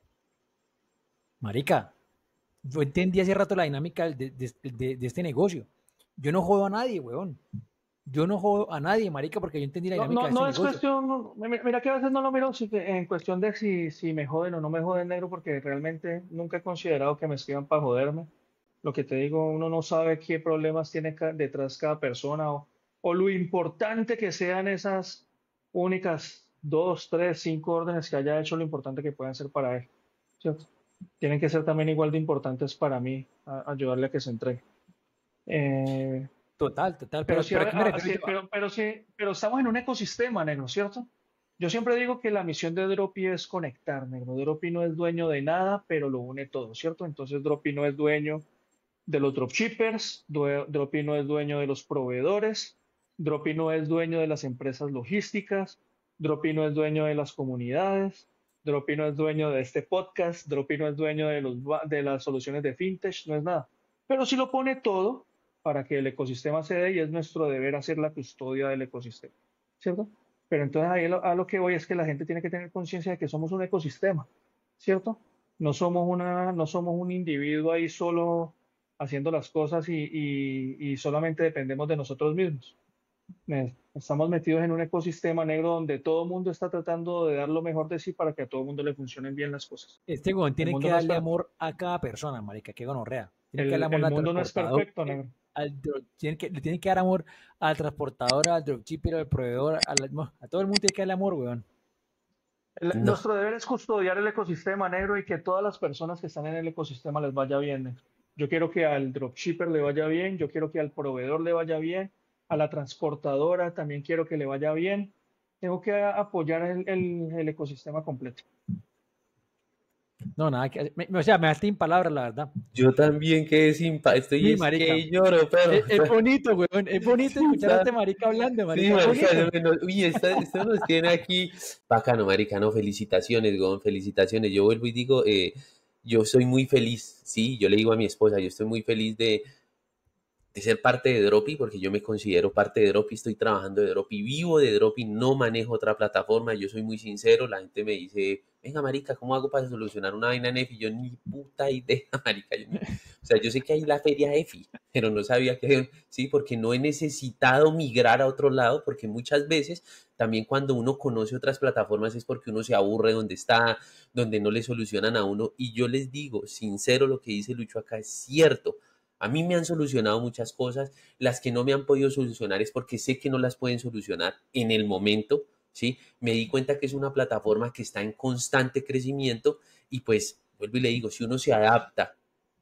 [SPEAKER 3] Marica, yo entendí hace rato la dinámica de, de- de- de este negocio. Yo no jodo a nadie, weón. Yo no jodo a nadie, marica, porque yo entendí la
[SPEAKER 2] No,
[SPEAKER 3] dinámica
[SPEAKER 2] no,
[SPEAKER 3] de este
[SPEAKER 2] no es
[SPEAKER 3] negocio.
[SPEAKER 2] cuestión, no, mi- mira que a veces no lo miro si- en cuestión de si, si me joden o no me joden, negro, porque realmente nunca he considerado que me escriban para joderme. Lo que te digo, uno no sabe qué problemas tiene ca- detrás cada persona o, o lo importante que sean esas únicas dos, tres, cinco órdenes que haya hecho, lo importante que puedan ser para él, ¿cierto? Tienen que ser también igual de importantes para mí, a- ayudarle a que se entregue. Eh,
[SPEAKER 3] Total, total.
[SPEAKER 2] pero
[SPEAKER 3] Pero,
[SPEAKER 2] sí,
[SPEAKER 3] pero
[SPEAKER 2] a-
[SPEAKER 3] ¿a qué me
[SPEAKER 2] a-
[SPEAKER 3] refiero
[SPEAKER 2] sí,
[SPEAKER 3] yo?
[SPEAKER 2] pero, pero sí, pero estamos en un ecosistema, negro, ¿cierto? Yo siempre digo que la misión de Dropi es conectar, negro. Dropi no es dueño de nada, pero lo une todo, ¿cierto? Entonces Dropi no es dueño de los dropshippers, due- Dropi no es dueño de los proveedores, Dropi no es dueño de las empresas logísticas, Dropi no es dueño de las comunidades, Dropi no es dueño de este podcast, Dropi no es dueño de los, ba- de las soluciones de fintech, no es nada. Pero sí lo pone todo para que el ecosistema se dé y es nuestro deber hacer la custodia del ecosistema, ¿cierto? Pero entonces ahí lo- a lo que voy es que la gente tiene que tener conciencia de que somos un ecosistema, ¿cierto? No somos una, no somos un individuo ahí solo haciendo las cosas y, y- y solamente dependemos de nosotros mismos. Me- Estamos metidos en un ecosistema negro donde todo el mundo está tratando de dar lo mejor de sí para que a todo el mundo le funcionen bien las cosas.
[SPEAKER 3] Este weón
[SPEAKER 2] El
[SPEAKER 3] tiene que
[SPEAKER 2] mundo no es,
[SPEAKER 3] darle
[SPEAKER 2] per-
[SPEAKER 3] amor a cada persona, marica, qué gonorrea. Tiene que darle
[SPEAKER 2] el,
[SPEAKER 3] amor
[SPEAKER 2] el
[SPEAKER 3] al
[SPEAKER 2] mundo no es
[SPEAKER 3] transportador,
[SPEAKER 2] perfecto, negro.
[SPEAKER 3] al dro- tiene que, le tiene que dar amor al transportador, al dropshipper, al proveedor, a, la- no, a todo el mundo tiene que darle amor, weón.
[SPEAKER 2] El-
[SPEAKER 1] No,
[SPEAKER 2] nuestro deber es custodiar el ecosistema negro y que todas las personas que están en el ecosistema les vaya bien, negro. Yo quiero que al dropshipper le vaya bien, yo quiero que al proveedor le vaya bien, a la transportadora también quiero que le vaya bien. Tengo que a- apoyar el, el- el ecosistema completo.
[SPEAKER 3] No, nada, que, me- me- o sea, me dejaste sin palabras, la verdad.
[SPEAKER 1] yo también quedé sin paz, estoy
[SPEAKER 3] Sí,
[SPEAKER 1] es
[SPEAKER 3] marica.
[SPEAKER 1] que lloro, pero
[SPEAKER 3] Es, es bonito, weón, es bonito escuchar a este marica hablando,
[SPEAKER 1] sí,
[SPEAKER 3] marica, es
[SPEAKER 1] marica,
[SPEAKER 3] bonito.
[SPEAKER 1] yo me no- uy, esta- esto nos tiene aquí bacano, marica, no, felicitaciones, weón, felicitaciones. Yo vuelvo y digo, eh, yo soy muy feliz, sí, yo le digo a mi esposa, yo estoy muy feliz de, de ser parte de Dropi, porque yo me considero parte de Dropi, estoy trabajando de Dropi, vivo de Dropi, no manejo otra plataforma, yo soy muy sincero, la gente me dice, venga, marica, ¿cómo hago para solucionar una vaina en EFI? Yo ni puta idea, marica, yo ni- o sea, yo sé que hay la feria EFI, pero no sabía que, sí, porque no he necesitado migrar a otro lado, porque muchas veces también cuando uno conoce otras plataformas es porque uno se aburre donde está, donde no le solucionan a uno, y yo les digo, sincero, lo que dice Lucho acá es cierto. A mí me han solucionado muchas cosas, las que no me han podido solucionar es porque sé que no las pueden solucionar en el momento, ¿sí? Me di cuenta que es una plataforma que está en constante crecimiento y pues, vuelvo y le digo, si uno se adapta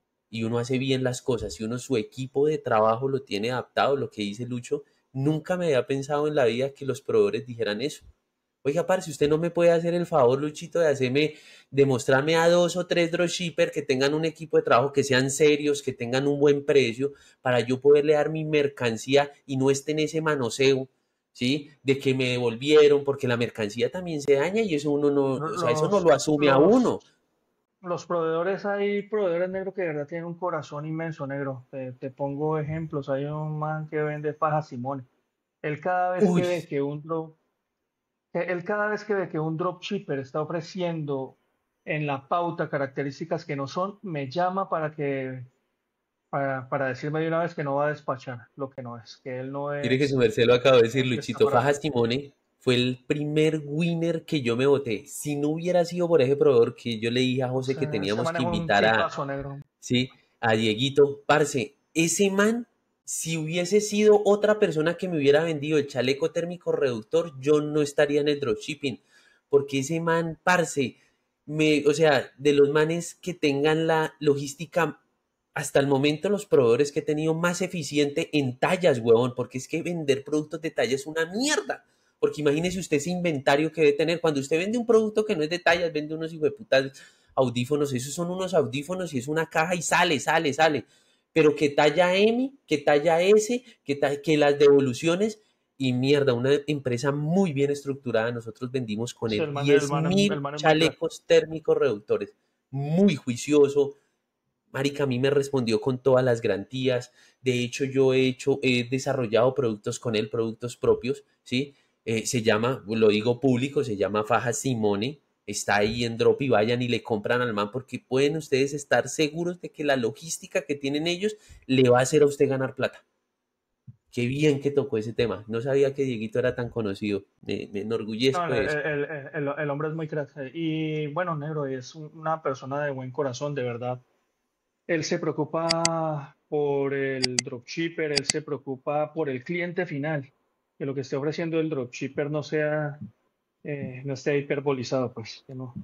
[SPEAKER 1] y uno hace bien las cosas, si uno su equipo de trabajo lo tiene adaptado, lo que dice Lucho, nunca me había pensado en la vida que los proveedores dijeran eso. Oiga, parce, usted no me puede hacer el favor, Luchito, de hacerme, de mostrarme a dos o tres dropshippers que tengan un equipo de trabajo, que sean serios, que tengan un buen precio, para yo poderle dar mi mercancía y no esté en ese manoseo, ¿sí? De que me devolvieron, porque la mercancía también se daña y eso uno no, o sea, eso no
[SPEAKER 2] Los,
[SPEAKER 1] lo asume a
[SPEAKER 2] los,
[SPEAKER 1] uno.
[SPEAKER 2] los proveedores, hay proveedores negros que de verdad tienen un corazón inmenso, negro. Te, te pongo ejemplos. Hay un man que vende fajas Simón. Él cada vez
[SPEAKER 1] Uy,
[SPEAKER 2] que ve que un drop, que él cada vez que ve que un dropshipper está ofreciendo en la pauta características que no son, me llama para que para, para decirme de una vez que no va a despachar lo que no es, que él no
[SPEAKER 1] mire que su
[SPEAKER 2] es
[SPEAKER 1] merced lo acabo de decir,
[SPEAKER 2] el que está
[SPEAKER 1] Luchito.
[SPEAKER 2] para
[SPEAKER 1] Fajas
[SPEAKER 2] ofrecer.
[SPEAKER 1] Timone fue el primer winner que yo me voté. Si no hubiera sido por ese proveedor que yo le dije a José
[SPEAKER 2] Se,
[SPEAKER 1] que
[SPEAKER 2] se
[SPEAKER 1] teníamos que
[SPEAKER 2] maneja un
[SPEAKER 1] invitar a,
[SPEAKER 2] tipazo negro.
[SPEAKER 1] sí, a Dieguito, parce, ese man, si hubiese sido otra persona que me hubiera vendido el chaleco térmico reductor, yo no estaría en el dropshipping, porque ese man, parce, me, o sea, de los manes que tengan la logística hasta el momento los proveedores que he tenido más eficiente en tallas, huevón, porque es que vender productos de talla es una mierda. Porque imagínese usted ese inventario que debe tener. Cuando usted vende un producto que no es de tallas, vende unos hijueputas audífonos, esos son unos audífonos y es una caja y sale, sale, sale. Pero que talla M, que talla S, que, ta que las devoluciones y mierda, una empresa muy bien estructurada. Nosotros vendimos con
[SPEAKER 2] Sí,
[SPEAKER 1] él
[SPEAKER 2] el man, el
[SPEAKER 1] diez
[SPEAKER 2] man, el
[SPEAKER 1] mil
[SPEAKER 2] man es muy crack.
[SPEAKER 1] chalecos térmicos reductores. Muy juicioso. Marica, a mí me respondió con todas las garantías. De hecho, yo he hecho, he desarrollado productos con él, productos propios, ¿sí? Eh, se llama, lo digo público, se llama Faja Simone. Está ahí en Drop y vayan y le compran al man porque pueden ustedes estar seguros de que la logística que tienen ellos le va a hacer a usted ganar plata. Qué bien que tocó ese tema. No sabía que Dieguito era tan conocido. Me, me
[SPEAKER 2] No,
[SPEAKER 1] enorgullezco
[SPEAKER 2] el,
[SPEAKER 1] de eso.
[SPEAKER 2] el, el, el- el hombre es muy crack. Y bueno, negro, es un- una persona de buen corazón, de verdad. Él se preocupa por el dropshipper, él se preocupa por el cliente final, que lo que esté ofreciendo el dropshipper no sea, eh, no esté hiperbolizado, pues, que no,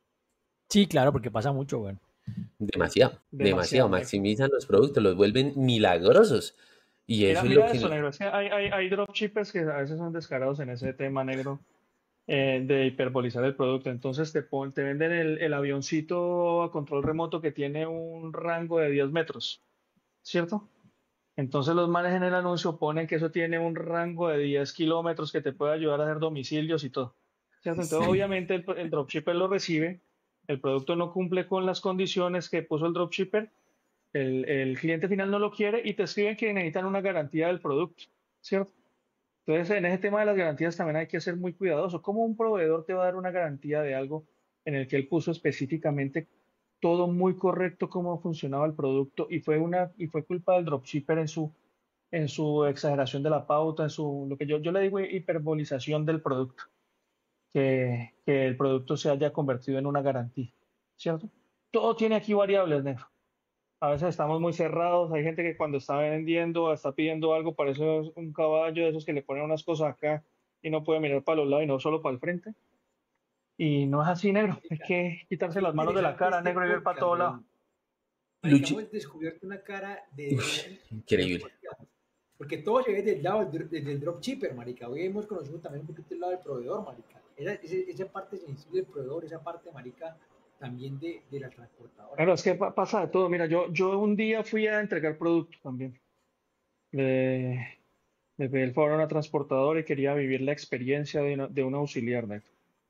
[SPEAKER 3] Sí, claro, porque pasa mucho, weón.
[SPEAKER 1] Demasiado, demasiado.
[SPEAKER 2] demasiado negro.
[SPEAKER 1] Maximizan los productos, los vuelven milagrosos. Y
[SPEAKER 2] Mira,
[SPEAKER 1] eso es lo
[SPEAKER 2] mira eso,
[SPEAKER 1] que
[SPEAKER 2] negro, es que hay, hay, hay dropshippers que a veces son descarados en ese tema negro, eh, de hiperbolizar el producto. Entonces te, pon- te venden el, el avioncito a control remoto que tiene un rango de diez metros, ¿cierto? Entonces los manes en el anuncio ponen que eso tiene un rango de diez kilómetros que te puede ayudar a hacer domicilios y todo, ¿cierto? Entonces
[SPEAKER 1] sí.
[SPEAKER 2] obviamente el, el dropshipper lo recibe, el producto no cumple con las condiciones que puso el dropshipper, el, el cliente final no lo quiere y te escriben que necesitan una garantía del producto, ¿cierto? Entonces en ese tema de las garantías también hay que ser muy cuidadoso. ¿Cómo un proveedor te va a dar una garantía de algo en el que él puso específicamente todo muy correcto cómo funcionaba el producto y fue una y fue culpa del dropshipper en su en su exageración de la pauta, en su lo que yo, yo le digo hiperbolización del producto, que, que el producto se haya convertido en una garantía, ¿cierto? Todo tiene aquí variables, negro. A veces estamos muy cerrados, hay gente que cuando está vendiendo o está pidiendo algo parece un caballo de esos que le ponen unas cosas acá y no puede mirar para los lados y no solo para el frente. Y no es así, negro. Hay
[SPEAKER 3] Marica,
[SPEAKER 2] que quitarse
[SPEAKER 3] qué
[SPEAKER 2] las manos de la
[SPEAKER 3] interesante
[SPEAKER 2] cara,
[SPEAKER 3] este
[SPEAKER 2] negro, y ver para
[SPEAKER 3] podcast,
[SPEAKER 2] todos lados.
[SPEAKER 3] weón. Marica,
[SPEAKER 1] Luchi,
[SPEAKER 3] hemos descubierto una cara de
[SPEAKER 1] uy,
[SPEAKER 3] Dropi que no
[SPEAKER 1] increíble.
[SPEAKER 3] conocíamos. Porque todo se ve desde el lado del, desde el dropshipper, marica. Hoy hemos conocido también un poquito el lado del proveedor, marica. Esa, ese- esa parte sensible del proveedor, esa parte, marica, también de, de la transportadora,
[SPEAKER 2] Claro, es que
[SPEAKER 3] marica.
[SPEAKER 2] pa- pasa de todo. Mira, yo, yo un día fui a entregar productos también. Le, le pedí el favor a una transportadora y quería vivir la experiencia de, una- de un auxiliar, negro.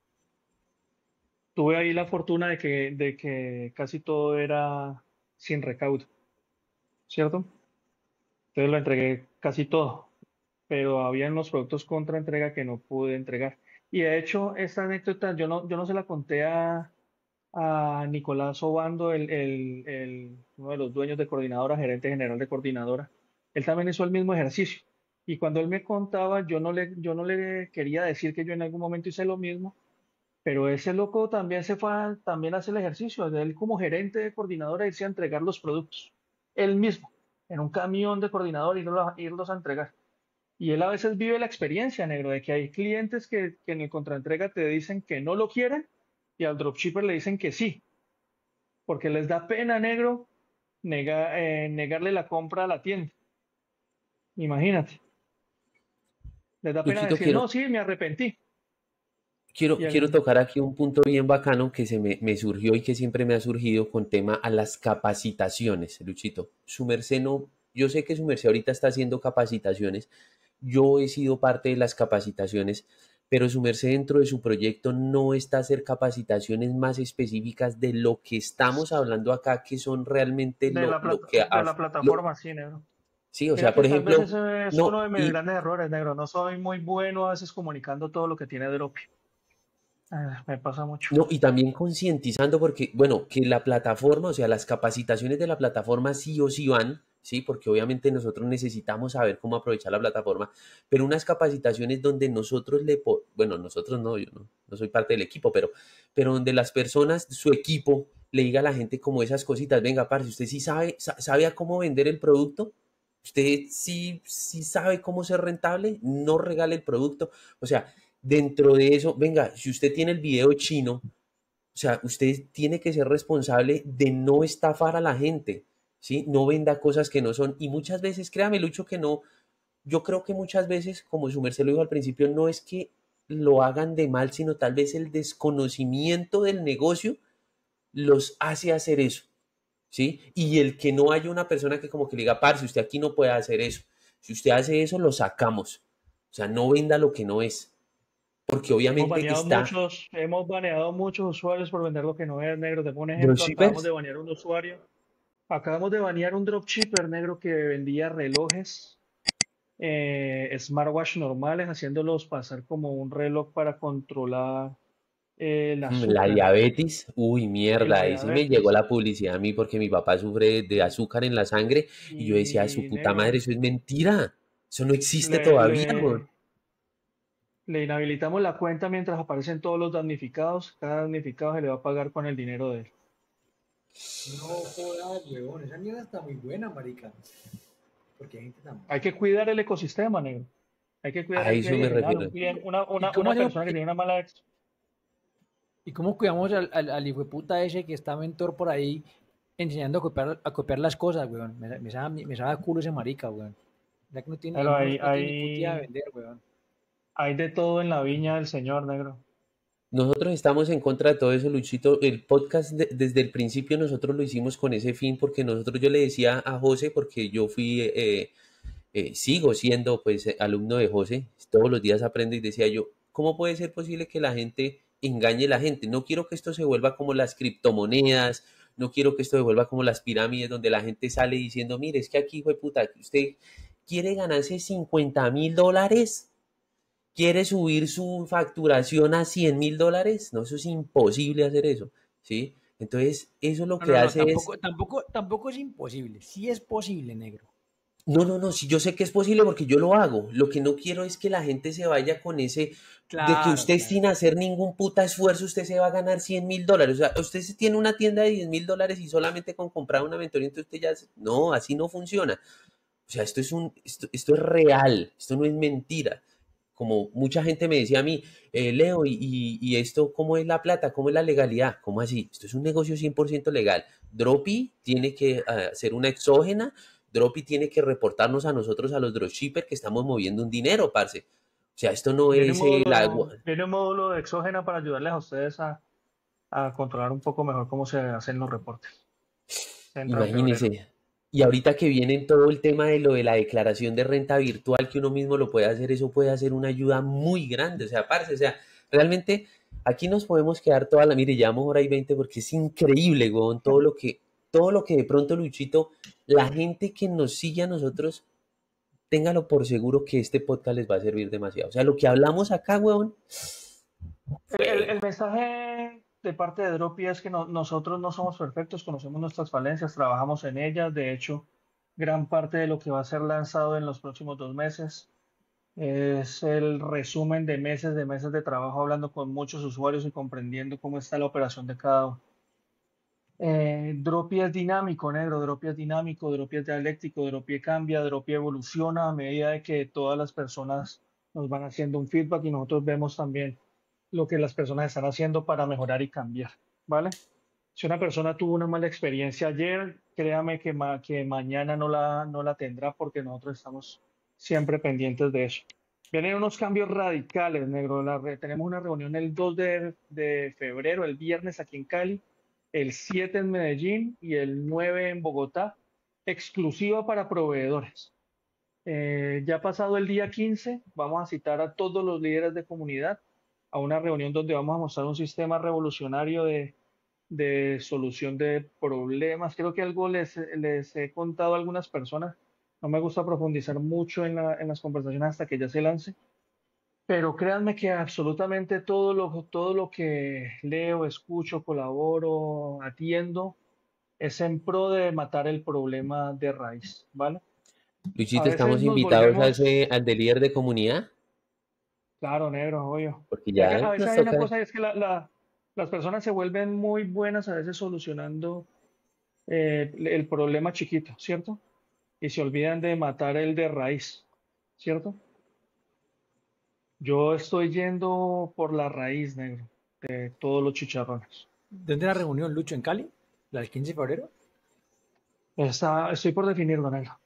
[SPEAKER 2] Tuve ahí la fortuna de que, de que casi todo era sin recaudo, ¿cierto? Entonces lo entregué casi todo, pero había unos productos contra entrega que no pude entregar. Y de hecho, esta anécdota yo no, yo no se la conté a, a Nicolás Obando, el, el- el- uno de los dueños de Coordinadora, gerente general de Coordinadora. Él también hizo el mismo ejercicio. Y cuando él me contaba, yo no le, yo no le quería decir que yo en algún momento hice lo mismo, pero ese loco también se fue a, también hace el ejercicio. Él como gerente de Coordinadora irse a entregar los productos. Él mismo, en un camión de Coordinadora, irlos, a- irlos a entregar. Y él a veces vive la experiencia, negro, de que hay clientes que, que en el contraentrega te dicen que no lo quieren y al dropshipper le dicen que sí, porque les da pena, negro, nega- eh, negarle la compra a la tienda. Imagínate, les da pena
[SPEAKER 1] Luchito,
[SPEAKER 2] decir,
[SPEAKER 1] quiero,
[SPEAKER 2] no, sí, me arrepentí.
[SPEAKER 1] quiero,
[SPEAKER 2] Y
[SPEAKER 1] quiero
[SPEAKER 2] el,
[SPEAKER 1] tocar aquí un punto bien bacano que se me, me surgió y que siempre me ha surgido con tema a las capacitaciones, Luchito. Su merced no, yo sé que su merced ahorita está haciendo capacitaciones. Yo he sido parte de las capacitaciones, pero su merced dentro de su proyecto no está a hacer capacitaciones más específicas de lo que estamos hablando acá, que son realmente
[SPEAKER 2] de
[SPEAKER 1] lo,
[SPEAKER 2] la,
[SPEAKER 1] lo
[SPEAKER 2] plata-
[SPEAKER 1] que...
[SPEAKER 2] de
[SPEAKER 1] ha-
[SPEAKER 2] la
[SPEAKER 1] lo-
[SPEAKER 2] plataforma, sí, negro.
[SPEAKER 1] sí, o
[SPEAKER 2] Mira
[SPEAKER 1] sea, por
[SPEAKER 2] que tal vez
[SPEAKER 1] ejemplo,
[SPEAKER 2] ese es uno
[SPEAKER 1] no,
[SPEAKER 2] de mis
[SPEAKER 1] y,
[SPEAKER 2] grandes errores, negro. No soy muy bueno a veces comunicando todo lo que tiene Dropi. Ah, me pasa mucho.
[SPEAKER 1] no, y también concientizando porque, bueno, que la plataforma, o sea, las capacitaciones de la plataforma sí o sí van, sí, porque obviamente nosotros necesitamos saber cómo aprovechar la plataforma, pero unas capacitaciones donde nosotros le, po- bueno, nosotros no, yo no, no soy parte del equipo, pero, pero donde las personas, su equipo, le diga a la gente como esas cositas, venga, parce, usted sí sabe, sa- sabe a cómo vender el producto, usted sí, sí sabe cómo ser rentable, no regale el producto, o sea, dentro de eso, venga, si usted tiene el video chino, o sea, usted tiene que ser responsable de no estafar a la gente, ¿sí? No venda cosas que no son. Y muchas veces, créame, Lucho, que no, yo creo que muchas veces, como su merced lo dijo al principio, no es que lo hagan de mal, sino tal vez el desconocimiento del negocio los hace hacer eso, ¿sí? Y el que no haya una persona que como que le diga, parce, usted aquí no puede hacer eso. Si usted hace eso, lo sacamos. O sea, no venda lo que no es. Porque
[SPEAKER 2] Hemos
[SPEAKER 1] obviamente
[SPEAKER 2] baneado
[SPEAKER 1] está
[SPEAKER 2] muchos, hemos baneado muchos usuarios por vender lo que no es, negro. Te pongo un ejemplo, acabamos
[SPEAKER 1] dropshippers.
[SPEAKER 2] de banear un usuario, acabamos de banear un dropshipper, negro, que vendía relojes, eh, smartwatch normales, haciéndolos pasar como un reloj para controlar eh, el
[SPEAKER 1] Mm, La
[SPEAKER 2] azúcar
[SPEAKER 1] diabetes, uy,
[SPEAKER 2] y la
[SPEAKER 1] mierda, ahí sí me llegó
[SPEAKER 2] diabetes.
[SPEAKER 1] la publicidad a mí porque mi papá sufre de azúcar en la sangre y yo decía, su
[SPEAKER 2] Y
[SPEAKER 1] puta madre,
[SPEAKER 2] negro,
[SPEAKER 1] eso es mentira, eso no existe
[SPEAKER 2] le,
[SPEAKER 1] todavía, güey.
[SPEAKER 2] le, le inhabilitamos la cuenta mientras aparecen todos los damnificados. Cada damnificado se le va a pagar con el dinero de él.
[SPEAKER 3] No jodas, huevón. Esa mierda está muy buena, marica. Porque hay gente tan
[SPEAKER 2] Hay
[SPEAKER 3] mala.
[SPEAKER 2] que cuidar el ecosistema, negro. Hay que cuidar
[SPEAKER 1] A
[SPEAKER 2] el
[SPEAKER 1] eso
[SPEAKER 2] cliente
[SPEAKER 1] me
[SPEAKER 2] final. Un
[SPEAKER 1] refiero.
[SPEAKER 2] cliente, una,
[SPEAKER 3] ¿Y
[SPEAKER 2] una,
[SPEAKER 3] cómo
[SPEAKER 2] una
[SPEAKER 3] hacemos,
[SPEAKER 2] persona que
[SPEAKER 3] y,
[SPEAKER 2] tiene una mala ex.
[SPEAKER 3] y cómo cuidamos al, al, al hijueputa ese que está mentor por ahí enseñando a copiar, a copiar las cosas, weón? Me, me, sabe, me sabe a culo ese marica, weón. Ya que no tiene, el
[SPEAKER 2] Pero
[SPEAKER 3] man no,
[SPEAKER 2] hay,
[SPEAKER 3] no tiene ni puta idea de
[SPEAKER 2] hay,
[SPEAKER 3] vender, weón.
[SPEAKER 2] hay de todo en la viña del Señor, negro.
[SPEAKER 1] Nosotros estamos en contra de todo eso, Luchito. El podcast de- desde el principio nosotros lo hicimos con ese fin porque nosotros, yo le decía a José, porque yo fui, eh, eh, sigo siendo pues eh, alumno de José, todos los días aprendo y decía yo, ¿cómo puede ser posible que la gente engañe a la gente? No quiero que esto se vuelva como las criptomonedas, no quiero que esto se vuelva como las pirámides donde la gente sale diciendo, mire, es que aquí, hijo de puta, usted quiere ganarse cincuenta mil dólares, quiere subir su facturación a cien mil dólares, no, eso es imposible hacer eso, ¿sí? Entonces, eso lo
[SPEAKER 3] No,
[SPEAKER 1] que
[SPEAKER 3] no, no,
[SPEAKER 1] hace es...
[SPEAKER 3] tampoco, tampoco, tampoco es imposible. Sí es posible, negro.
[SPEAKER 1] No, no, no, sí, yo sé que es posible porque yo lo hago. Lo que no quiero es que la gente se vaya con ese de que
[SPEAKER 3] Claro,
[SPEAKER 1] usted
[SPEAKER 3] claro.
[SPEAKER 1] sin hacer ningún puta esfuerzo, usted se va a ganar cien mil dólares. O sea, usted se tiene una tienda de diez mil dólares y solamente con comprar una mentoría, entonces usted ya... No, así no funciona. O sea, esto es un, esto, esto es real, esto no es mentira. Como mucha gente me decía a mí, eh, Leo, y, y, y esto, ¿cómo es la plata? ¿Cómo es la legalidad? ¿Cómo así? Esto es un negocio cien por ciento legal. Dropi tiene que uh, hacer una exógena, Dropi tiene que reportarnos a nosotros, a los dropshippers, que estamos moviendo un dinero, parce. O sea, esto no
[SPEAKER 2] Viene un
[SPEAKER 1] es el
[SPEAKER 2] módulo,
[SPEAKER 1] agua.
[SPEAKER 2] viene un módulo de exógena para ayudarles a ustedes a, a controlar un poco mejor cómo se hacen los reportes. Entra en febrero.
[SPEAKER 1] Imagínese. Y ahorita que viene todo el tema de lo de la declaración de renta virtual, que uno mismo lo puede hacer, eso puede hacer una ayuda muy grande. O sea, parce, o sea, realmente aquí nos podemos quedar toda la, mire, llevamos hora y veinte porque es increíble, huevón, todo lo que, todo lo que de pronto, Luchito, la gente que nos sigue a nosotros, téngalo por seguro que este podcast les va a servir demasiado. O sea, lo que hablamos acá, huevón,
[SPEAKER 2] El, el-
[SPEAKER 1] fuego.
[SPEAKER 2] el mensaje de parte de Dropi es que no- nosotros no somos perfectos, conocemos nuestras falencias, trabajamos en ellas. De hecho, gran parte de lo que va a ser lanzado en los próximos dos meses es el resumen de meses de meses de trabajo hablando con muchos usuarios y comprendiendo cómo está la operación de cada uno. Eh, Dropi es dinámico, negro, Dropi es dinámico, Dropi es dialéctico, Dropi cambia, Dropi evoluciona a medida de que todas las personas nos van haciendo un feedback y nosotros vemos también lo que las personas están haciendo para mejorar y cambiar, ¿vale? Si una persona tuvo una mala experiencia ayer, créame que, ma- que mañana no la, no la tendrá porque nosotros estamos siempre pendientes de eso. Vienen unos cambios radicales, negro. La re- tenemos una reunión el dos de, de febrero, el viernes aquí en Cali, el siete en Medellín y el nueve en Bogotá, exclusiva para proveedores. Eh, ya pasado el día quince, vamos a citar a todos los líderes de comunidad a una reunión donde vamos a mostrar un sistema revolucionario de, de solución de problemas. Creo que algo les, les he contado a algunas personas. No me gusta profundizar mucho en, la- en las conversaciones hasta que ya se lance, pero créanme que absolutamente todo lo, todo lo que leo, escucho, colaboro, atiendo, es en pro de matar el problema de raíz, ¿vale? A
[SPEAKER 1] Luchito,
[SPEAKER 2] veces
[SPEAKER 1] estamos
[SPEAKER 2] nos
[SPEAKER 1] invitados a
[SPEAKER 2] volvemos,
[SPEAKER 1] ese, al de líder de comunidad,
[SPEAKER 2] claro, negro, obvio.
[SPEAKER 1] porque
[SPEAKER 2] Ya que
[SPEAKER 1] ya
[SPEAKER 2] a veces
[SPEAKER 1] nos
[SPEAKER 2] hay una
[SPEAKER 1] toca.
[SPEAKER 2] cosa, y es que la, la- las personas se vuelven muy buenas a veces solucionando eh, el problema chiquito, ¿cierto? Y se olvidan de matar el de raíz, ¿cierto? Yo estoy yendo por la raíz, negro, de todos los chicharrones.
[SPEAKER 3] ¿Dónde la reunión, Lucho, en Cali? ¿La del quince de febrero?
[SPEAKER 2] Está, estoy por definirlo, negro.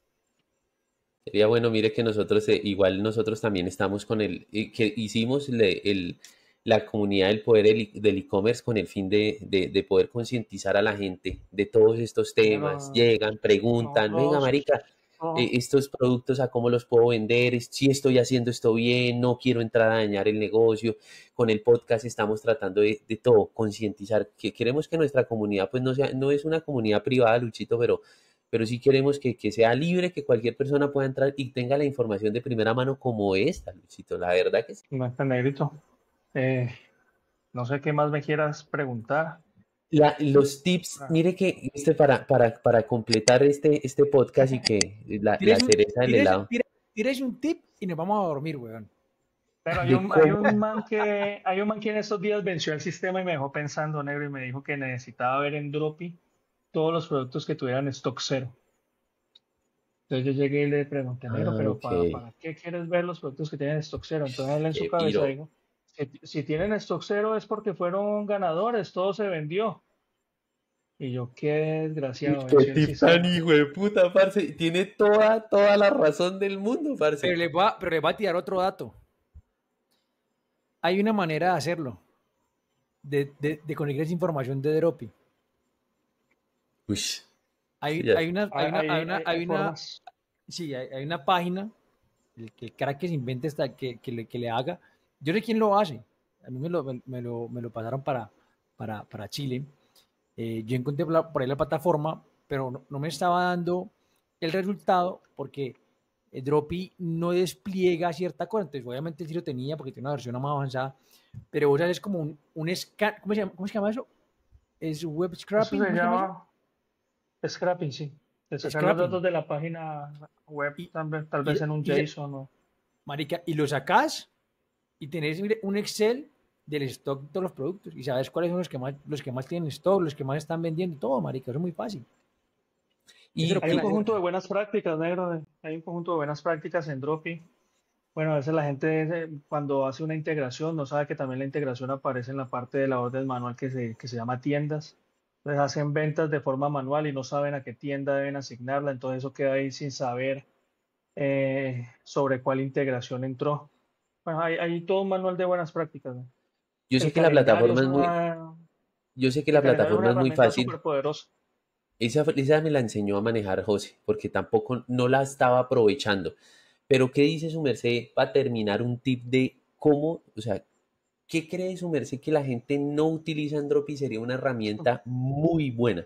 [SPEAKER 1] Sería bueno, mire que nosotros, eh, igual nosotros también estamos con el, eh, que hicimos le- el, la comunidad del poder del e- del e-commerce con el fin de, de- de poder concientizar a la gente de todos estos temas.
[SPEAKER 2] Negro,
[SPEAKER 1] Llegan, preguntan, venga,
[SPEAKER 2] nosotros,
[SPEAKER 1] marica, eh,
[SPEAKER 2] oh,
[SPEAKER 1] estos productos a cómo los puedo vender, Es- si estoy haciendo esto bien, no quiero entrar a dañar el negocio. Con el podcast estamos tratando de, de todo, concientizar, que queremos que nuestra comunidad, pues no sea, no es una comunidad privada, Luchito, pero pero sí queremos que, que sea libre, que cualquier persona pueda entrar y tenga la información de primera mano como esta, Luchito. La verdad que sí.
[SPEAKER 2] no está negrito. Eh, no sé qué más me quieras preguntar.
[SPEAKER 1] La- los tips,
[SPEAKER 2] Ah,
[SPEAKER 1] mire que este para, para, para completar este, este podcast y que la, la
[SPEAKER 3] Tírese un,
[SPEAKER 1] cereza del
[SPEAKER 3] tírese,
[SPEAKER 1] helado
[SPEAKER 3] tírese- tírese un tip y nos vamos a dormir, weón.
[SPEAKER 2] pero hay
[SPEAKER 1] de
[SPEAKER 2] un, hay un
[SPEAKER 1] cómo...
[SPEAKER 2] man que, hay un man que en estos días venció el sistema y me dejó pensando, negro, y me dijo que necesitaba ver en Dropi todos los productos que tuvieran stock cero. Entonces yo llegué y le pregunté, negro,
[SPEAKER 1] Ah,
[SPEAKER 2] pero
[SPEAKER 1] ok.
[SPEAKER 2] ¿para, para qué quieres ver los productos que tienen stock cero? Entonces él en su
[SPEAKER 1] Qué
[SPEAKER 2] cabeza
[SPEAKER 1] piro.
[SPEAKER 2] dijo, si, si tienen stock cero es porque fueron ganadores, todo se vendió. Y yo, qué
[SPEAKER 1] Uy,
[SPEAKER 2] desgraciado,
[SPEAKER 1] qué
[SPEAKER 2] venció el
[SPEAKER 1] tip tan
[SPEAKER 2] sistema.
[SPEAKER 1] hijo de puta, parce. Tiene toda, toda la razón del mundo,
[SPEAKER 3] Pero
[SPEAKER 1] parce.
[SPEAKER 3] les va, pero les va a tirar otro dato. Hay una manera de hacerlo, de, de, de conseguir esa información de Dropi.
[SPEAKER 1] Uy, sí,
[SPEAKER 3] Hay,
[SPEAKER 1] ya.
[SPEAKER 3] hay una, hay
[SPEAKER 2] Hay,
[SPEAKER 3] una, hay
[SPEAKER 2] hay,
[SPEAKER 3] una,
[SPEAKER 2] hay, hay
[SPEAKER 3] hay una,
[SPEAKER 2] formas.
[SPEAKER 3] sí, hay, hay una página, el, que el crack que se invente esta, que, que, le, que le haga. Yo no sé quién lo hace. A mí me lo, me, me lo, me lo pasaron para, para, para Chile. Eh, yo encontré por, la- por ahí la plataforma, pero no, no me estaba dando el resultado porque el Dropi no despliega cierta cosa. Entonces, obviamente sí lo tenía porque tiene una versión más avanzada, pero vos es como un, un scan, ¿cómo se llama, cómo se llama eso? ¿Es web
[SPEAKER 2] Eso
[SPEAKER 3] scrapping?
[SPEAKER 2] se
[SPEAKER 3] ¿Cómo se llama eso?
[SPEAKER 2] llama scrapping, sí. De sacar los datos
[SPEAKER 3] Scrapping.
[SPEAKER 2] de la página web,
[SPEAKER 3] Y,
[SPEAKER 2] tal vez, tal
[SPEAKER 3] y,
[SPEAKER 2] vez en un
[SPEAKER 3] y,
[SPEAKER 2] JSON o...
[SPEAKER 3] marica, y lo sacás y tenés mire, un Excel del stock de todos los productos y sabes cuáles son los que más, los que más tienen stock, los que más están vendiendo, todo, marica, eso es muy fácil. Eso
[SPEAKER 1] Y
[SPEAKER 3] lo
[SPEAKER 2] Hay un
[SPEAKER 3] pueden
[SPEAKER 1] que,
[SPEAKER 3] hacer.
[SPEAKER 2] conjunto de buenas prácticas, negro. eh, Hay un conjunto de buenas prácticas en Dropi. Bueno, a veces la gente eh, cuando hace una integración no sabe que también la integración aparece en la parte de la orden manual que se, que se llama tiendas. Entonces hacen ventas de forma manual y no saben a qué tienda deben asignarla. Entonces eso queda ahí sin saber eh, sobre cuál integración entró. Bueno, hay, hay todo un manual de buenas prácticas, ¿no?
[SPEAKER 1] yo sé
[SPEAKER 2] El
[SPEAKER 1] que la
[SPEAKER 2] calendario
[SPEAKER 1] plataforma
[SPEAKER 2] es
[SPEAKER 1] es muy,
[SPEAKER 2] una,
[SPEAKER 1] yo sé que
[SPEAKER 2] el
[SPEAKER 1] la
[SPEAKER 2] calendario es una
[SPEAKER 1] plataforma es muy
[SPEAKER 2] herramienta
[SPEAKER 1] fácil.
[SPEAKER 2] súper poderosa.
[SPEAKER 1] Esa, esa me la enseñó a manejar José, porque tampoco no la estaba aprovechando. Pero ¿qué dice su merced para terminar un tip de cómo, o sea, qué cree su merced que la gente no utiliza Android y sería una herramienta muy buena?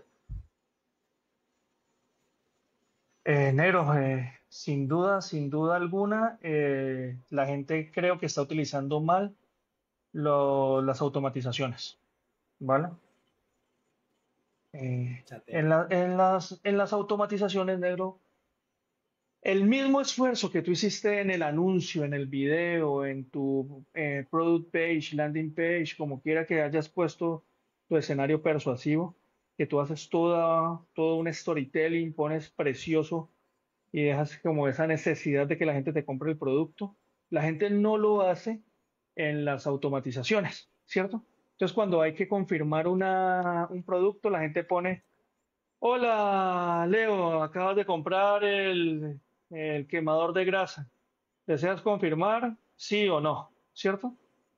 [SPEAKER 2] Eh, Nero, eh, sin duda, sin duda alguna, eh, la gente creo que está utilizando mal lo- las automatizaciones, ¿vale? Eh,
[SPEAKER 3] Chatea.
[SPEAKER 2] en la- en las, en las automatizaciones, negro, el mismo esfuerzo que tú hiciste en el anuncio, en el video, en tu eh, product page, landing page, como quiera que hayas puesto tu escenario persuasivo, que tú haces toda, todo un storytelling, pones precioso y dejas como esa necesidad de que la gente te compre el producto. La gente no lo hace en las automatizaciones, ¿cierto? Entonces, cuando hay que confirmar una, un producto, la gente pone, hola, Leo, acabas de comprar el, el quemador de grasa. ¿Deseas confirmar sí o no? ¿Cierto?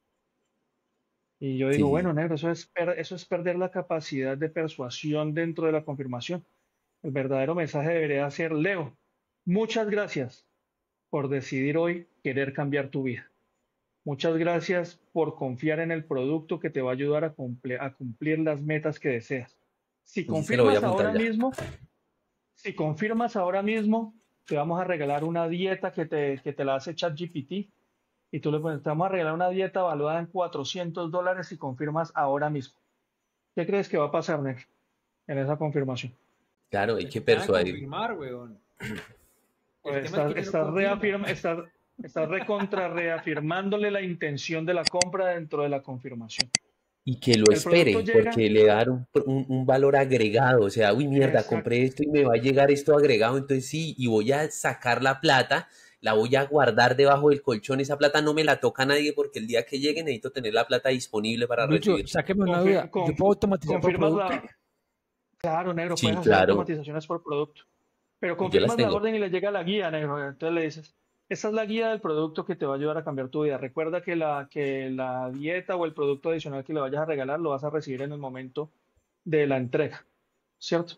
[SPEAKER 2] Y yo digo,
[SPEAKER 1] Sí,
[SPEAKER 2] bueno, negro, eso es, per- eso es perder la capacidad de persuasión dentro de la confirmación. El verdadero mensaje debería ser, Leo, muchas gracias por decidir hoy querer cambiar tu vida. Muchas gracias por confiar en el producto que te va a ayudar a, cumple- a cumplir las metas que deseas. Si
[SPEAKER 1] sí se lo voy a
[SPEAKER 2] confirmas
[SPEAKER 1] apuntar
[SPEAKER 2] ahora
[SPEAKER 1] ya.
[SPEAKER 2] mismo, si confirmas ahora mismo, te vamos a regalar una dieta que te, que te la hace ChatGPT y tú le pones, te vamos a regalar una dieta valuada en cuatrocientos dólares si confirmas ahora mismo. ¿Qué crees que va a pasar, Ner, en esa confirmación?
[SPEAKER 1] Claro, hay
[SPEAKER 3] Pues
[SPEAKER 1] que
[SPEAKER 3] que te van a
[SPEAKER 1] persuadir.
[SPEAKER 3] confirmar, weón. El
[SPEAKER 2] Pues
[SPEAKER 3] tema es que
[SPEAKER 2] estás,
[SPEAKER 3] yo no
[SPEAKER 2] estás,
[SPEAKER 3] confirmo.
[SPEAKER 2] reafirma, estás, estás recontra reafirmándole la intención de la compra dentro de la confirmación.
[SPEAKER 1] Y que lo
[SPEAKER 2] El producto
[SPEAKER 1] espere,
[SPEAKER 2] llega,
[SPEAKER 1] porque le da un, un- un valor agregado. O sea, uy, mierda,
[SPEAKER 2] exacto,
[SPEAKER 1] compré esto y me va a llegar esto agregado, entonces sí, y voy a sacar la plata, la voy a guardar debajo del colchón. Esa plata no me la toca a nadie porque el día que llegue necesito tener la plata disponible para
[SPEAKER 3] Lucho,
[SPEAKER 1] recibirla.
[SPEAKER 3] sáqueme una
[SPEAKER 2] confir-
[SPEAKER 3] duda. ¿Yo puedo
[SPEAKER 2] conf-
[SPEAKER 3] automatizar por
[SPEAKER 2] confirmas
[SPEAKER 3] producto?
[SPEAKER 2] la, claro, negro, puedes
[SPEAKER 1] Sí,
[SPEAKER 2] hacer
[SPEAKER 1] claro,
[SPEAKER 2] automatizaciones por producto, pero
[SPEAKER 1] yo las
[SPEAKER 2] confirmas la
[SPEAKER 1] tengo.
[SPEAKER 2] orden y le llega la guía, negro. Entonces le dices, esta es la guía del producto que te va a ayudar a cambiar tu vida. Recuerda que la, que la dieta o el producto adicional que le vayas a regalar lo vas a recibir en el momento de la entrega, ¿cierto?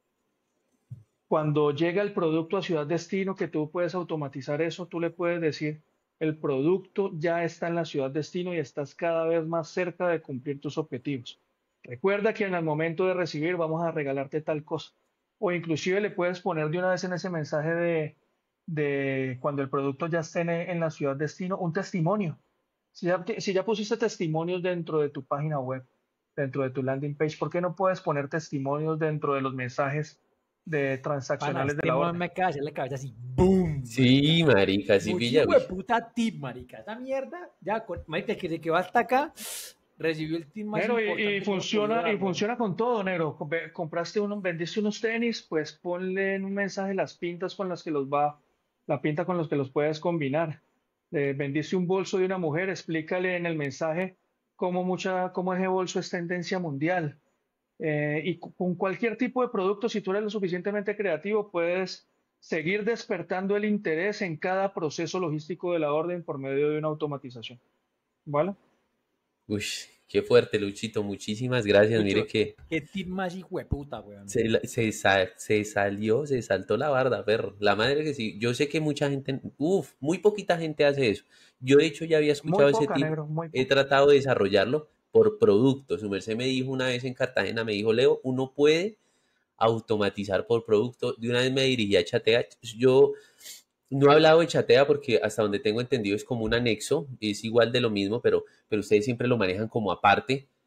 [SPEAKER 2] Cuando llega el producto a ciudad destino, que tú puedes automatizar eso, tú le puedes decir, el producto ya está en la ciudad destino y estás cada vez más cerca de cumplir tus objetivos. Recuerda que en el momento de recibir vamos a regalarte tal cosa. O inclusive le puedes poner de una vez en ese mensaje de, de cuando el producto ya esté en, en la ciudad destino, un testimonio. Si ya, si ya pusiste testimonios dentro de tu página web, dentro de tu landing page, ¿por qué no puedes poner testimonios dentro de los mensajes de
[SPEAKER 3] Pana,
[SPEAKER 2] transaccionales de
[SPEAKER 3] este
[SPEAKER 2] la
[SPEAKER 3] man
[SPEAKER 2] orden?
[SPEAKER 3] me acaba de hacer la cabeza así. ¡Boom! Marica.
[SPEAKER 1] Sí, marica, sí
[SPEAKER 3] Muy
[SPEAKER 1] pilla, uy.
[SPEAKER 3] puta tip, marica. Esa mierda, ya, con, marica, que de que va hasta acá, recibió el tip más
[SPEAKER 2] Negro, y, y
[SPEAKER 3] importante que me ha podido
[SPEAKER 2] funciona, y
[SPEAKER 3] dar, weón.
[SPEAKER 2] funciona con todo, negro. Com- Compraste uno, vendiste unos tenis, pues ponle en un mensaje las pintas con las que los va, la pinta con los que los puedes combinar. Eh, vendiste un bolso de una mujer, explícale en el mensaje cómo mucha, cómo ese bolso es tendencia mundial. Eh, y cu- con cualquier tipo de producto, si tú eres lo suficientemente creativo, puedes seguir despertando el interés en cada proceso logístico de la orden por medio de una automatización. ¿Vale?
[SPEAKER 1] Uy, qué fuerte, Luchito, muchísimas gracias. Mire
[SPEAKER 3] Lucho,
[SPEAKER 1] que
[SPEAKER 3] qué tip más hijo de puta, weón.
[SPEAKER 1] se, la- se, sa- se salió, se saltó la barda, perro. La madre que sí. Yo sé que mucha gente, uff, muy poquita gente hace eso. Yo de hecho ya había
[SPEAKER 2] Muy
[SPEAKER 1] escuchado ese
[SPEAKER 2] poca,
[SPEAKER 1] tip,
[SPEAKER 2] negro, muy
[SPEAKER 1] he
[SPEAKER 2] poca.
[SPEAKER 1] tratado de desarrollarlo por producto. Su merced me dijo una vez en Cartagena, me dijo, Leo, uno puede automatizar por producto. De una vez me dirigí a Chatea. Yo no he hablado de Chatea porque hasta donde tengo entendido es como un anexo, es igual de lo mismo, pero, pero ustedes siempre lo manejan como aparte.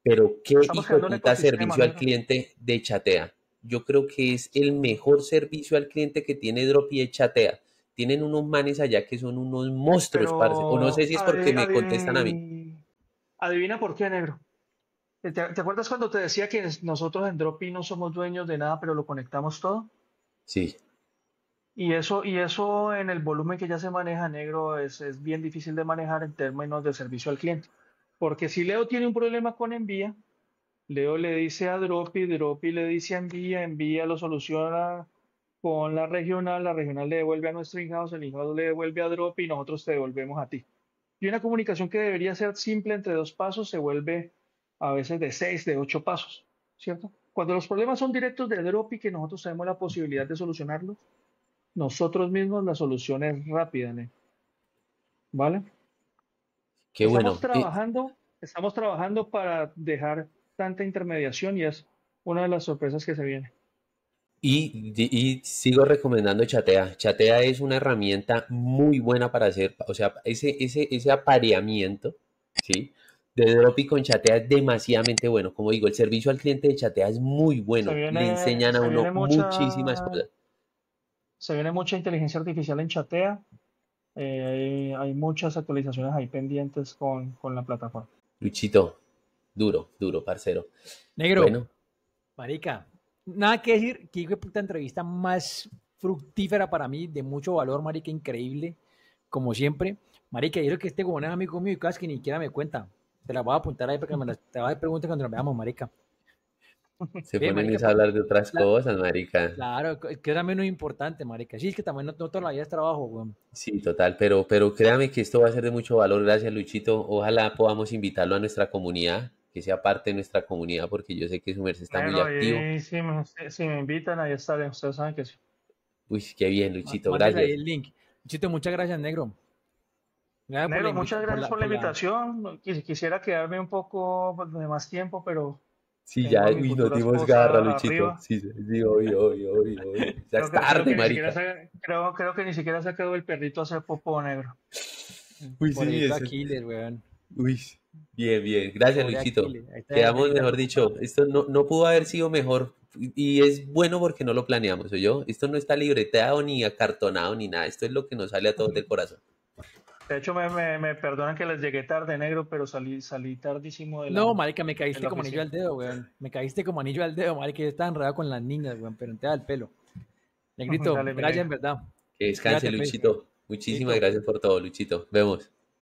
[SPEAKER 1] Pero qué
[SPEAKER 2] Estamos
[SPEAKER 1] hijo de
[SPEAKER 2] creando un
[SPEAKER 1] puta
[SPEAKER 2] ecosistema,
[SPEAKER 1] servicio al
[SPEAKER 2] negro.
[SPEAKER 1] cliente de Chatea. Yo creo que es el mejor servicio al cliente que tiene Drop y de Chatea. Tienen unos manes allá que son unos monstruos, parce. O no sé
[SPEAKER 2] Pero
[SPEAKER 1] si es porque
[SPEAKER 2] adi-
[SPEAKER 1] me contestan a mí.
[SPEAKER 2] adi- adivina por qué, negro. ¿Te, te acuerdas cuando te decía que nosotros en Dropi no somos dueños de nada, pero lo conectamos todo?
[SPEAKER 1] Sí.
[SPEAKER 2] Y eso, y eso en el volumen que ya se maneja, negro, es, es bien difícil de manejar en términos de servicio al cliente. Porque si Leo tiene un problema con Envía, Leo le dice a Dropi, Dropi le dice a Envía, Envía lo soluciona con la regional, la regional le devuelve a nuestro in-house, el in-house le devuelve a Dropi y nosotros te devolvemos a ti. Y una comunicación que debería ser simple entre dos pasos se vuelve a veces de seis, de ocho pasos, ¿cierto? Cuando los problemas son directos de Dropi que nosotros tenemos la posibilidad de solucionarlos, nosotros mismos la solución es rápida, ¿no? ¿Vale?
[SPEAKER 1] Qué
[SPEAKER 2] Estamos
[SPEAKER 1] bueno. Y,
[SPEAKER 2] trabajando, estamos trabajando para dejar tanta intermediación y es una de las sorpresas que se viene.
[SPEAKER 1] y, y sigo recomendando Chatea. Chatea es una herramienta muy buena para hacer, o sea, ese, ese, ese apareamiento, ¿sí? De Dropi con Chatea es demasiadamente bueno. Como digo, el servicio al cliente de Chatea es muy
[SPEAKER 2] Se
[SPEAKER 1] bueno. Le
[SPEAKER 2] viene,
[SPEAKER 1] enseñan a
[SPEAKER 2] se
[SPEAKER 1] uno
[SPEAKER 2] viene
[SPEAKER 1] muchísimas
[SPEAKER 2] mucha,
[SPEAKER 1] cosas.
[SPEAKER 2] se viene mucha inteligencia artificial en Chatea. Eh, hay, hay muchas actualizaciones ahí pendientes con, con la plataforma.
[SPEAKER 1] Luchito, duro, duro, parcero.
[SPEAKER 3] Negro,
[SPEAKER 1] Bueno,
[SPEAKER 3] marica, nada que decir, qué hijo de puta entrevista más fructífera para mí, de mucho valor, marica, increíble, como siempre. Marica, yo creo que este como es amigo mío y cosas que ni siquiera me cuenta. Te la voy a apuntar ahí para que me las te voy a preguntar cuando nos veamos, marica.
[SPEAKER 1] se
[SPEAKER 3] Ve,
[SPEAKER 1] ponen
[SPEAKER 3] marica,
[SPEAKER 1] es a
[SPEAKER 3] pa-
[SPEAKER 1] hablar de otras
[SPEAKER 3] la-
[SPEAKER 1] cosas, marica.
[SPEAKER 3] claro, que que es también muy importante, marica. Sí, es que también no, no toda la vida es trabajo, weón.
[SPEAKER 1] Sí, total, pero, pero créame que esto va a ser de mucho valor. Gracias, Luchito. Ojalá podamos invitarlo a nuestra comunidad, que sea parte de nuestra comunidad, porque yo sé que su merced está muy
[SPEAKER 2] Negro,
[SPEAKER 1] activo.
[SPEAKER 2] ahí si me, si- si me invitan, ahí estaré. Ustedes saben que sí.
[SPEAKER 1] Uy, qué bien,
[SPEAKER 3] Ma-
[SPEAKER 1] Luchito,
[SPEAKER 3] Mándale ahí
[SPEAKER 1] gracias.
[SPEAKER 3] el link. Chito, muchas gracias, negro. Gracias por la
[SPEAKER 2] Negro, muchas
[SPEAKER 3] invita, por
[SPEAKER 2] gracias
[SPEAKER 3] la,
[SPEAKER 2] por la
[SPEAKER 3] por la.
[SPEAKER 2] invitación. Quis- Quisiera quedarme un poco pues, de más tiempo, pero
[SPEAKER 1] Sí,
[SPEAKER 2] tengo
[SPEAKER 1] ya,
[SPEAKER 2] a mi
[SPEAKER 1] uy, nos
[SPEAKER 2] futura
[SPEAKER 1] dimos garra,
[SPEAKER 2] esposa
[SPEAKER 1] Luchito.
[SPEAKER 2] arriba.
[SPEAKER 1] Sí, sí, sí, obvio, obvio, obvio, obvio. Ya
[SPEAKER 2] Creo
[SPEAKER 1] es
[SPEAKER 2] que, creo
[SPEAKER 1] tarde,
[SPEAKER 2] que ni siquiera
[SPEAKER 1] marica.
[SPEAKER 2] se, creo, creo que ni siquiera se ha quedado el perrito a hacer popó, negro.
[SPEAKER 1] Uy, sí,
[SPEAKER 3] Pobrecito
[SPEAKER 1] eso.
[SPEAKER 3] Aquiles, weón.
[SPEAKER 1] Uy, bien, bien. Gracias,
[SPEAKER 3] Pobre
[SPEAKER 1] Luchito.
[SPEAKER 3] Aquiles. Ahí está la
[SPEAKER 1] Quedamos,
[SPEAKER 3] hermanita
[SPEAKER 1] mejor dicho,
[SPEAKER 3] preocupada.
[SPEAKER 1] esto no, no pudo haber sido mejor. Y es bueno porque no lo planeamos, yo. Esto no está libreteado ni acartonado ni nada. Esto es lo que nos sale a todos del corazón.
[SPEAKER 2] De hecho, me, me, me perdonan que les llegué tarde, negro, pero salí, salí tardísimo de
[SPEAKER 3] No,
[SPEAKER 2] la,
[SPEAKER 3] marica, me
[SPEAKER 2] de
[SPEAKER 3] caíste
[SPEAKER 2] la
[SPEAKER 3] como anillo
[SPEAKER 2] oficina.
[SPEAKER 3] al dedo, weón. Me caíste como anillo al dedo, marica. Yo estaba enredado con las niñas, weón, pero no te da el pelo. Negrito,
[SPEAKER 2] Dale, mi
[SPEAKER 3] gracias
[SPEAKER 2] negro.
[SPEAKER 3] en verdad.
[SPEAKER 1] Que descanse,
[SPEAKER 3] Cuídate, pues.
[SPEAKER 1] Luchito. Muchísimas
[SPEAKER 3] Listo.
[SPEAKER 1] gracias por todo, Luchito. Vemos.